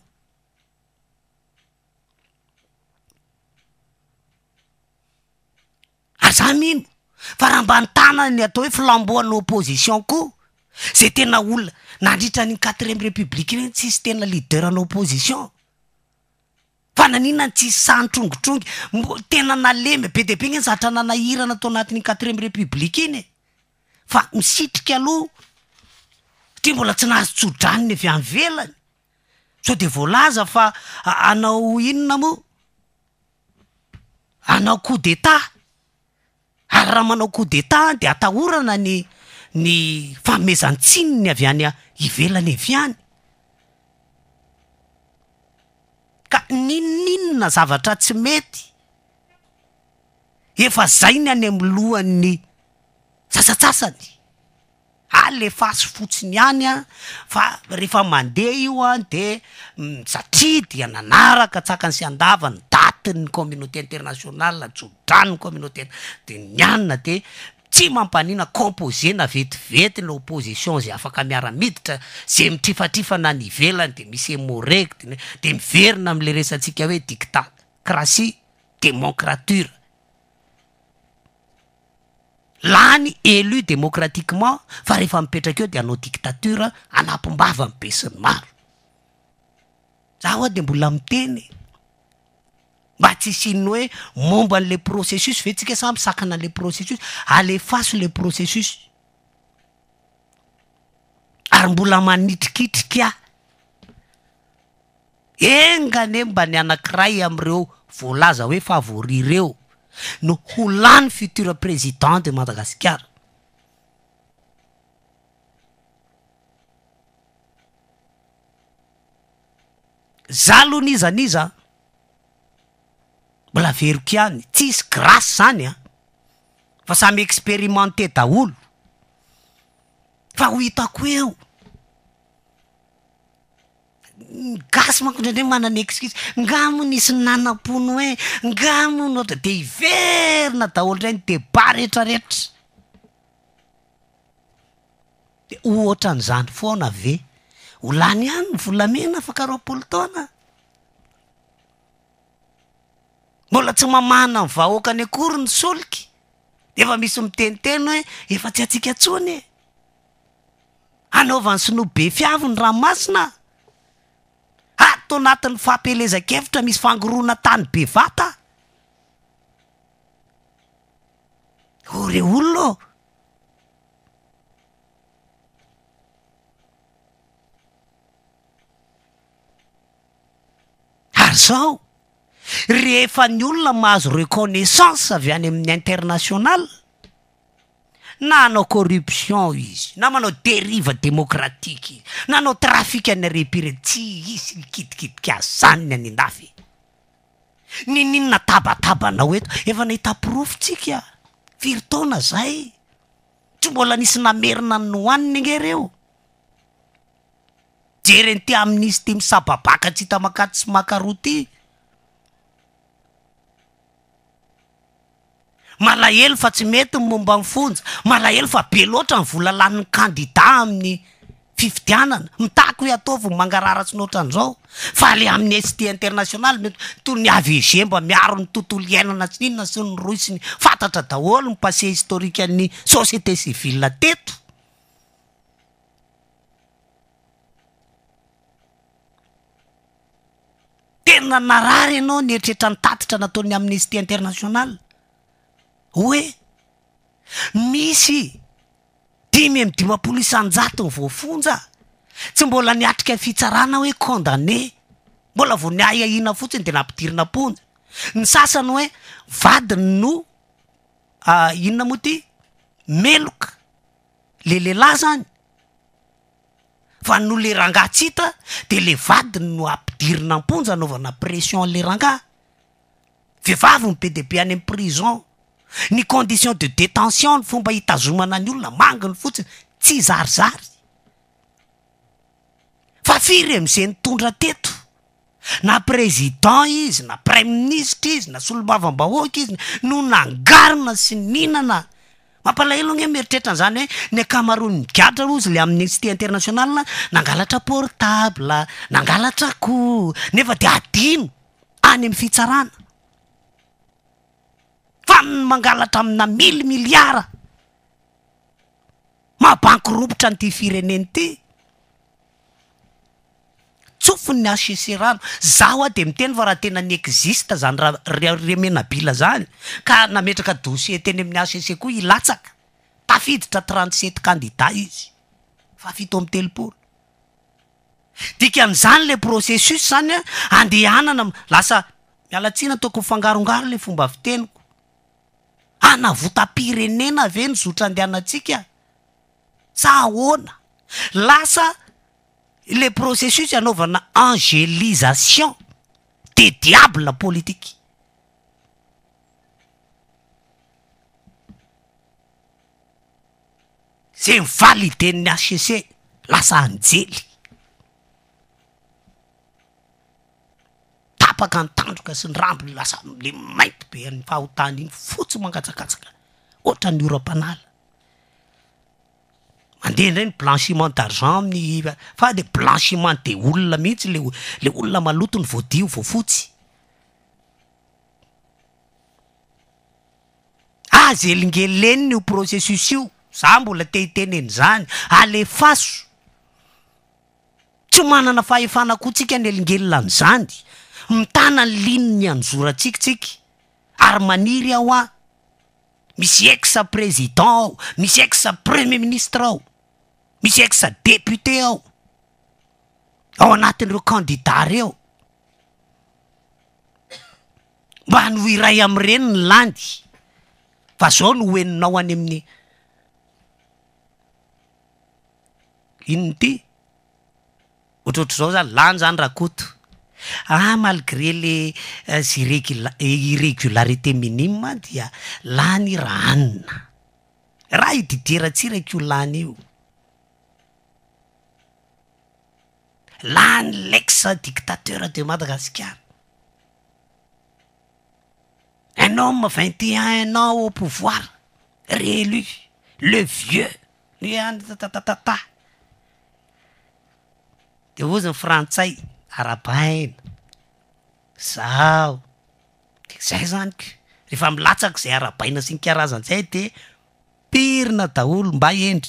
Aza mino fa raha mba nitana ny atao hoe flamboan'ny opposition ko zay tena olona nandritra ny 4e république iny tsisy tena leader an' opposition. Fa nanina tsisy santrongontrongy tena nalemy be de be ny zatra nanahirana tao anatin'ny 4e république iny. Fa misitrika aloha ty mbola tsy nahazo tsodrany avy any velany. So de voalaza fa anao inona mo anao coup d'état. Ary raha manao coup d'état de atahorana ny famezantsininy avy any ivelany avy any. Ka ninona zavatra tsy mety efa zay ny any amin'ny lohan'ny sasatsasany. Le fasy fotsiny any fa rehefa mandeha io de satria dia nanaraka tsakany sy andava ny datin'ny communauté internationale tsodrany communauté de nianina de tsy mampanina composé na vetivety ny opposition zay afaka miara-miditra zay mitrifatrifana ny ivelany de misy hémorragie de miverina am'le resantsika hoe dictacratie démocrature. Lany élu démocratiquement fa rehefa mipetraka eo de anao dictature anapombava ny be sy ny maro. Zaho de mbola miteny mba tsisy ino hoe momba an'le processus ve tsika samby sakana le processus alefaso le processus ary mbola manitrikitrika engane mba ny anankiray am'ireo voalaza hoe favori ireo no ho lany futur président de Madagascar. Zalonizaniza mbola veriko ihany tsisy grâce zany fa samy expérimenté daholo fa ho hitako eo gasy manko ndrendre manana excuse ngamo nisy nanam-pono hoe ngamo notra de hiverina daholo ndray ny débat rehetrarehetra de ohatran'izany foana ve ho lany ihany ny volamena afaka roapolo taona mbola tsy mamana ny vahoaka ny akory ny soliky efa misy miteniteny hoe efa tsy atsika tsony anaovany sinoa be fiavo ny ranomasina ato anatin'ny fampelezakevitra misy fangorona tany be vata ore olona ary zao rehefa ny olona mahazo reconnaissance avy any amin'ny international nanao corruption izy na manao dérive démocratique izy nanao trafic any repire tsy isy likitikitika zany any andafy ninina tabatabanao eto efa nahita proof tsika firy taona zay tsy mbola nisy namerina ny hoaniny ngereo jereny ty amin'izy ty misababaka tsy hita makaty sy makaroty malahelo fa tsy mety momba mifonja malahelo fa be loatra ny vola lanin'ny candidat amin'ny fifidianana mitako hoe ataovy mangararatsy noatran'izao fa le amin'ny ST international mety toy ny AVG mba miaro ny tontolo iainana tsy ninona sy ny roy sy ny fantatra daholo ny passé historique an'ny société civile teto tena narary ianao ny eritretra ny tatitra nataony Amnesty International hoe misy 5,000 isanjato ny voafonja tsy mbola niatrika fitsarana hoe condamné mbola vo niahina fotsiny de nampidirina ponja ny sasany hoe vadiny no inona moa ty meloka le lehilahy zany fa no le rangahy tsita de le vadiny no ampidirina amponja anaovana pression le rangahy vehivavy ny PDP any amin'ny prison ny condition de détention ny fomba hitazomana ny olona manginy fotsiny tsy zarizary fa firy am'izay nitondra teto na président izy na prime ministre izy na solombavambahoaka izy no nangarina sy ninana mampalahelo ny mieritreritra zany hoe ny akamarony migadra ozy le Amnesty International nangalatra portable nangalatra ko nefa de adino any amin'ny fitsarana fa mangalatra amina 1,000 miliara mabankiropotra n'ity fireneny ty tsofony ny HCC rano zaho de miteny fa raha tena ny existe zany remenabila zany ka nametraka dossier teny amin'ny HCC koa ilatsaka tafiditra 37 candidat izy fa fito amin'ny telopolo dikan'izany le processus zany andehanana lasa mialatsina toko fangarongaro le fomba fiteniko anavotam-pirenena ve ny zotra andehanantsika sa ahoana lasa le processus anaovana angélisation des diables politiques c'est validé ny HCC lasa anjely tapaka ny tandroka sy ny rambo lasa le mainty be ny fahotany iny fotsy mangatsakatsaka ohatra ny Europanala mandeha indray ny blanchiment d'argent amin'ny fa de blanchiment de olona mihitsy le olona maloto ny voadio voafotsy azy elingeleny io processus io za mbola tehiteneny zany alefaso tsy manana fahefana koa tsika ny elingelina an'izany mitana ny lininy anjoratsikitsiky ary maniry ao a misy ex président ao, misy ex premier ministre ao, misy ex député ao anatin'ireo candidat reo mba no iray am'ireny ny landy fa zao no hoeninao any amin'ny inony ty ohatrohatry zao zany lany zany rakoto malgré les irrégularité minime dia lany ranona raha idideratsirako lany io lany l'ex dictateur de Madagascar, un homme 21 ans au pouvoir réélu, le vieux de oziny frantsay arabaina zao zay zany ko rehefa milatsaka zay arabaina sy ny karazan'zay de pirina daholo mba endry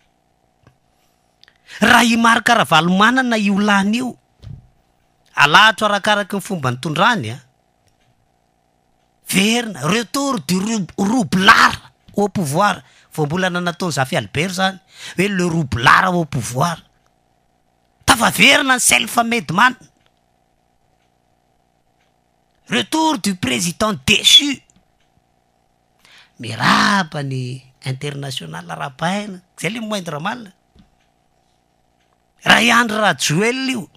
raha imarika rahavalomanana io lany io alatro arakaraky ny fomba ny tondrany verina retour du roublard au pouvoir voambolana nataony Zafy Albert zany hoe le roublard au pouvoir tafaverina ny self-made man, retour du président déchu miraba ny international arabaina zay le moindre mal raha Andry Rajoelina io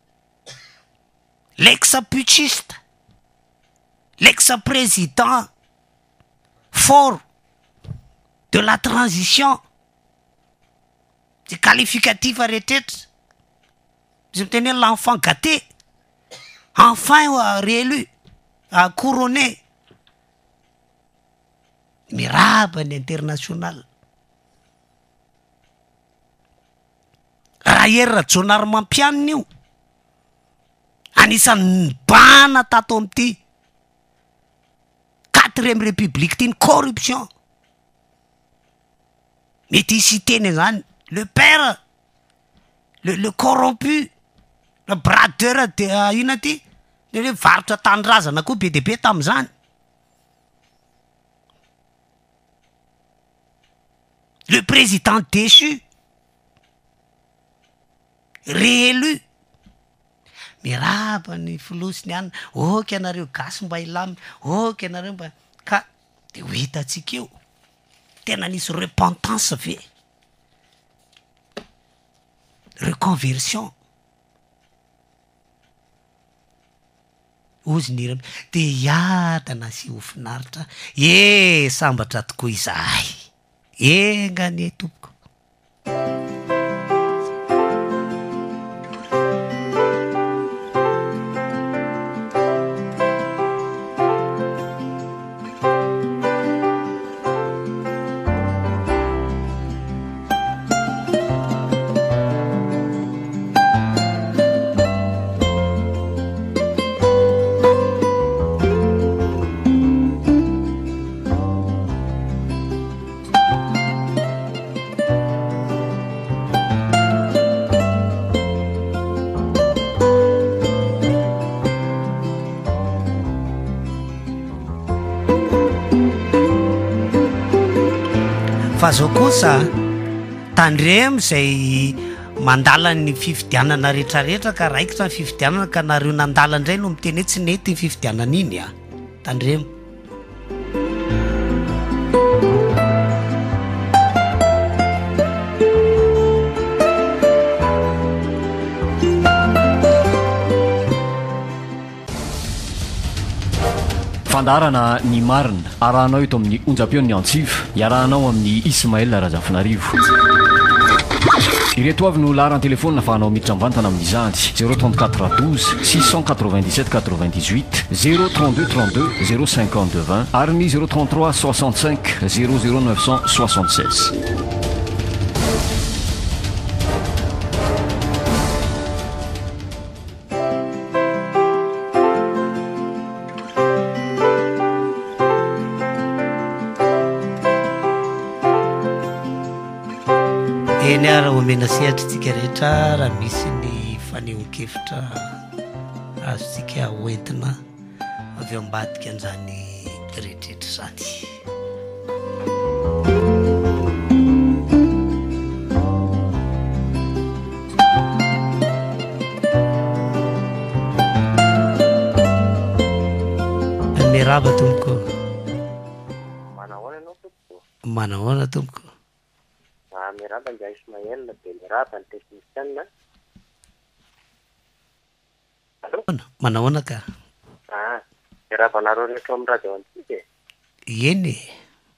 l'ex-putschiste, l'ex-président fort de la transition, c'est qualificatif retraite, je me tenais l'enfant gâté, enfin réélu, couronné, mirabany international. Raha ery Rajonary Mampianina io anisan'ny bana tato am'ty 4e république ty ny corruption mety hisy teny zany le père le corrompu le bradeur de ina ty le varotra tanindrazana koa be de be tam'zany le président déchu réélu miraba ny filosiny any oky anareo gasy mba ilamy oky anareo mba ka de ho hitatsika eo tena nisy repentance ve reconversion ozy nira de iadana sy ho finaritra sambatra tokoa izahay engany tompoko fa zao kosa tandremo zay mandala ny fifidianana rehetrarehetra ka raiky sa fifidianana ka nareo nandala indray no miteny hoe tsy nety ny fifidianana iny tandremo fandarana ny marina arahanao eto amin'ny onjam-peon'ny antsiva iarahanao amin'ny Ismaël Razafinarivo ireto avy no laharan telefônina afahanao miditra mivantana amin'izany 034 12 697 98 032 32 052 20 ary ny 033 65 00 976. eny ara omena sehatra tsika rehetra raha misy ny fanehoan-kevitra azontsika hoentina avy eo ambadika an'izany rehetrrehetra zany. Miraba tompoko. Manahoana ianao tompoko? Manahoana tompoko? Miraba ndra Ismaël dia miraba ny technicienne. Allo? Manahoana ka? Miraba anareo rehetra amin'ny radio antsika e. Eny e.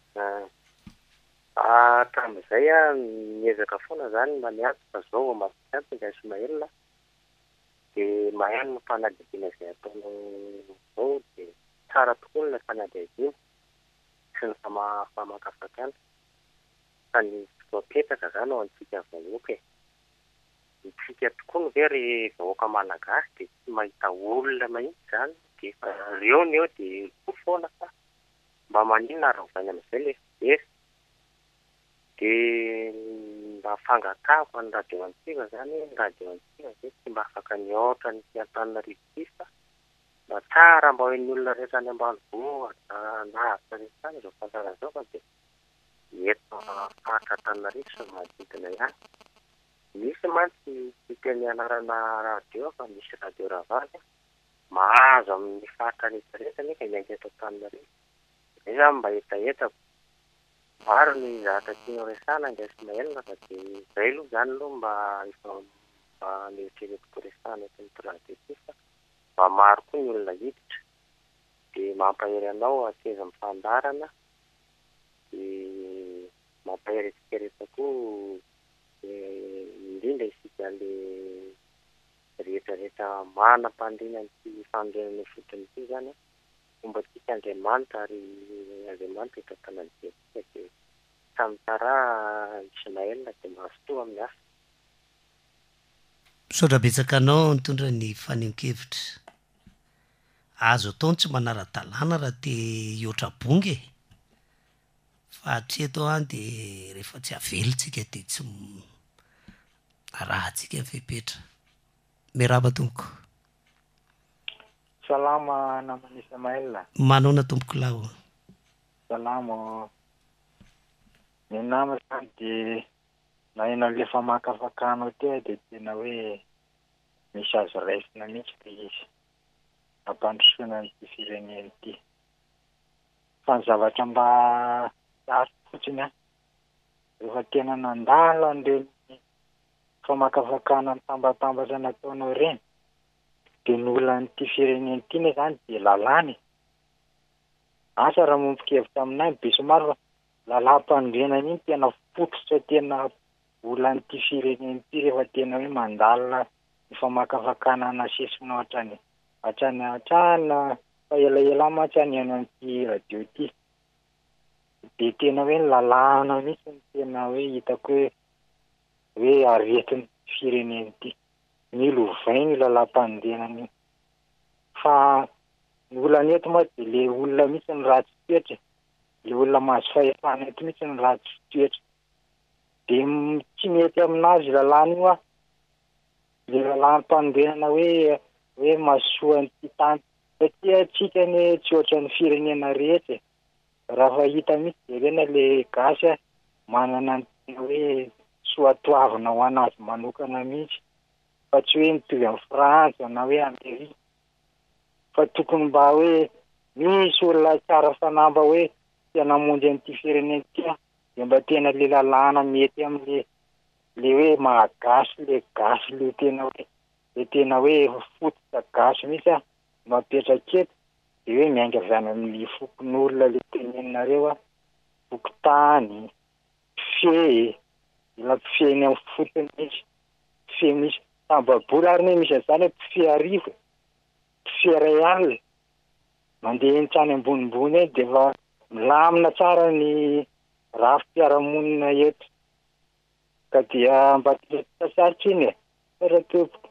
Hatramin'izay miezaka foana zany maniaty fa zao mafianty ndra Ismaël dia mahay ny fanadihadiana izay ataonao zao dia tsara tokoa ilay fanadihadiana sy ny famakafakana fa ny fotoam-petaka zany ao antsika vahoaka e. Itsika tokoa ny very vahoaka malagasy dia tsy mahita olona mahitsy zany dia efa reo ny eo dia ko foana fa mba maninona arovaina amin'izay le very dia mba fangatahako ny radio antsika zany ny radio antsika zay tsy mba afaka niaotra ny Antananarivo ity fa mba tsara mba hoen'ny olona rehetra any ambanivohitra nahatra rehetra any izao fantara zao fa dia eto faritra Antananarivo sy manodidina ihany. Misy mantsy tsy teny anarana radio fa misy radio Ravary mahazo amin'ny faritra rehetrarehetra nefa miainga eto Antananarivo. Izay zany mba etaetako maro ny zavatra tianao resahana ndra Ismaël fa dia izay aloha zany aloha mba efa mba nieritreretiko resahana eto amin'ny radio ity fa mba maro koa ny olona hiditra dia mampahery anao akeza amin'ny fandarana dia mampahery etsikeretra koa indrindra isika le rehetrarehetra manam-pandriana ny fandrinana fotony ity zany fomba tsika Andriamanitra ary Andriamanitra eto Antananarivo dia samy tara Ismaël dia mahasotoa amin'ny asa. Misaotra betsaka anao nitondra ny faneho-kevitra. Azo ataony tsy manara-dalàna raha te hiotra bongy e. Fa hatreto any dia rehefa tsy avelontsika dia tsy rahantsika ny fepetra. Miraba tompoko. Salama namany Ismaël. Manahoana tompoko lao? Salama. Ny nama zany dia na enao le famakafakanao tea dia tena hoe misy azo raisina mihitsy dia izy ampandrosoana nyity firenena ity. Fa ny zavatra mba tsara fotsiny rehefa tena nandalo an'ireny famakafakana mitambatambatra nataonao ireny dia ny olona n'ity firenena ity ne zany dia lalàny. Asa raha mombon-kevitra aminay be somary fa lalàm-pandriana iny tena fototra tena olona n'ity firenena ity rehefa tena hoe mandalina ny famakafakana nasesinao hatrany fa elaela mahatrany ianao n'ity radio ity. Dia tena hoe lalàna mihitsy ny tena hoe hitako hoe aretin'ny firenena ity. Mila ovainy lalàm-pandriana fa ny olona eto moa dia le olona mihitsy ny ratsy toetra, le olona mahazo fahefana eto mihitsy ny ratsy toetra. Dia tsy mety aminazy lalàna io le lalàm-pandriana hoe mahasoa nyity tany satria tsika ny tsy ohatra ny firenena rehetra. Raha fa hita mihitsy dia rena le gasy manana ny tena hoe soatoavina ho anazy manokana mihitsy fa tsy hoe mitovy amin'ny Frantsa na hoe Amerika. Fa tokony mba hoe misy olona tsara fanamba hoe tena monjy an'ity firenena ity dia mba tena le lalàna mety amin'le hoe mahagasy le gasy le tena hoe fototra gasy mihitsy mapetraka eto dia hoe miainga avy any amin'ny fokon'olona le tenenareo fokotany fe ila pifeny amin'ny fotony misy pife misy tambabola ary ne misy zany hoe pife arivo pife iray alina mandeha entrany ambonimbony eny dia efa milamina tsara ny rafim-piarahamonina eto ka dia mba sarotra iny e tsara tompoko.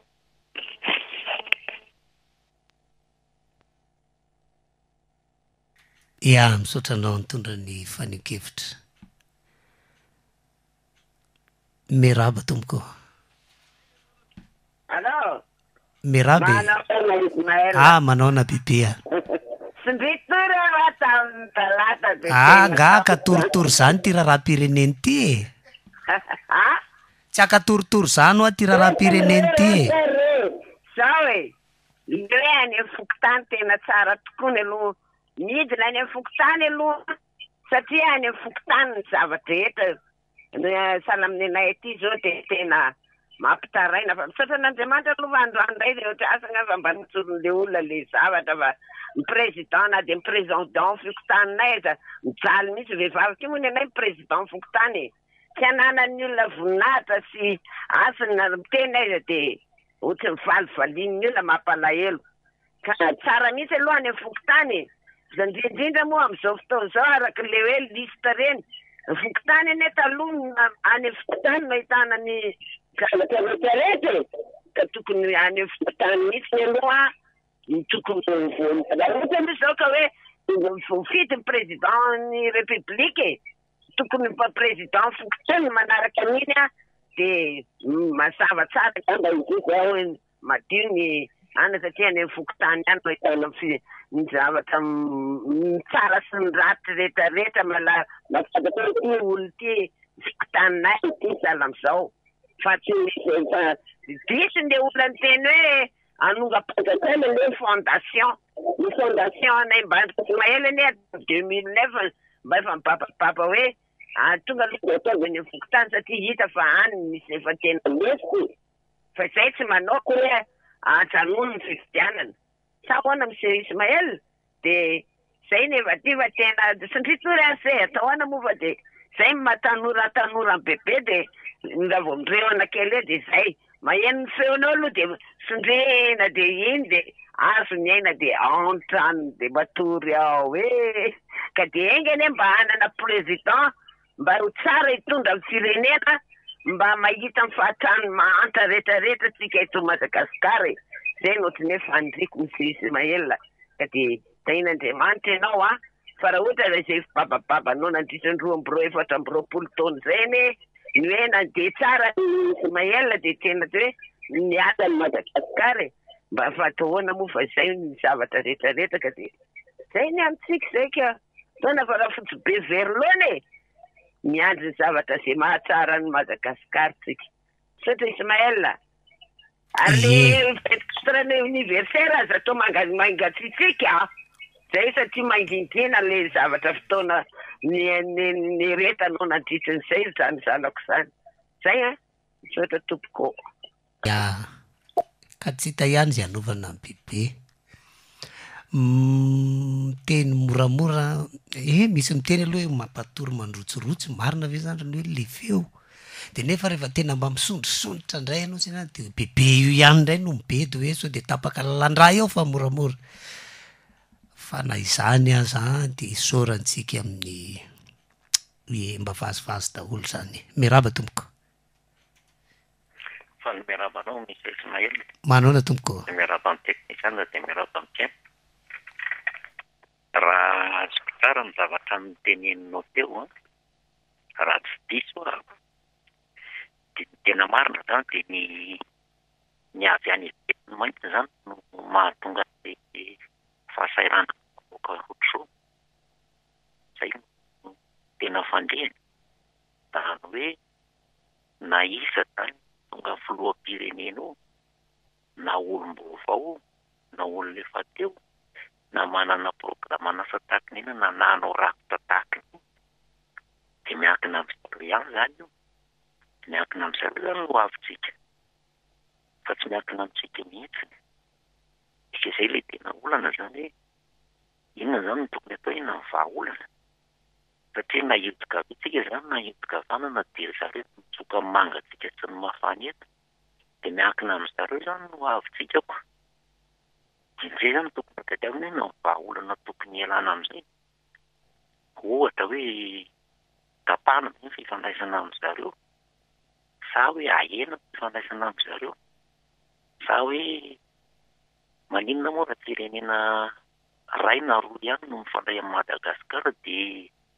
Ia, misaotra anao nitondra ny faneho-kevitra. Miraba tompoko. Allo. mirabe manao bibea nga akatoritory zany ty raharaha-pireneny ty e tsy akatoritory zany oa ty raharaha-pireneny ty e zao e le any amy fokotany tena tsara tokoa ny aloha midina any amy fokotany aloha satria any amy fokotany ny zavatra rehetra sala amin'ny anay aty zao de tena mampitaraina fa misotran'Andriamanitra aloha fa androandray le ohatra asagna fa mba nitsoron'le olona le zavatra fa ny président na de ny président fokotaninay za mijaly misy vehivavy ty moa ny anay président fokotany tsy ananan'ny olona voninahitra sy asana miteny aiza de ohatra mivalivalian'ny olona mampalahelo ka tsara misy aloha any amy fokotany indrindra moa am'izao fotoana zao araky le hoe lista reny fokotany ane taloha any amy fokotany mahitana ny kalakalaky rehetra ka tokony any amy fokotany misy ny aloha tokony raha ohatra misy zao ka hoe fity ny président ny république tokony mpa président fokotany manaraka an'iny a de mazava tsara kamba izay hoe madio ny ana satria any amy fokotany any mahitana ny zavatra tsara sy ny ratsy rehetrarehetra mafatatra ty olo ty fokotaninay ty sala am'izao fa tsy diso nde olona ny teny hoe anonga-panjakana le fondation ny fondation anay Mbandrika Mahela ane 2009 mba efa mipapapapa hoe tonga aloha ataovy any amy fokotany satria hita fa any misy efa tena mesy fa zay tsy manao hoe atranono ny fifidianana sa hoana Monsieur Ismaël de zay nefa ty fa tena sindritory ase atao hoana moa fa de zay matanora ny bebe de raha vao mirehona kely e de zay maheno ny feonao aloha de sondrena de iny de azo ny aina de antrano de matory ao e ka de engany mba hanana président mba ho tsara hitondra ny firenena mba mahita ny fahatrano mahantra rehetrarehetra tsika eto Madagasikara zay notrany hoe fandriko Monsieur Ismaël ka de tain'Andriamanitra ianao fa raha ohatra zay bababanao nandritran'ny 2-4 taona zay ne ny hoe nandeha tsara Ismaël de tena hoe niasa ny Madagasikara mba fatahoana moa fa zay ny zavatra rehetrarehetra ka de zay ny amitsika zay ka tona fa raha fotsy be verlona miandry ny zavatra zay mahatsara ny Madagasikara tsika sotra Ismaël ary le fettrany anniversaire aza atao mangatsitsika zay satria mangingina le zavatra fotoana ny retanao nandritran'izay zany zanako zany zay misotra tompoko ya ka tsy hita ihany zay anovana ny bebe teny moramora misy miteny aloha hoe mampatory mandrotsorotsy marina ve zany ny hoe le feo de nefa rehefa tena mba misondrosondrotra ndray ianao zany de bebe io ihany ndray no mibedy hoe so de tapaka lalandra eo fa moramora fa na izany aza de isorantsika amin'ny mba vazivazy daholo zany miraba tompoko fa ny mirabanao misy Ismaël manao na tompoko miraba amin'ny teknisiana de miraba amin'ny tiana raha azoko tsara ny zavatra nyteneninao teo raha tsy diso de tena marina zany de ny avy any ivelany mainty zany no mahatonga de fahasairana boka ohatro zay tena fandrehany zany hoe na isa zany tonga filoham-pirenena na olom-baovao na olona efa teo na manana programa nasa tahakiny ina na nanao rakitra tahakiny de miankina am'zareo ihany zany io miankina am'zareo zany no avitsika fa tsy miankina amitsika mihitsy ika zay le tena olana zany hoe inona zany no tokony atao ina ny vahaolana satria na hidika avitsika zany na hidika vanana de zareo mitsoka mangatsika sy ny mafana eto de miankina am'zareo zany no avitsika ko zay zany tokony atao aminy na vahaolana tokony ialana am'izay ohatra hoe tapana ny fifandraisana am'zareo sa hoe ahena fifandraisana am'zareo sa hoe maninona moa raha firenena ray na roa ihany no mifandray amin'ny Madagasikara de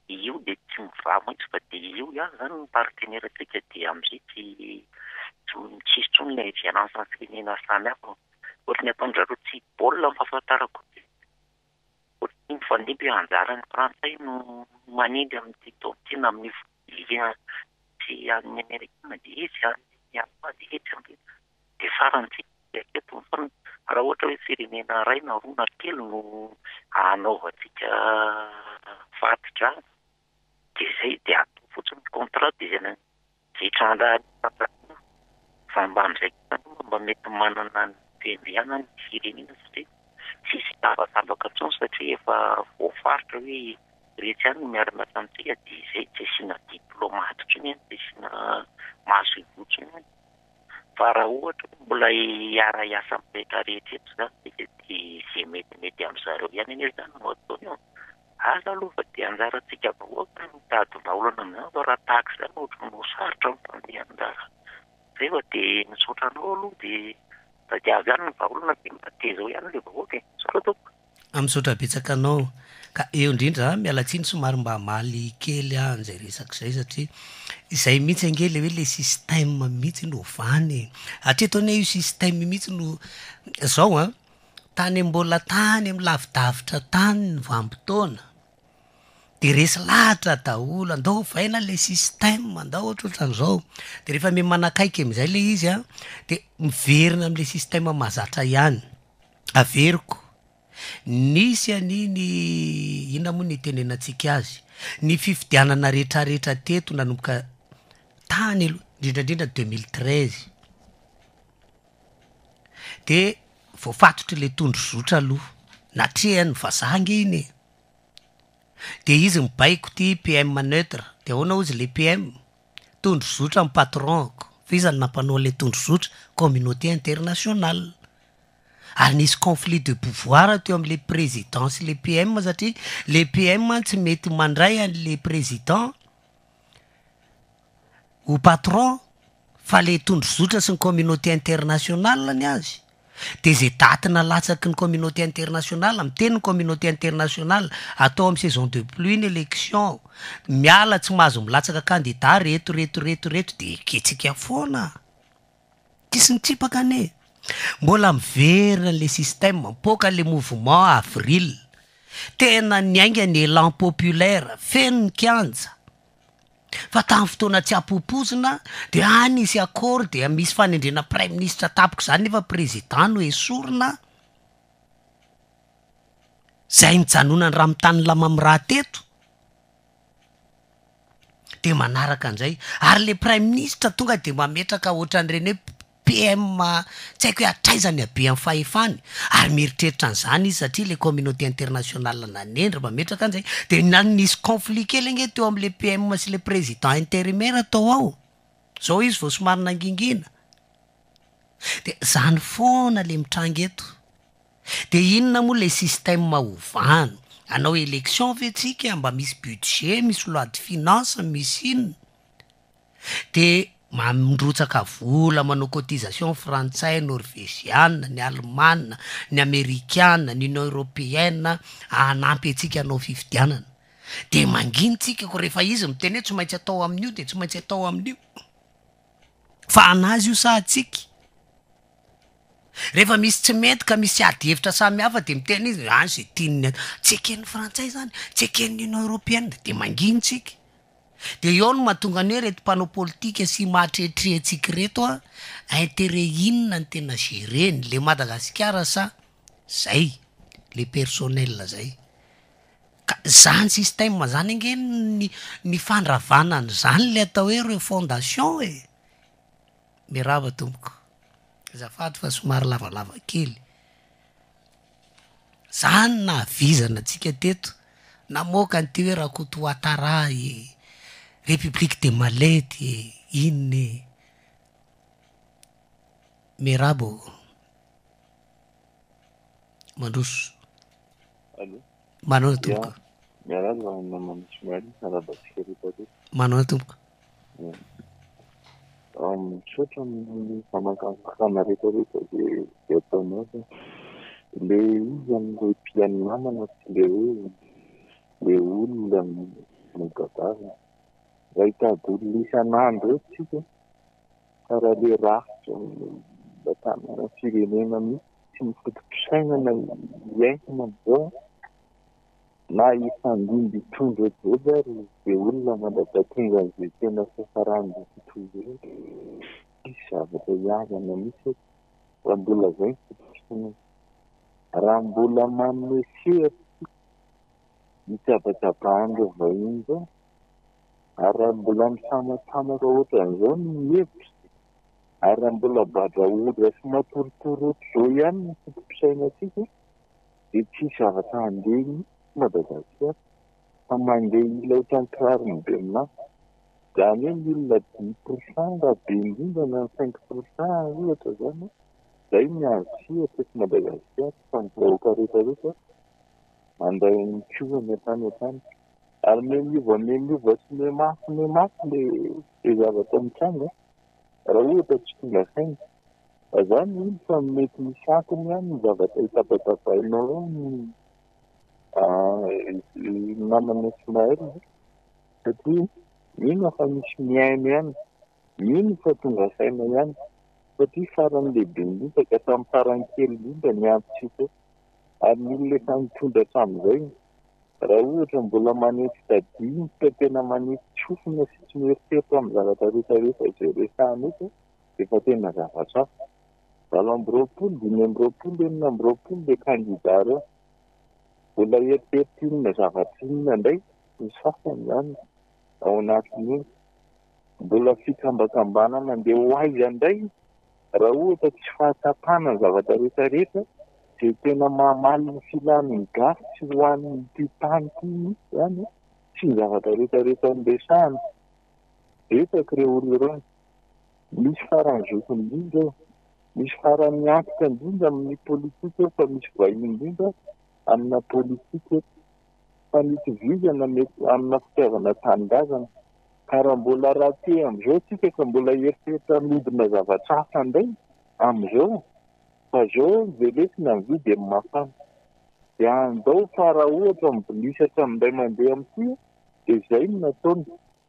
io dia tsy miva mihitsy fa dia io ihany zany ny partenaire antsika dia amin'izay tsisy tsony ilay violence ny firenena samihafa. Ohatrany ataon'zareo tsy baolina ny fahafantarako. Ohatrany mifandimby anjaran'ny frantsay no manindry amin'ity taontina amin'ny liens sy amin'ny amerikana dia izy amin'ny apa dia izy amin'ny dia farantsika eto fa raha ohatra hoe firenena ray na roa na telo no anaovantsika fatitra dia izay dia atao fotsiny contrat dia izay tranga fa mba amin'izay mba mety manana ny fiandriana ny firenena satria sisy zavazavaka intsony satria efa voafaritra hoe rehetra ihany no miara-miasa amintsika dia izay tsy asiana diplomate intsony ihany tsy asiana mahazo ivotsony ihany. Fa raha ohatra mbola hiara-iasa amin'ny rehetra rehetra eto zany dia izay metimety amin'izareo ihany anie zany no ataony eo. Aza aloha fa dia anjarantsika vahoaka mitady vaolana amin'izany fa raha tahaka izany ohatry no sarotra mifandehana zay fa dia misaotra anao aloha dia tadiavy ihany ny vaolana dia mba tezao ihany ilay vahoaka e. Saotra tompoko. Misaotra betsaka anao ka eo indrindra mialatsiny somary mba maly kely an'izay resaka izay satria izay mihitsy angely hoe le système mihitsy no vany hatreto anie io système mihitsy no zao a tany mbola tany amin'ny lavidavitra tany ny vanim-potoana dia resy lahatra daholo andao vaina le système andao ohatrohatran'izao dia rehefa manakaiky amin'izay le izy a dia miverina amin'le système mahazatra ihany averiko nisy aniny ina moa ny tenenantsika azy ny fifidianana rehetrarehetra teto nanomboka tany aloha indrindrandrindra 2013 dia voafatotry le tondro zotra aloha natrehany vazangy iny dia izy mibaiko ty PM neutre dia ahoana ozy le PM tondro zotra amin'ny patronko fizany nampanao le tondro zotra communauté internationale ary nisy conflit de pouvoir teo amin'le président sy le PM satria le PM tsy mety mandray an'le président ho patron fa le tondro zotra sy ny communauté internationale ny azy dia zay daty nalatsaky ny communauté internationale amin'ny teny ny communauté internationale atao amin'ny saison de pluie ny élection miala tsy mahazo milatsaka candidat reto dia ketsika foana tsisy nitsipaka ane mbola miverina le système mipoka le mouvement avril tena niainga ny élan populaire feno ny kianja fa tamin'ny fotoana tsy ampopozina dia any isy accord dia misy fanendrena prime ministre tapoko zany nefa président no esorina zay mijanona ny raha mitany lama amin'ny raha teto dia manaraka an'izay ary le prime ministre tonga dia mametraka ohatran'ireny hoe PM tsy haiko hoe atraizany abe amin'ny fahefany ary mieritreritra an'izany izy satria le communauté internationale nanendra mametraka an'izay dia nisy conflit kely ange teo amin'le PM sy le président intérimaire atao ao zao izy vao somary nangingina dia zany foana le mitranga eto dia inona moa le système hovany anao élection vetsika mba misy budget misy loi de finance misy inona dia mamindrotsaka vola manao cotisation frantsay norvégiane ny allemana ny américaine ny union européenne anampy atsika anao fifidianana dia manginitsika ko rehefa izy miteny hoe tsy maintsy atao amin'io dia tsy maintsy atao amin'io fa anazy io sahatsika rehefa misy tsy mety ka misy ady hevitra samy hafa dia miteny izy any zay tiany tsy eken'ny frantsay zany tsy eken'ny union européenne dia manginitsika dia eo no mahatonga ny hoe reto mpanao politika sy mahatrehetrehatsika reto a intérêt inona ny tena géreny le Madagasikara sa zay le personnel zay ka zany système zany ange ny fandravana zany le atao hoe refondation e mirava tompoko azafady fa somary lavalava kely zany na avizana atsika teto namoaka nyty hoe Rakoto Ouattara République de Malety inny mirabo mandroso manao tompoko manao tompoko misaotra amin'ny famakafana rehetrarehetra dia ataonao fa le izy amin'ilay mpiany namana sy le hoe le olona migadavina raha hitady isan'andro tsika karaha le rafitra tanàna firenena mihitsy tsy mifoto-pisainana iainana am'izao na ifandimby tondro ejely ary de olona mandrapatonga an'izay tena safarany fitozy rehetra isy zavatra iavana misy raha mbola zay ny raha mbola manome sehatra mitsabatsabahan'ireo vahiny zao ary raha mbola misamasamaka ohatran'izao ny hevitra ary raha mbola badraodra sy matorotoroto zao ihany ny foto-pisainantsika de tsisy zavatra handehny Madagasikara fa mandeha ilay ohatran'ny be aminazy zany hoe milona 10% raha be indrindra na 5% ohatra zany zay ny azo sehatra eto Madagasikara fa ny vahoaka rehetrarehetra manday mikohany antany ary memiova sy memafy le zavatra mitranga raha ohatra tsy tonga saina fa zany iny fa mety misy antony ihany ny zavatra hitapatapainao namana Ismaël satria mino fa misy miaino ihany mino fa tonga saina ihany satria farany lehibe indrindra ka tamin'ny farany kely indrindra ny antsika ary milona efa mitondra hatramin'izay raha ohatra mbola manety tadinika tena manety tsofina sy tsy mieritreritra amin'ny zavatra rehetrarehetra izay resahana eto efa tena zavatra hafa 7 5 le kandida reo mbola eritreritrinona zavatra inona ndray ny sasany zany ao anatin'iny mbola fikambakambanana mandeha ho aiza indray raha ohatra tsy fahatapana ny zavatra rehetrarehetra de tena mamaly ny filan'ny gasy sy hoan'ny titaniky zany sy ny zavatra rehetrarehetra niresahana betaka ireo olona ireo misy farany zokony indrindra misy farany antoka indrindra amin'ny politika fa misy vahiny indrindra amina politika fa nitovizana mety amina fitiavana tanindrazana ka raha mbola rahaty am'izao tsika ka mbola eritreritra midina zavatra hafa indray am'izao fa zao velesina mividy amin'ny mafana de andao fa raha ohatra mibolisatra amin'indray mandeha amin'ity de zay no nataony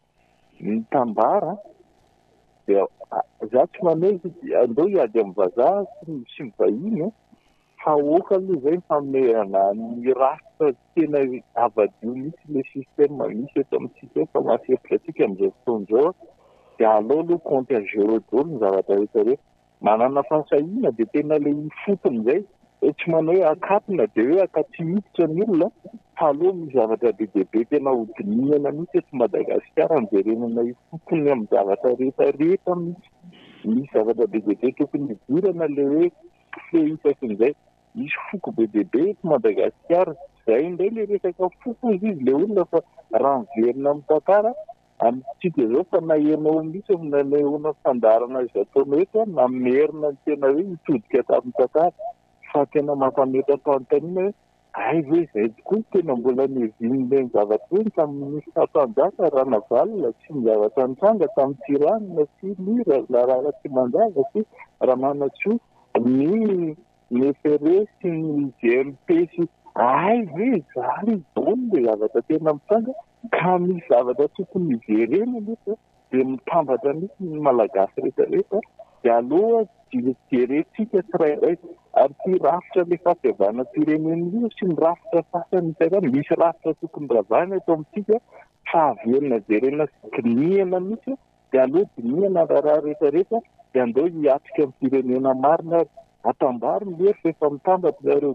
mitambara de za tsy mamezy andao hiady amin'ny vazaha sy mivahiny fa oka aloha zay famerana ny rafitra tena avadio mihitsy le système misy eto amintsika fa masefitra atsika amin'izao fotoan'izao de alao aloha compte à zéro daholo ny zavatra rehetrarehetra manana fahasahina de tena le ifotony zay hoe tsy manao hoe akatona de hoe akatsy miditra ny olona fa aloha misy zavatra be dehibe tena hodinihana mihitsy eto Madagasikara mijerenana ifotony amin'ny zavatra rehetrarehetra mihitsy misy zavatra be dehibe tokony hidirana le hoe fehisakin'izay misy foko be dehibe eto Madagasikara zay indray le resaka foko izy le olona fa raha miverina amin'ny tantara amintsika zao fa nahenao mihitsy nanehoana fandarana izy ataonao eto na merina ny tena hoe hitodika tamin'ny tantara fa tena mampametapanontaniana hoe ay ve zay tokoa tena mbola nevin'le ny zavatra hoe tamin'ny fatanjaka ranavalina sy ny zavatra nitranga tamin'ny tiranina sy mira raha tsy mandrava sy ramanatsoa ny nefere sy ny GMP sy ay ve zany daholo le zavatra tena mitranga ka misy zavatra tokony hiverena nefa de mitambatra mihitsy ny malagasy rehetrarehetra de aloha jerentsika tsirairay ary ty rafitra le fahafiavana pirenena io sy ny rafitra fasany tsara misy rafitra tokony ravana eto amintsika fa averina jerena sy kinihana mihitsy de aloha dinihana raha rehetrarehetra de andao hiatrika amin'ny pirenena marina atambary lery rehefa mitambatra zareo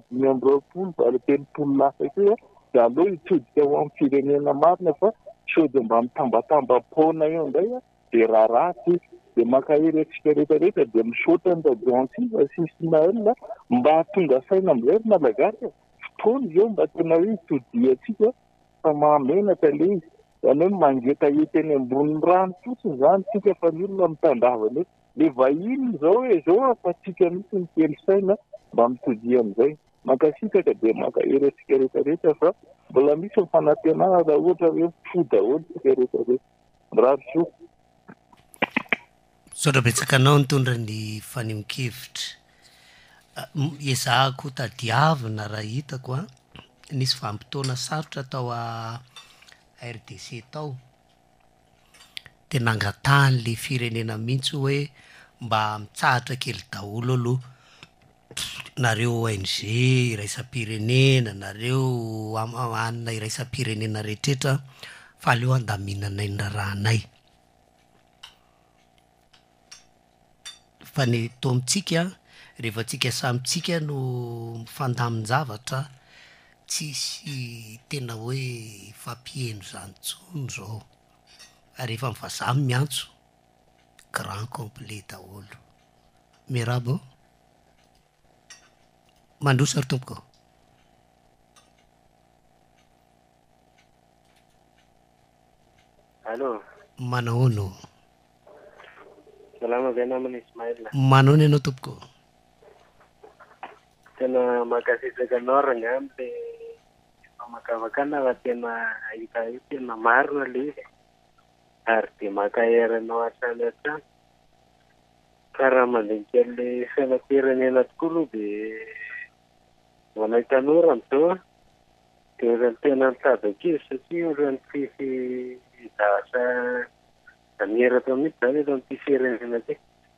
5 ary 10 lasa keo de aloha hitodika ho amin'ny firenena marina fa sody mba mitambatambam-pona eo indray de raha ratsy de makahery atsika rehetrarehetra de misaotra ny radioantsiva sy Ismaël mba tonga saina amin'izay ry malagasy fotoana zao mba tena hoe hitodia atsika fa mahamenatra le izy zany hoe mangeta eteny ambony rano fotsiny zany tsika fa ny olona mitandavana le vahiny zao hoe zao afa tsika mihitsy ny telo saina mba mitodia amin'izay makasitaka de makahery atsika rehetrarehetra fa mbola misy mifanantenana raha ohatra hoe fo daholo tsika rehetrarehetra raroso Saotra betsaka anao nitondra ny fanimon-kevitra ezahako tadiavina raha hitako nisy vanim-potoana sarotra tao RDC tao tena angatahany le firenena mihitsy hoe mba mitsahatra kely daholo aloha nareo ONG iraisam-pirenena nareo anina iraisam-pirenena rehetrrehetra fa aleo andaminanay ny rahanay fa ny to amitsika rehefa tsika samitsika no mifandamin-javatra tsisy tena hoe fampieno zany tsony zao ary efa mivazamy miantso grand complet daholo mirabo mandrosa ry tompoko allo manahono salama be namana Ismaila manao anao tompoko tena makasitraka anao rany amle famakavakana fa tena ahita io tena marina le ary de makaheranao atrany atrany ka raha mandinika le fiainam-pirenena tokoa aloha de manay tanora amizao de ohatrany tena mitady izy satria ohatrany tsisy zatra aneratra mihitsy zany eto amin'ity firenena ty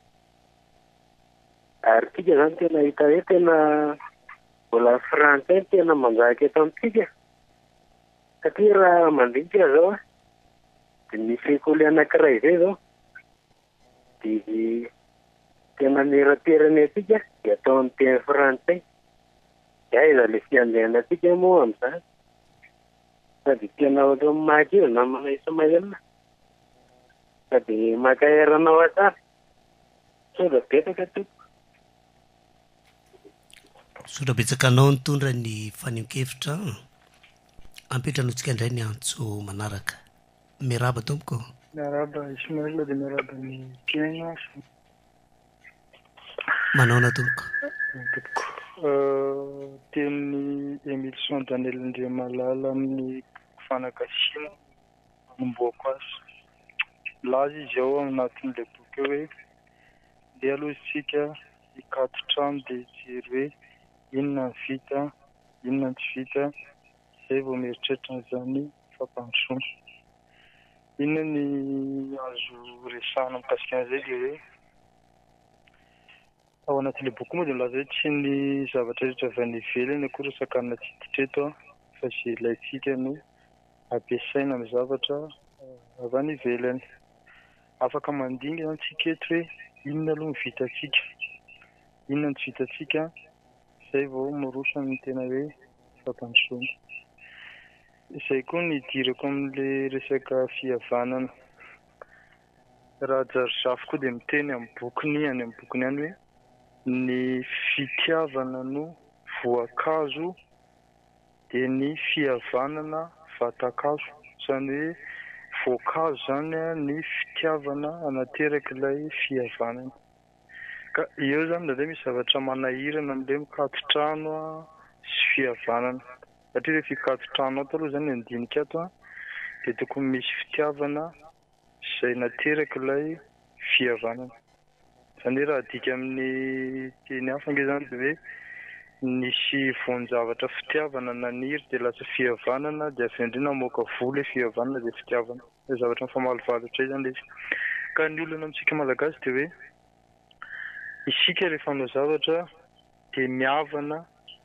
ary tika zany tena hita hoe tena mbola frantsay tena manjaka eto amintsika satria raha mandinika zao de misy école anankiray zay zao de tena nerateranetsika de atao amin'ny teny frantsay de aiza le fiandehanantsika moa am'izany sady tena ohatry mamaky io namana Ismaila sady makaheranao atsara soda betaka toko sotra betsaka anao nitondra ny faneho-kevitra ampetrantsika indray ny antso manaraka miraba tompoko miraba Ismaila de miraba ny piaina manaona tompoko teny Emilson Daniel Ndriamalala amin'ny fanakasiana anomboako azy laza izy ao anatin'le boky hoe de aloha isika hikato trano de jery hoe inona ny vita inona ny tsy vita zay vao mieritreritra n'izany fampandrosoana inona ny azo resahana mikasika an'izay de hoe ao anatin'le boky moa de milaza hoe tsy ny zavatra rehetra avy any ivelany akory sakanina tsy ditreto fa zay ilaitsika no ampiasaina amin'ny zavatra avy any ivelany afaka mandinga zany tsika eto hoe inona aloha ny vitatsika inona ny tsy vitatsika zay vao miroso ny tena hoe fampandrosoana izay koa ny idirako amin'le resaka fihavanana raha jarozafo koa de miteny amin'ny bokiny any amin'ny bokiny any hoe ny fitiavana no voankazo de ny fihavanana vatakazo zany hoe voankazo zany ny fitiavana anateraka ilay fihavanana ka eo zany ndray misy zavatra manahirana amin'ilay mikato trano sy fihavanana satria rehefa hikato trano ato aloha zany andinika ato de tokony misy fitiavana zay nateraka ilay fihavanana zany hoe raha dika amin'ny teny hafa nge zany de hoe nisy voan-javatra fitiavana naniry de lasa fihavanana de avy indrina moka vola fihavanana de fitiavana zavatra mifamalivalatra zany le izy ka ny olona amintsika malagasy de hoe isika rehefa hanao zavatra de mihavana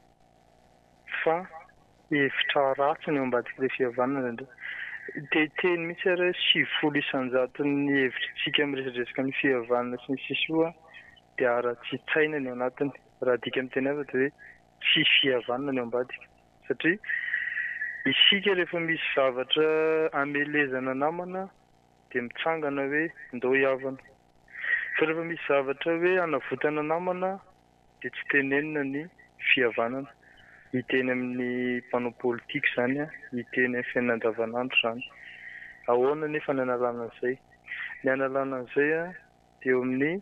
fa hevitra ratsy ny ambadika le fihavanana indray teteny mihitsy ary 700 ny hevitritsika miresadresaka ny fihavanana sy ny sisoa de ara-tsy-tsaina ny anatiny raha dika amin'ny teny hafa de hoe tsy fihavanana ny ambadika satria isika rehefa misy zavatra amelezana namana de mitsangana hoe ndao hiavana fa rehefa misy zavatra hoe anavotana namana de tsy tenenina ny fihavanana hiteny amin'ny mpanao politika zany hiteny amin'ny fiainana andavanandro zany ahoana nefa ny analana an'izay ny analana an'izay de eo amin'ny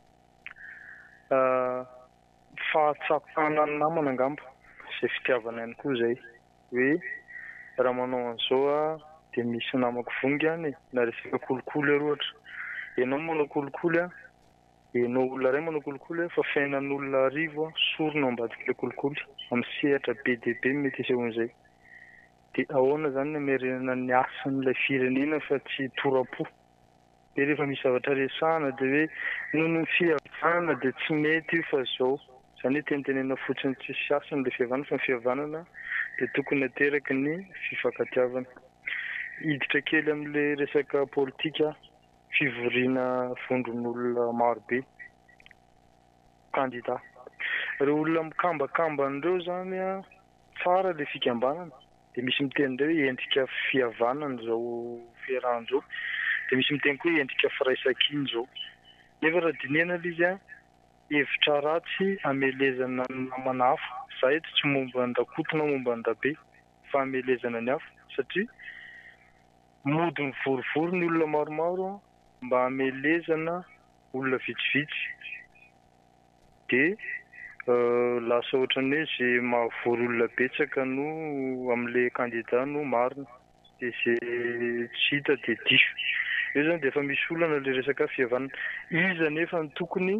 fahatsapana ny namana angamba zay fitiavana ihany koa zay hoe raha manao an'izao de misy namako vongy any na resaka kolikoly ary ohatra ianao manao kolikoly ianao olona ray manao kolikoly fa fiainan'olona 10 sorona ambadika le kolikoly amin'ny sehatra be dia be mety isehon'izay dia ahoana izany namerenana ny asan'ilay firenena fa tsy toram-po. Dia rehefa misy zavatra resahana dia hoe noho ny fihavanana dia tsy mety io fa izao. Izany hoe tentenena fotsiny tsisy asany ilay fihavanana fa ny fihavanana dia tokony ateraky ny fifankatiavana. Hiditra kely amin'ilay resaka politika, fivoriana vondron'olona marobe, kandida. Ireo olona mikambakambana zany a, tsara ilay fikambanana. Dia misy miteny indray hoe endrika fihavanana izao fiarahana izao. Dia misy miteny koa hoe endrika firaisan-kiny izao. Nefa raha dinihana ilay izy a, hevitra ratsy hamelezana namana hafa. Za eto tsy momba ny Rakoto na momba ny Rabe, fa hamelezana ny hafa. Satria mody mivorivory ny olona maromaro mba hamelezana olona vitsivitsy. Dia lasa ohatran'ny hoe izay mahavory olona betsaka no amin'ilay kandida no marina. Dia izay tsy hita dia diso. Io zany dia efa misy olana ilay resaka fihavanana. Iza nefa ny tokony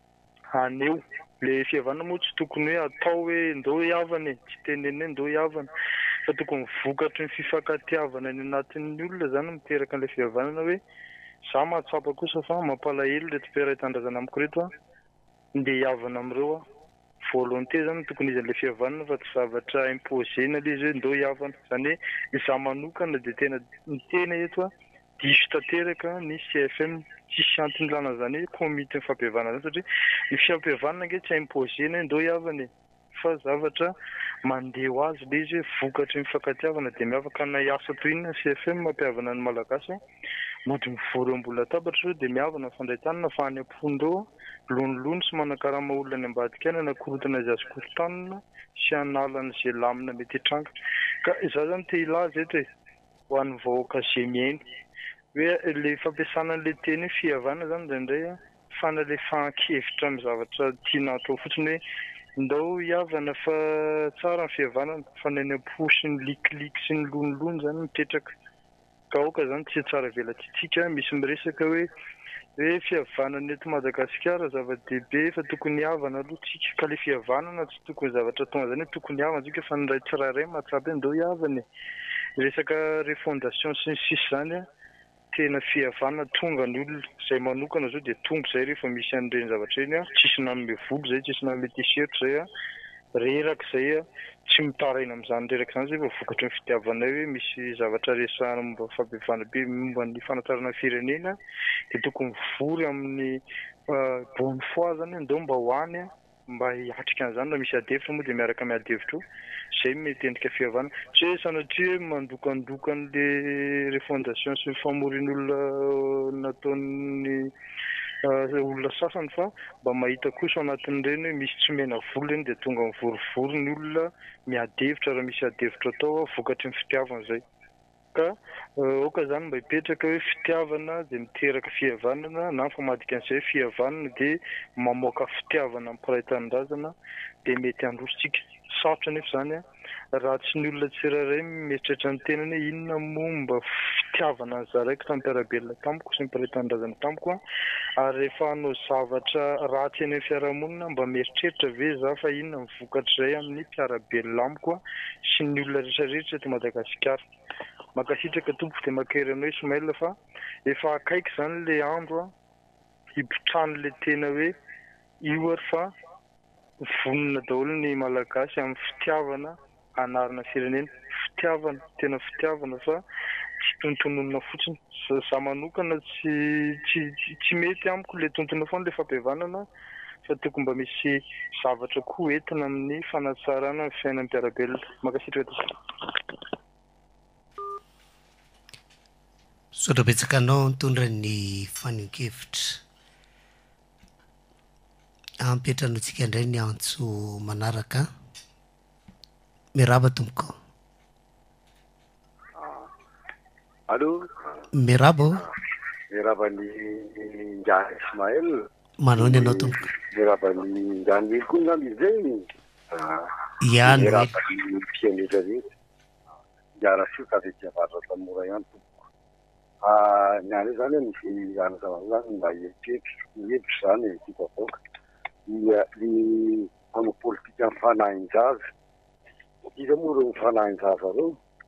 haneho. Ilay fihavanana moa tsy tokony hoe atao hoe ndao hiavana, tsy tenenina hoe ndao hiavana. Fa tokony vokatry ny fifankatiavana any anatin'ny olona zany miteraka an'ilay fihavanana hoe za mahatsapa kosa fa mampalahelo reto mpiray tandrazana amiko reto a, ndeha hiavana amin'ireo a. Volonté zany tokony izy an'ilay fihavanana fa tsy zavatra imposena ilay izy hoe ndao hiavana. Izany hoe za manokana dia tena ny tena eto a, diso tanteraka ny CFM tsisy anton'ilana zany hoe komite fampihavanana zany satria ny fiampihavanana nge tsy imposena hoe ndao hiavana fa zavatra mandeha ho azy ilay izy hoe vokatry ny fifankatiavana dia miavaka na hiasa toy inona CFM mampihavana ny malagasy mody mivory ambola tabatra dia mihavana fandray tanana fa any am-pondreo lonilony sy manakarama olona ny ambadika any anakorotana azy azy korontanina sy analana izay lamina mety hitranga. Ka izaho zany te hilaza eto hoe ho an'ny vahoaka izay miainy hoe ilay fampiasana an'ilay teny hoe fihavanana zany indraindray fanalefahan-kevitra amin'ny zavatra tiana atao fotsiny hoe ndao hiavana fa tsara ny fihavanana fa ny any am-po sy ny likiliky sy ny lonilony zany mipetraka. Ka aoka zany tsy tsara velantsitsika misy miresaka hoe fihavanana eto Madagasikara zava-dehibe fa tokony hiavana aloha tsika. Ka ilay fihavanana tsy tokony zavatra tonga zany hoe tokony hiavana tsika fa ny ray tsirairay mahatsapa hoe ndao hiavana. Resaka refondation sy ny sisa zany a, tena fihavanana tonga ny olona izay manokana zao dia tonga izay rehefa misy an'ireny zavatra eny a, tsisy nanome voly izay, tsisy nanome t-shirt izay a, reraka izay a, tsy mitaraina amin'izany reraka izany izay fa vokatry ny fitiavana hoe misy zavatra resahana momba fampihavana be momba ny fanatarana firenena dia tokony vory amin'ny bonne foi zany ndao mba hoany a, mba hiatrika an'izany raha misy adevitra moa dia miaraka amin'ny adevitra io. Izay mety endrika fihavanana. Tsy hoe sanatria hoe mandokandokana ilay refondation sy ny famorian'olona nataon'ny olona sasany fa mba mahita kosa ao anatin'ireny hoe misy tsy mena voly reny dia tonga mivorivory ny olona miadevitra raha misy adevitra atao vokatry ny fitiavana izay. Ka aoka zany mba hipetraka hoe fitiavana dia miteraka fihavanana na famadika an'izay fihavanana dia mamoaka fitiavana amin'ny mpiray tanindrazana dia mety handrositsika. Sarotra nefa zany a, raha tsy ny olona tsirairay mieritreritra ny tenany hoe inona momba fitiavana ny zaraiko tamin'ny mpiarabelona tamiko sy ny mpiray tanindrazana tamiko a, ary rehefa hanao zavatra ratsy eny amin'ny fiarahamonina mba mieritreritra ve za fa inona mivokatra izay amin'ny mpiarabelona amiko a sy ny olona rehetrarehetra eto Madagasikara. Makasitraka tompo dia makery anao Ismaël fa efa akaiky zany ilay andro a hipitrano ilay tena hoe io ary fa vonona daholo ny malagasy amin'ny fitiavana anarana firenena. Fitiavana, tena fitiavana fa tsy tontononona fotsiny. Za manokana tsy mety amiko ilay tontonona foana ilay fampihavanana fa tokony mba misy zavatra koa entina amin'ny fanatsarana ny fiainan'ny mpiarabelona. Makasitraka tokoa. Saotra betsaka anao mitondra ny fanin-kevitra. Ampetrantsika indray ny antso manaraka. Miraba tompoko. Allô? Miraba. Miraba ny Njany Ismaël. Manao ny anao tompoko. Miraba ny Njany koa ngamy izay. Ihany. Miraba ny mpianera rehetra. Njara fioka avy ety avatra tanora ihany tompoko. Ny any zany misy any zany mba hevitra zany tiako avoaka. Ny amin'ny politika mifanahin-jaza. Iza moa ireo mifanahin-jaza ireo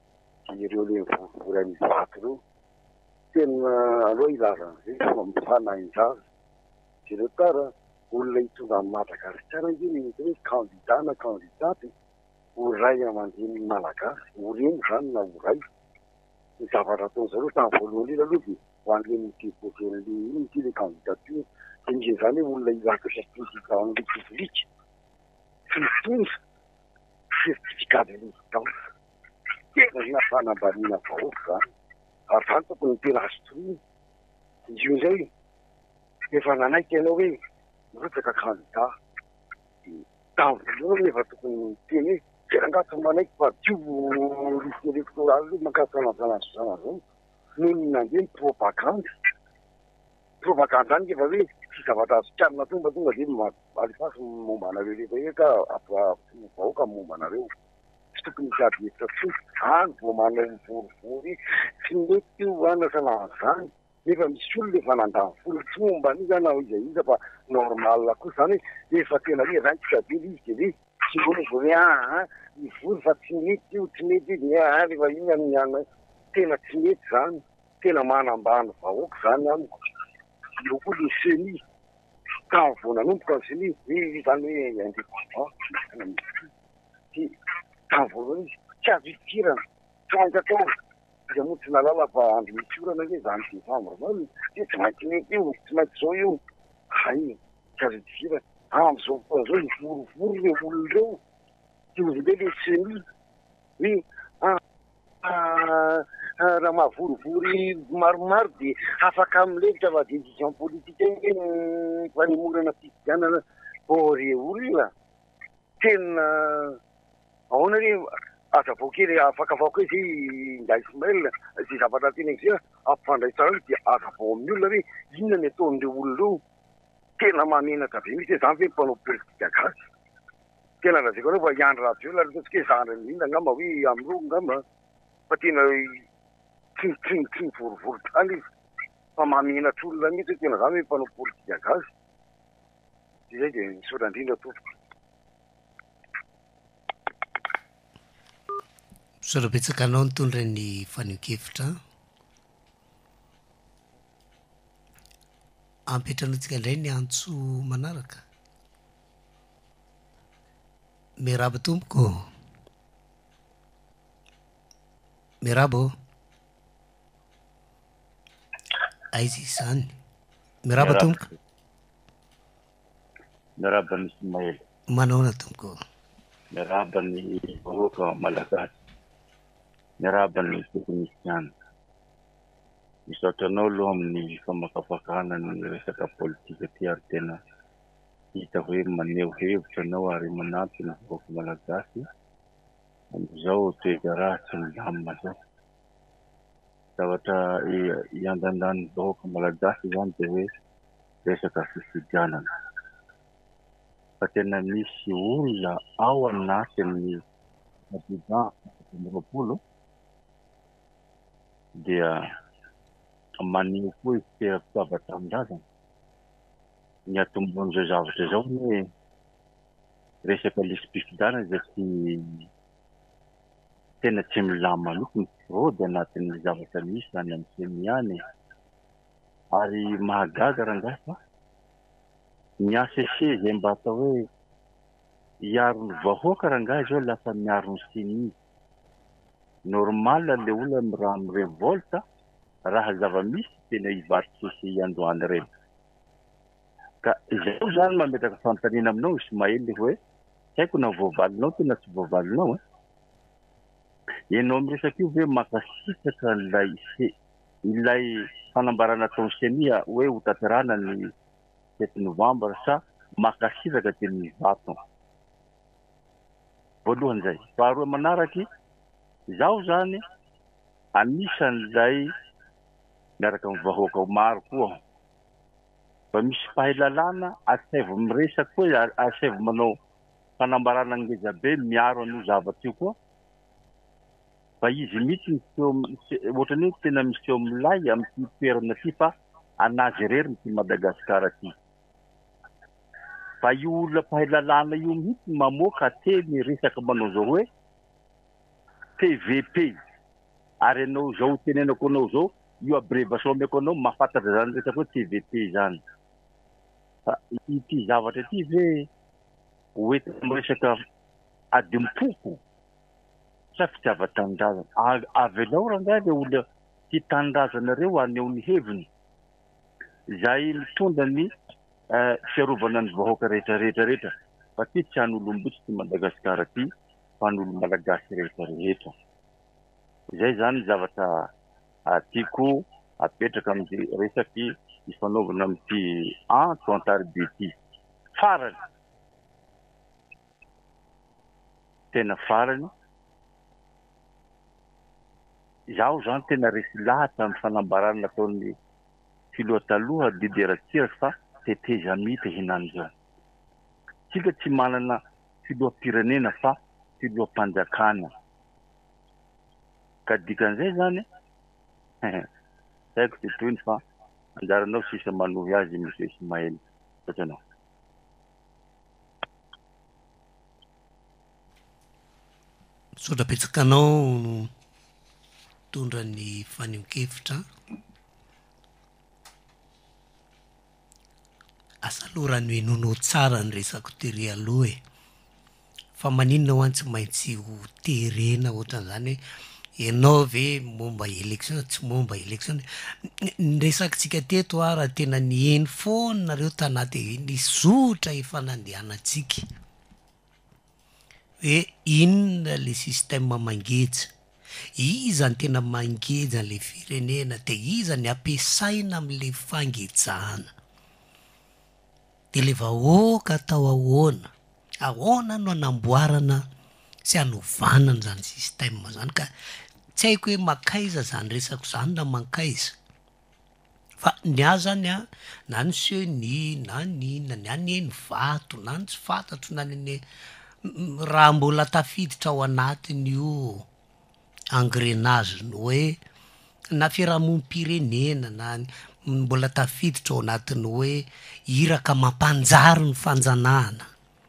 ireo le vorovory amin'ny vato reo tena aloha ilazana zay fa mifanainjaza ireo tara olona hitonga amin'ny Madagasikara indrindra hoe candidat na candidaty ho ray aman-dreny malagasy ho reny zany na ho ray ny zavatra ataony zareo tamin'ny voalohany iny aloha dia ho an'ireny déposen'le iny ty le candidature indreny zany hoe olona ilaka certificat en république fitondra certificat de résidence tena na fanambanina vahoaka zany ary zany tokony tena azo toroina izy io indray efa nanaiky ianao hoe mirotsaka candidat tamin'ny voalohany efa tokony teny hoe terangato manaiky fa dio liste électorale io mankatsanazanazy zao noho ny nandeha ny propagande zany efa hoe tsy zavatra azo kiarina tonga dia alifasy momba anareo rehefa hoe ka vahoaka momba anareo tsy tokony tsy ady hevitra toy any vao manao vorivory tsy mety io anasana zany nefa misy olona efa nandany folo tsy momba an'io zany ao iza fa normal koa zany hoe efa tena hoe raintsika be izy de hoe tsy vory ivory fa tsy mety io tsy mety io de rehefa iny amin'ny tena tsy mety zany tena manambany vahoaka zany amiko io koa le seni tamin'ny vao nanomboka ny seni zany hoe indépendant ty tamin'ny voalohany izy tsy azo itirana tsy maintsy atao iza moa tsy nalala fa andro misorana hoe zany décembre zany tsy maintsy mety io tsy maintsy zao io hay tsy azo itirana amin'izao fotoana zao ivorivory le olona reo ty ozy be le seni hoe raha mahavorivory maromaro dia afaka amilevitra fa décision politique hoe fanemorana fifidianana re olona tena ahoana hoe aza vao kely afaka avao koa izy nda Ismaël zay zavatra tena izay ampifandray tsara dia aza vao amin'ny olona hoe inona ny ataon'ireo olona reo tena mamenatra be misy hoe zany hoe mpanao politika gasy tena raha zay koa fa iandro radio la ataontsika hoe zandry mihina angamba hoe amiro angamba fa tena try vorivory tany izy fa mamenatra olona mihitsy hoe tena zany hoe mpanao politika gasy izay dia misaotra indrindra tompoko misaotra-betsaka anao nitondra ny fanio-kevitra ampetrantsika indray ny antso manaraka miaraba tompoko miaraba aizy izany miaraba tompoko miaraba ny Ismaël manaona tompoko miaraba ny vahoaka malagasy miaraba ny teknisiana misaotra anao aloha amin'ny famakafakana ny resaka politika ty ary tena hita hoe maneho hevitra anao ary manampy ny vahoaka malagasy am'izao toetra ratsy milamina zao zavatra iandandan'ny vahoaka malagasy zany de hoe resaka fifidianana fa tena misy olona ao anatin'ny président roapolo dia maneho koa izy teram-pitiavatra amindrazana ny atombon'izao zavatra zao hoe resaka lisam-pifidianana zay tena tsy milama mihitsy ny fraude anatin'ny zavatra misy zany amin'ny semiany ary mahagaga rangahy fa ny ACC zay mba atao hoe hiaro ny vahoaka rangahy zao lasa miaro ny seni normal le olona raha mirevolta raha zava-misy tena hivarotra CCI androany reny ka izao zany mametraka fanontaniana aminao Ismaël hoe tsy haiko na voavalinao tena tsy voavalinao ianao miresaka io hoe makasitaka ilay fanambarana taon'ny seni hoe ho tanterana ny 7 novembre sa makasitaka teny vaton voalohan'izay faharoa manaraky zaho zany anisan'izay miaraka amin'ny vahoaka maro koa fa misy fahalalana asaivo miresaka koa asaivo manao fanambarana ngeza be miaro an'io zavatra io koa fa izy mihitsy ohatrany hoe tena misy eo milay amin'ny toerana ty fa anazy reriny ty Madagasikara ty fa io olona fahalalana io mihitsy mamoaka teny resaka manao zao hoe TVP ary anao zao tenenako anao zao io abréviation-meko anao mahafantatra zany resaka hoe TVT zany fa ity zavatra ity ve hoety resaka adimpoko sa fitiava-tanindrazana avy anao rangahy le olona ty tanindrazanareo aneho ny heviny zay mitondra ny fiarovana ny vahoaka rehetrarehetrarehetra fa ty tsy an'olombotsy ty Madagasikara ty fa an'olo malagasy rehetrarehetra zay zany zavatra tiako apetraka amin'ny resaky ifanaovana amin'ity Antoine ty farany tena farany zaho zany tena resy lahatra amin'ny fanambarana nataon'ny filoha taloha Didier Ratsiraka fa teteza mity hinany zao tsika tsy manana filoham-pirenena fa filoham-panjakana ka dikan'izay zany saiko ty toiny fa anjaranao sisa manohy azy Monsieur Ismaël satranao sotra-petsakanao tondra ny faneho-kevitra asa lohara ny hoe nono tsara ny resako tery aloha fa maninona ho any tsy maintsy ho terena ohatran'izany hoe ianao ve momba élection tsy momba élection ny resakytsika teto raha tena nieny foana nareo tanaty nizotra efa nandehanantsika hoe inona le système mangeja iza ny tena mangeja le firenena de iza ny ampiasaina am'le fangejana de le vahoaka atao ahoana no anamboarana sy anovanana zany système zany ka tsy haiko hoe makaiza zany resako zany na mankaiza fa ny azany na ny seni na nina ny aneny vato na ny tsy fantatro na ny raha mbola tafiditra ao anatiny io engrenage ny hoe na fiarahamonim-pirenena na mbola tafiditra ao anatiny hoe iraka mampanjary ny fanjanahana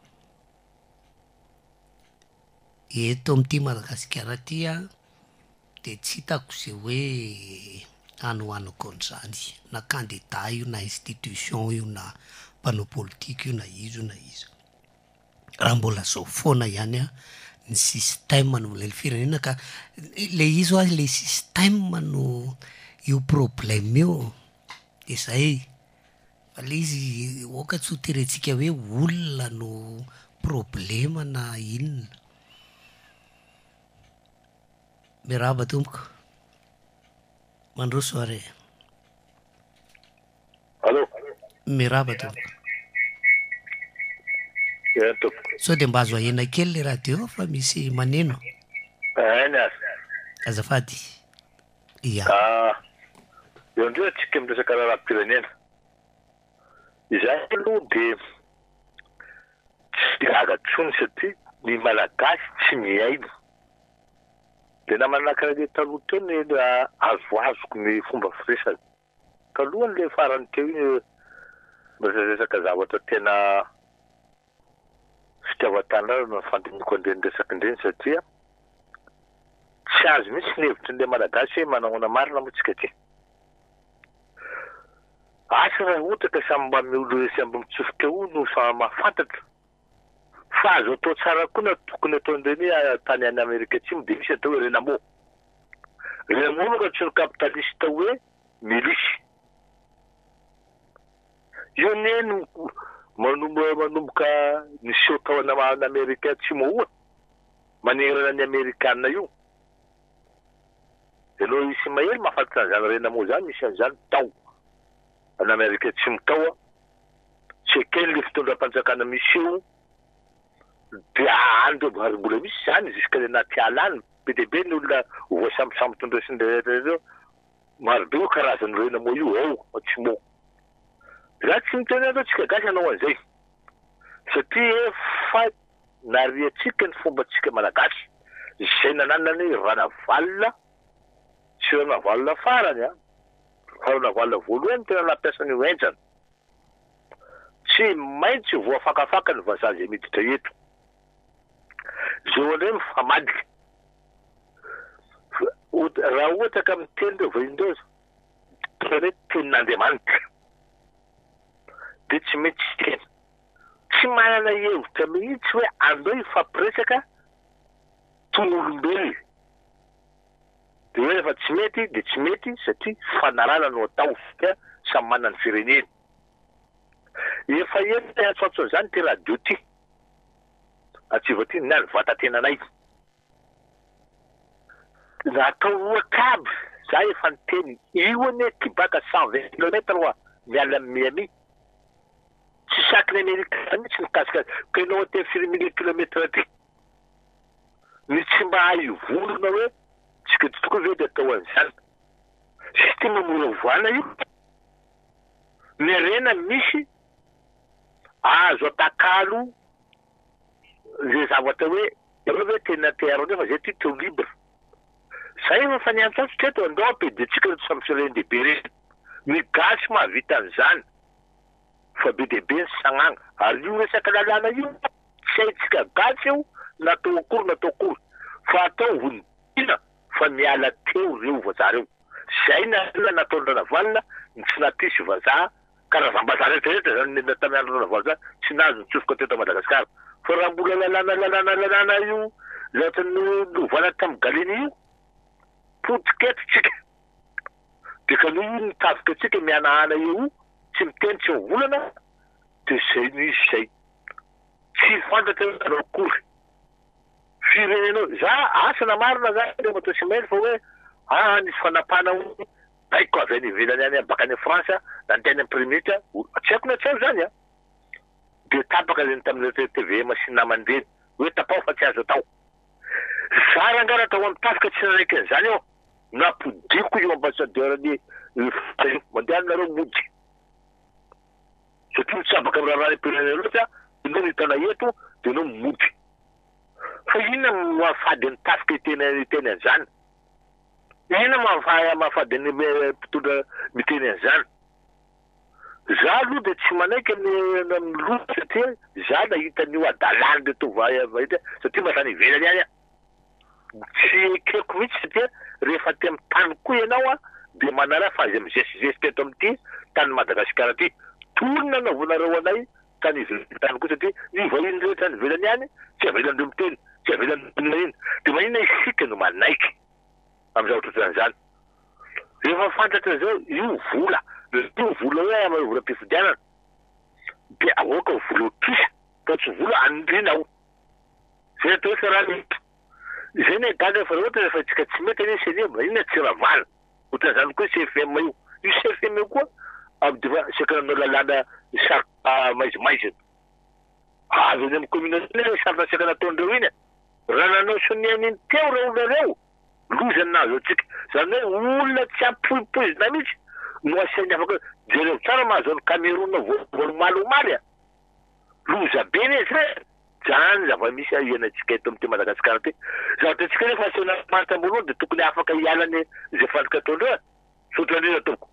eto amin'ity Madagasikara ty de tsy hitako zay hoe anoanako an'izany na candidat io na institution io na mpanao politique io na izo raha mbola zao foana ihany ny système no le firenena ka le izo le système no io problème io de zay fa le izy oka tsy ho terentsika hoe olona no problème na inona miraba tompoko mandroso are allo miraba tompoko so de mba azo ahena kely le radio fa misy maneno azafady ia eo ndreo atsika miresaka raharam-pirenena izay aloha de tsy raga tsony satria ny malagasy tsy miaina de namanakara le taloha teo ny azoazoko ny fomba firesana talohany le farany teo iny miresaka zavatra tena fitiavan-tanindrazana no fandiniko andreny resaky indreny satria tsy azo mihitsy ny hevitry nle malagasy hoe manahoana marina moa tsika ty asa raha ohatra ka samy mba miolo samby mitsofoka eo no sa mahafantatra fa azo atao tsara koa na tokony ataon'ireny tany any Amerika atsimo de misy atao hoe renamo no ka tsy ny capitaliste hoe milisy io neny manomboka niseo tao an'Amerika atsimo oa manerana ny Amerikanina io ianao Ismaël mahafantatra an'izany renamo zany misy an'izany tao an'Amerika atsimo tao tsy ekeny le fitondram-panjakana misy eo de andro ary mbola misy zany jusqu'à le anaty ala any be de be ny olona voasambosambo tondresin'ireo marobe o karazany renamo io ao atsimo raha tsy miteny aloha tsika gasy anao an'izay satria fa nariatsika ny fombatsika malagasy izay nananana ny ranavalona sy ranavalona farany fa ranavalona voalohany tena nampiasa ny oenjana tsy maintsy voafakafaka ny vazaha zay miditra eto zao indray mifamadika raha ohatra ka amin'ny tenindreo vaindreo hoe tenin'Andriamanitra dia tsy mety tena tsy manana hevitra mihitsy hoe andao ifampiresaka toy olombelona dia hoe rehefa tsy mety dia tsy mety satria fanarana no atao fa samy manana firenena efa enta antsoantsony izany ty radio ty atsiva ty niany vatantenanay natao oakaby za efa niteny io ane ty baka 120 kilometre hoa miala amin'ny Miami tsy sakiny Amerika mihitsy nikasikasy ka ianao aty 4 kilometre ty ny tsy mba haivolona hoe tsika toko ve dia atao an'izany sy ty mamora voana io ny rena misy azo atakalo zay zavatra hoe eo hoe tena terre fa zay ty teo libre zay efa fa niantsatso teto andao ampeditsika reto samy firendehibe reny ny gasy mahavita an'izany fa be dehibe ny sagnana ary io resaka lalàna io tsy haitsika gasy io natao akory fa atao vonidina fa miala teo reo vazareo zay nataondrana valina ny tsy natisy vazaha karazam-bazaha rehetrarehetra zany natamy androna vazaha tsy nazo nitsofoka teto Madagasikara fa raha mbola lalàna io lahatany novana tamin'ny galiny io potiketritsika dia ka noho io nitavika atsika mianahana io tsy miteny tsy mivolana dia zay nisy zay tsy fantatra hoe akory firenenao za asana marina za le matao semaine fa hoe nisy fanapana baiko avy any ivelany any baka any France nanteny amin'ny premita tsy haiko na tsao zany dia tapaka zany tamin'ny TVM sy namany reny hoe tapao fa tsy azo atao za rangara tao amin'ny tafika tsy nanaiky an'izany ao napodiko io ambassadeur ny mandeha nareo mody satria mitsabaka amin'ny raharaha pirenena loatra inao nitana eto dia anao mody fa inona mahafady ny tafika iteny an'izany inona mahafady ny mpitondra miteny an'izany za aloha dia tsy manaiky amin'ny loha satria za nahita nio adalany le tovahita satria masany ivelany any tsy ekeko mihitsy satria rehefa ty amin'ny tany koa ianao dia manara fa azy amizesizesy teto amin'ity tany Madagasikara ty tolona naovonareo anay tany ivelany tany koa satria ny vahiny rehetra any ivelany any tsy avelandreo miteny tsy avelandreo iny dia maninona isika no manaiky amin'izao ohatran'izany rehefa fantatra zao io vola io vola hoe vola mpifidianana dia ahoaka vola otrisa fa tsy vola andrinao zay atao hoe fiaraha zay ny gaga fa ohatra rehefa tsika tsy mety any senia maninona tsy ravana ohatran'izany koa CFM io CFM io koa amdiva sekananao lalàna sarika maizimaizina avy any amin'ny communauté sarina seka nataondreo iny raha nanao sonianiny teo reo nareo lozany nazo atsika zany hoe olona tsy ampoipoizina mihitsy no asainy afaka jereo tsara mahazo any Cameroun voalomaly loza be ne zay zany zava-misy ianatsika eto amin'ity Madagasikara ty zavatra tsika rehefa asena maritra ambony dia tokony afaka hialany zay fantika ataondreo sotran'iny ataoko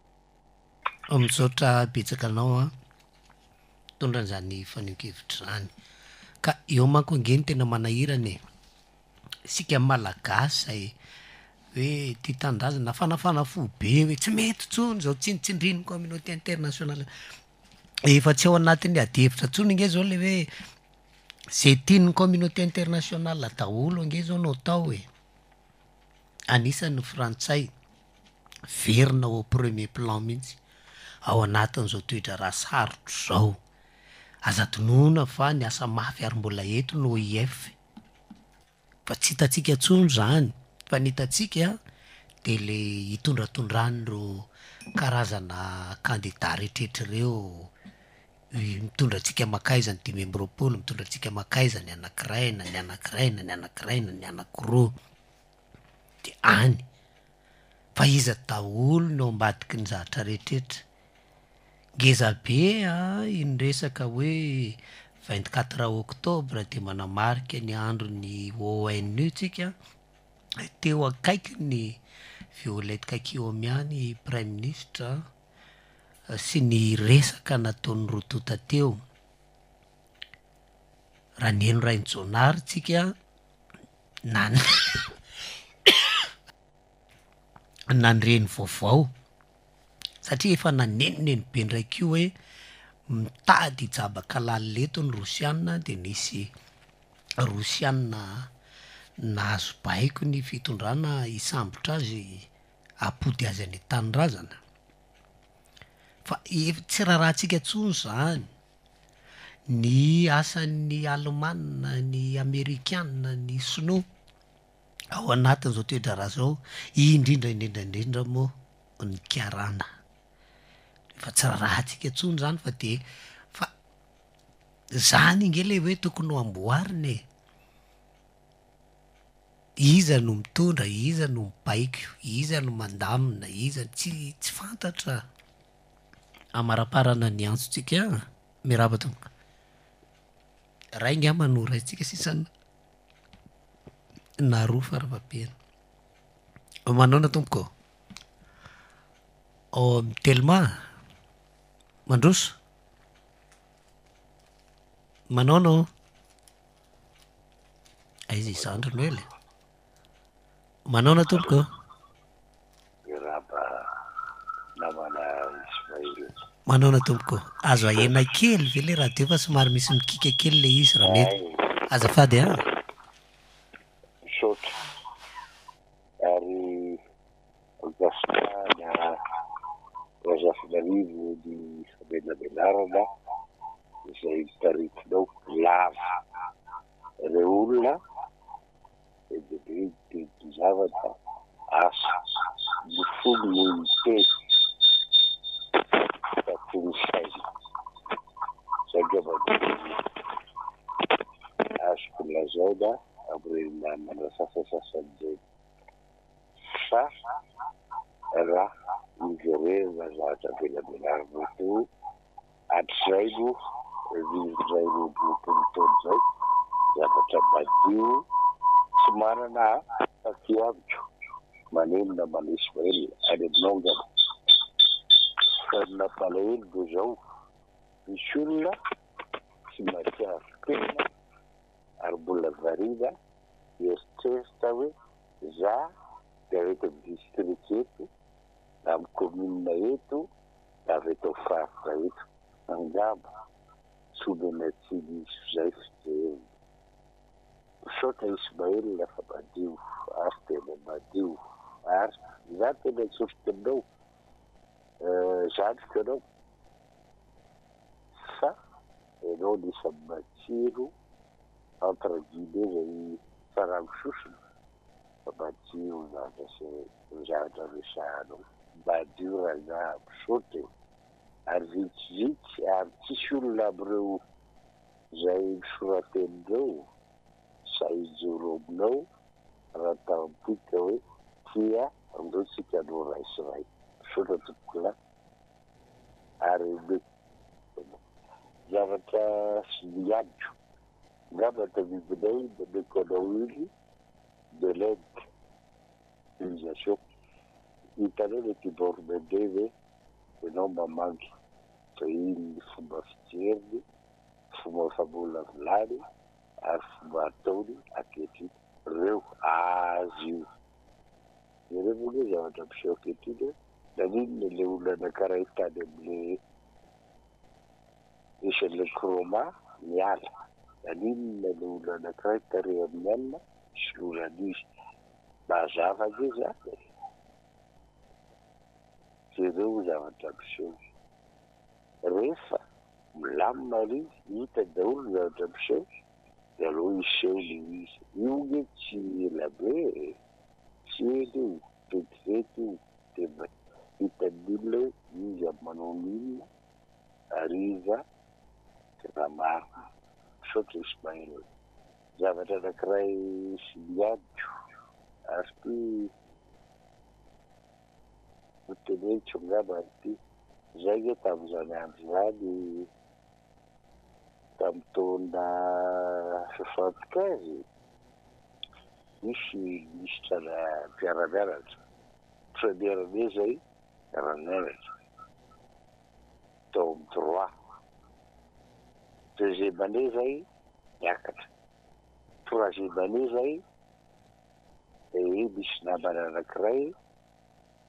misaotra betsaka anao tondran'izany faneho-kevitra zany ka eo manko angeny tena manahirany sika malagasy hoe ty tandrazana fanafana fo be hoe tsy mety tsony zao tsindriny communauté internationale efa tsy ao anatin'ny adihevitra tsony nge zao le hoe zay tiany communauté internationale daholo ange zao no atao hoe anisan'ny frantsay verina au premier plan mihitsy ao anatin'izao toetra raha sarotro zao azatonona fa ny asa mafy ary mbola eto no OIF fa tsy hitatsika tsony zany fa ny hitatsika dia le hitondratondrany karazana candidat rehetrarehetra reo mitondratsika makaizany 5 mitondratsika makaizany anakiraina ny anakiroa dia any fa iza daholo no ambadiky ny zatra rehetrarehetra ngeza be iny resaka hoe 24 octobre dia manamarika ny andro ny ONU tsika teo akaiky ny Violette Kakiomiany prime ministre sy ny resaka nataon'ny rotota teo raha ny eno rainjonary tsika nandreny vaovao satria efa nanenoneny be ndraiky io hoe mitady hijabaka lalileto ny rosianina de nisy rosianina nahazo baiko ny fitondrana hisambotra azy apody azy any tanyrazana fa tsy rahantsika tsony zany ny asan'ny Alemanina ny Amerikanina ny sinoa ao anatin'izao toetra raha zao indrindra moa ny kiarana fa tsy rahantsika tsony zany fa de fa zany inge le hoe tokony ho amboariny iza no mitondra iza no mibaiko iza no mandamina iza tsy fantatra amaraparana ny antsontsika miraba tomboka raha inga manora itsika sisany naroa farafapena manona tompoko telma mandroso manao aizy isandrino ele manao na tompoko manao na tompoko azo ahena kely ve le raha teo fa somary misy mikika kely le izy raha mety azafady sotra ary gasana razafinarivo ny famenabenarana izay taritinao lava reo olona de zavatra asa ny folo ny mitety tatiny saina zay gavana azoko lazaina amreny namana sasasasany zay fa raha miverena zavatra benabenarina to hatrizay no vizindray robotomotony zay zavatra madio tsy manana tafiavitro manenona manesy mahelona any aminao ngana fanina palahelo de zao misy olona tsy matiavy tena ary mbola varina eritseritra hoe za de avy eto amin'ny district eto na amin'ny commune eto da avy eto faritra eto angamba tsy omena tsy misy zay fijeriny sotra isy mahelona fa madio ary tena madio ary za tena tsofoka aminao zandrika anao fa ianao nisany matsiro entre guillemets zay farano sosona fa madio zavatra resahanao madio raha sotra ary vitsivitsy ary tsisy olona amreo zay misoratenindreo zay joro aminao raha tampika hoe tia andreo tsika no raisiray sotra tokola ary zavatra sy miadro ngambatra bibinay mameko anao iny de l'aide civilisation hitanao le tibormende hoe ianao mamangy fa iny fomba fijeriny fomba famola vilany ary fomba ataony akehitriny reo azy io ireo moa le zavatra miseho akehitriny naninona le olona anakaraha hitany amle isan'le croma miala naninona le olona anakaraha hitare amin'ny alina sy loran'izy mazava ge zany zereo zavatra miseho rehefa milamina ry hita daholo zavatra miseho de aloha iseho le izy io ge tsy elabe tsy ely io vetivety io de hitan'olona hoe izy aby manao n'olona ary iza tsy raha marina sotra isy mahelona zavatra anakiray sy miadro ary ty notenetso ngamba ty zay ge tam'izany andro zany tamy taona 75 misy ministra mpiara-mianatra premier année zay mpiara-mianatra tao amy droit deuxième année zay miakatra troisième année zay misy namana anakiray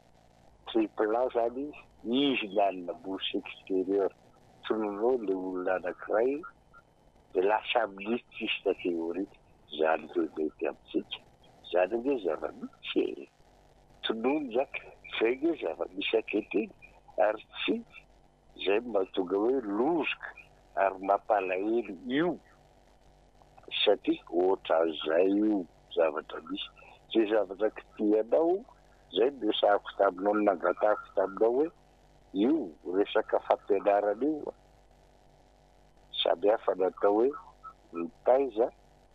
triple A zany izy mianina bourse extérieur trononao le olona anankiray de lasa militiste théorie zany zay mety amintsika zany hoe zava-misy tonono zaka zay hoe zava-misy akehitriny ary tsy zay mahatonga hoe lozoka ary mampalahelo io satria ohatra zay io zavatra misy zay zavatra kitianao zay no resahako taminao nangatahako taminao hoe io resaka fampianarana io samy hafa natao hoe mitaiza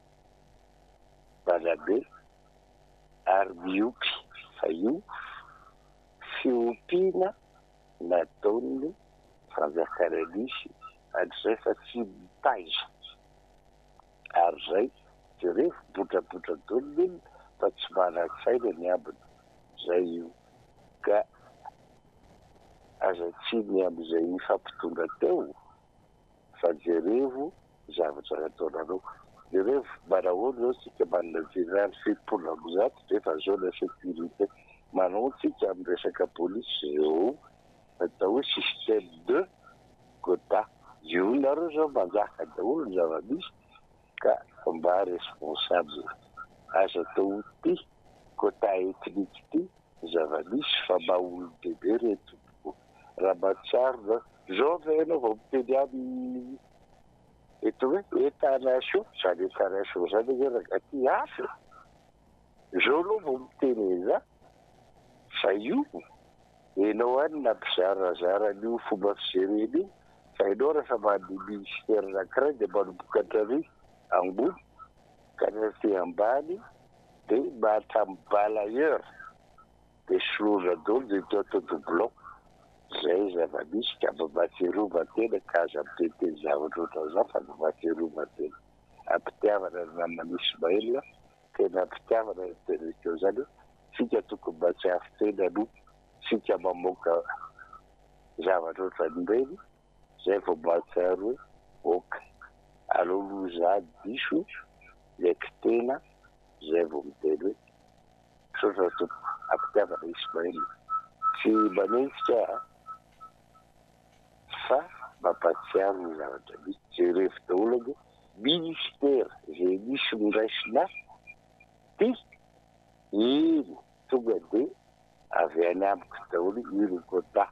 balabe ary miompy fa io fiompiana nataony fanjakaranisy an'izay fa tsy mitaiza ary zay de rehefa botrabotra dolony iny fa tsy manan-tsaina ny ambiny zay io ka azatsiny am'izay fampitonga teo fa jerevo zavatra nataonanao jerevo manahoana zao tsika manana général fepolo am'zato rehefa zao la sécurité manao tsika amy resaka polisy zao atao hoe système de quota io nareo zao manjaka daholo ny zava-misy ka mba responsable aza atao ty quota ethnique ty zava-misy fa maolo bebe reto raha matsiaro zao venao vao miteny aby eto hoe état-nation zany état-nation zany hoe ragaty hafa zao aloha vao miteny eza fa io enao any nampizarazarany io fomba fijereny io fa enao rehefa mandeha ministère anankiray de manomboka ry ambony ka rehefa ambany de mahatramy balayeur de soloana dolo de tao doublon zay zava-misy ka mba mahatsiarovantena ka aza mitete zavatra ohatran'izao fa mba mahatsiarovantena ampitiavana ny namana Ismaël tena ampitiavana ny tena teo zany hoe sika tokony mba tsy afitena no sika mamoaka zavatra ohatran'ireny zay vao mahatsiaro hoe oka aleo lozany diso leky tena zay vao miteny hoe sotra toko ampitiavana Ismaël tsy manenjika fa mampatsiaro ny zavatra misy zay rehefa daholo hoe ministère zay misy miraisina ty iny tonga de avy any amiko daholo iny quota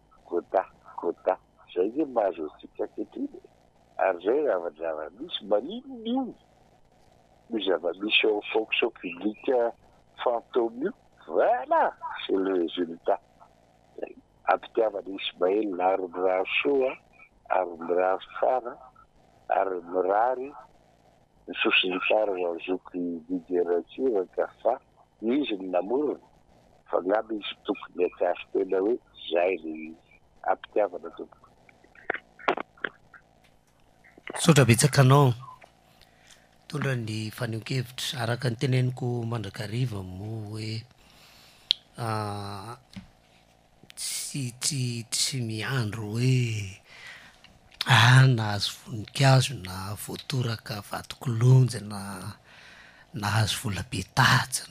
zay hoe mahazo antsika kehitriny ary zay zava-misy maninona io io zava-misy ao fonction publique fantôme io voilà c'est le résultat ampitiavana Ismaël ary mirary soa ary mirary tsara ary mirary ny sosiny tsara ho azoky liderature ka fa izy ny namorona fa ngamba izy tokony atsafy tena hoe zay ny ampitiavana tompoko sotra betsaka anao tondra ny faneho-kevitra araka ny teneniko mandrakariva mo hoe tsy miandro hoe nahazo voninkazo na voatoraka vatokolonja na nahazo vola-betaja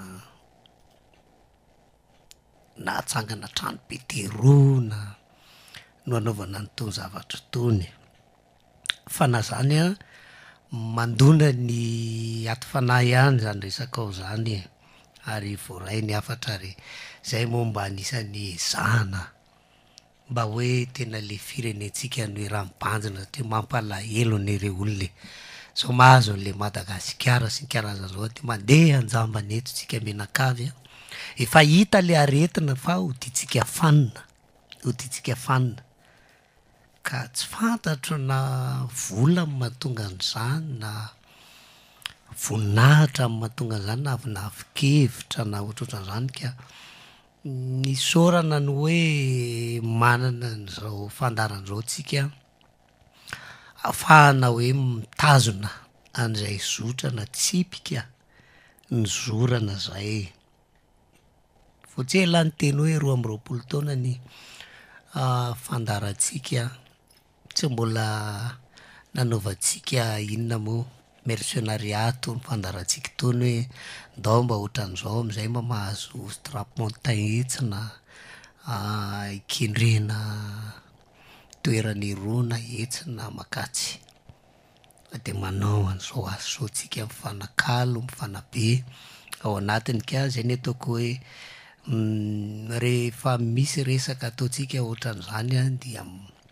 na atsangana trano peterona no anaovana nytony zavatra tony fa na zany a mandona ny aty fanahy ihany zany resaka ao zany ary voaray ny afatra ary zay moa mba anisany zana mba hoe tena le firenetsika ny raha mibanjina satria mampalahelo nyreo olole so mahazo an'le Madagasikara sy ny karazana zao ty mandeha anjambany eto tsika menakavy a efa hita le aretina fa oditsika fanina ka tsy fantatro na vola amy mahatonga an'izany na voninahitra amy mahatonga an'izany na avinavikevitra na ohatrohatran'izany ka ny sorana ny hoe manana n'izao fandaran'izao tsika ahafahana hoe mitazona an'izay zotra na tsipika ny zorana zay fo tsy ela ny teny hoe 20 taona ny fandaratsika tsy mbola nanaovantsika inona mo mercenariato ny fandaratsika tony hoe ndao mba ohatran'izao am'izay mba mahazo strapontain etsina ikendrena toerany rona etsina makatsy de manao an'izao azy zao tsika mifanakalo mifanabe ao anatiny ka zay ny ataoko hoe rehefa misy resaka ataotsika ohatran'izany a dia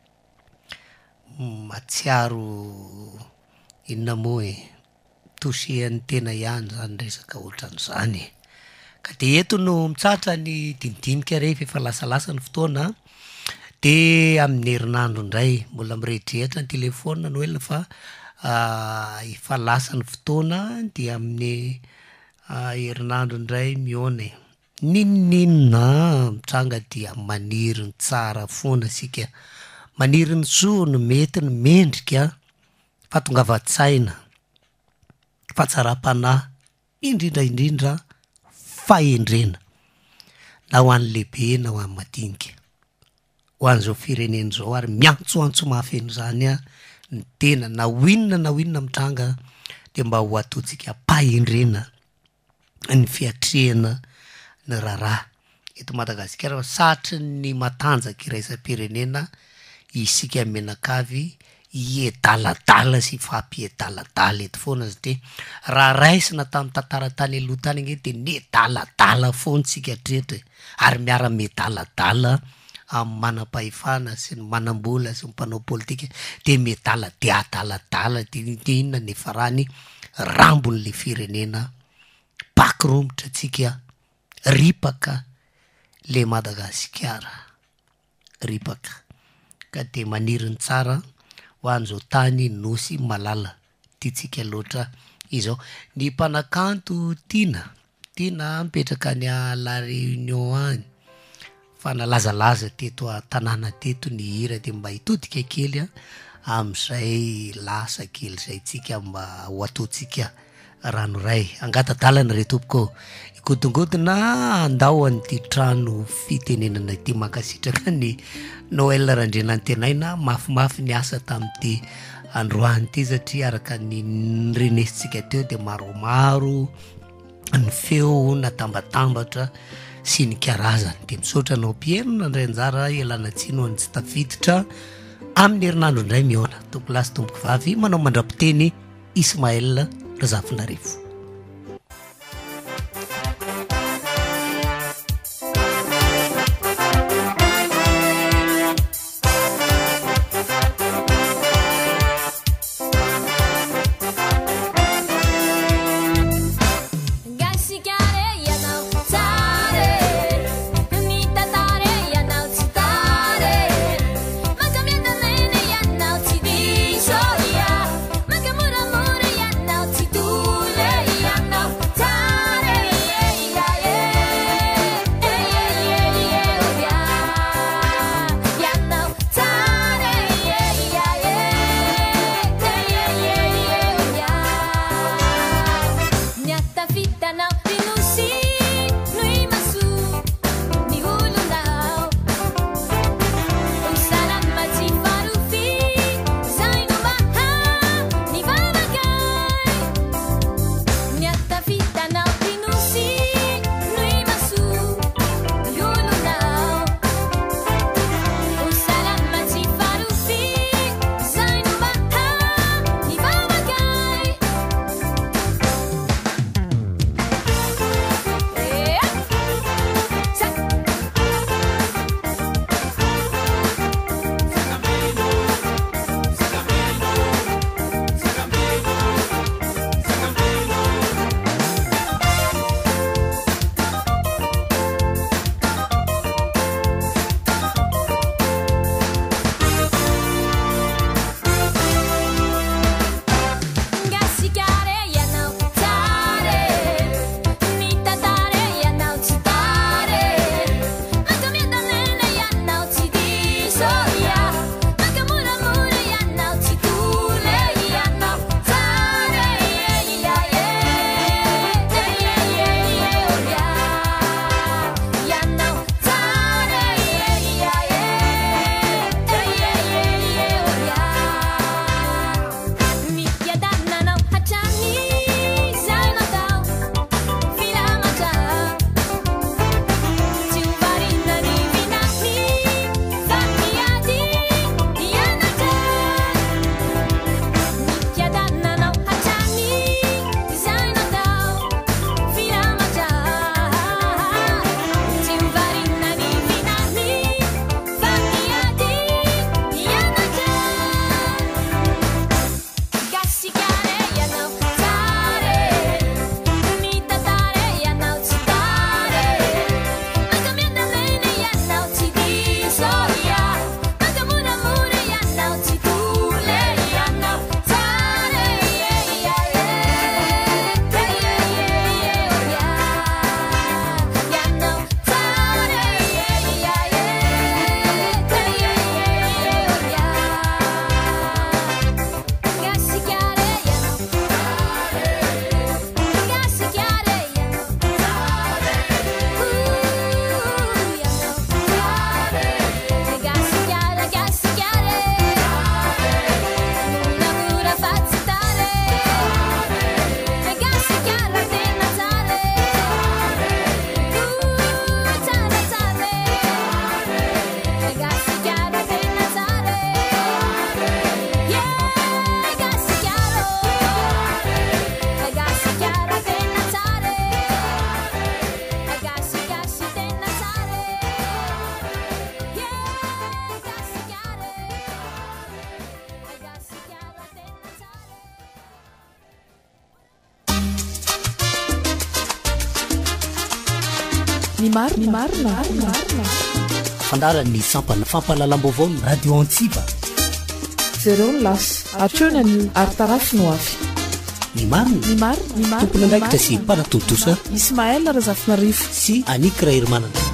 matsiaro inona moa e tosehan'ny tena ihany zany resaka ohatran'izany ka de eto no mitsatra ny dinidinika rehefa efa lasalasa ny fotoana de amin'ny herinandro indray mbola mirehitrehatra ny telefona no elona fa efa lasa ny fotoana dia amin'ny herinandro indray mione ninninna mitranga dia maniry ny tsara foana sika maniry ny soa no mety ny mendrika fa tonga vatsaina fa tsara-panahy indrindraindrindra fahendrena na ho an'ny lehibe na ho an'ny madinika ho an'izao firenena zao ary miantsoantso mafeno zany a ny tena na hoinona mitranga de mba ho ataotsika pahendrena ny fiatrehana ny raraha eto Madagasikara satry ny matanjaka iraisam-pirenena isika menakavy iedaladala sy fampiadaladala eto foana satria raha raisina tamin'ny tantara tany aloha tany igny de nedaladala foana tsika tretra ary miara medaladala amin'ny manam-pahefana sy ny manam-bola sy ny mpanao politika de medala de adaladala de inona nefa rany rambon'le firenena pakirombotra tsika ripaka le Madagasikara ripaka ka de maniry ny tsara ho an'izao tany nosy malala tiatsika loatra izao ny mpanakanto tiana mipetraka any a La Réunion any fa nalazalaza teto a-tanàna teto ny hira de mba hitodika kely am'izay lasa kely zay tsika mba ho ataotsika ranoray angatadalana re tompoko igodongodona andao an'ity trano fitenenana ity mankasitraka ny Noël Randrianantenaina mafimafy ny asa tamin'ity androany ity satria araka ny renesitsika teo de maromaro ny feo natambatambatra sy ny karazany de misaotra anao mpienona ndray anjara elana tsino ny tsy tafiditra amin'ny herinandro indray miona tompo lasy tompoko vavy manao mandrapiteny Ismaël Razafinarivo. Yeah. ny marina fandaran'ny sampana fampahalalam-baovao ny radio Antsiba zereo ny lasa atrona ny aritarafy no avy ny marina tompona ndraikitra sy mpanatotosa Ismaël Razafinarifo sy Anik Rahirmanana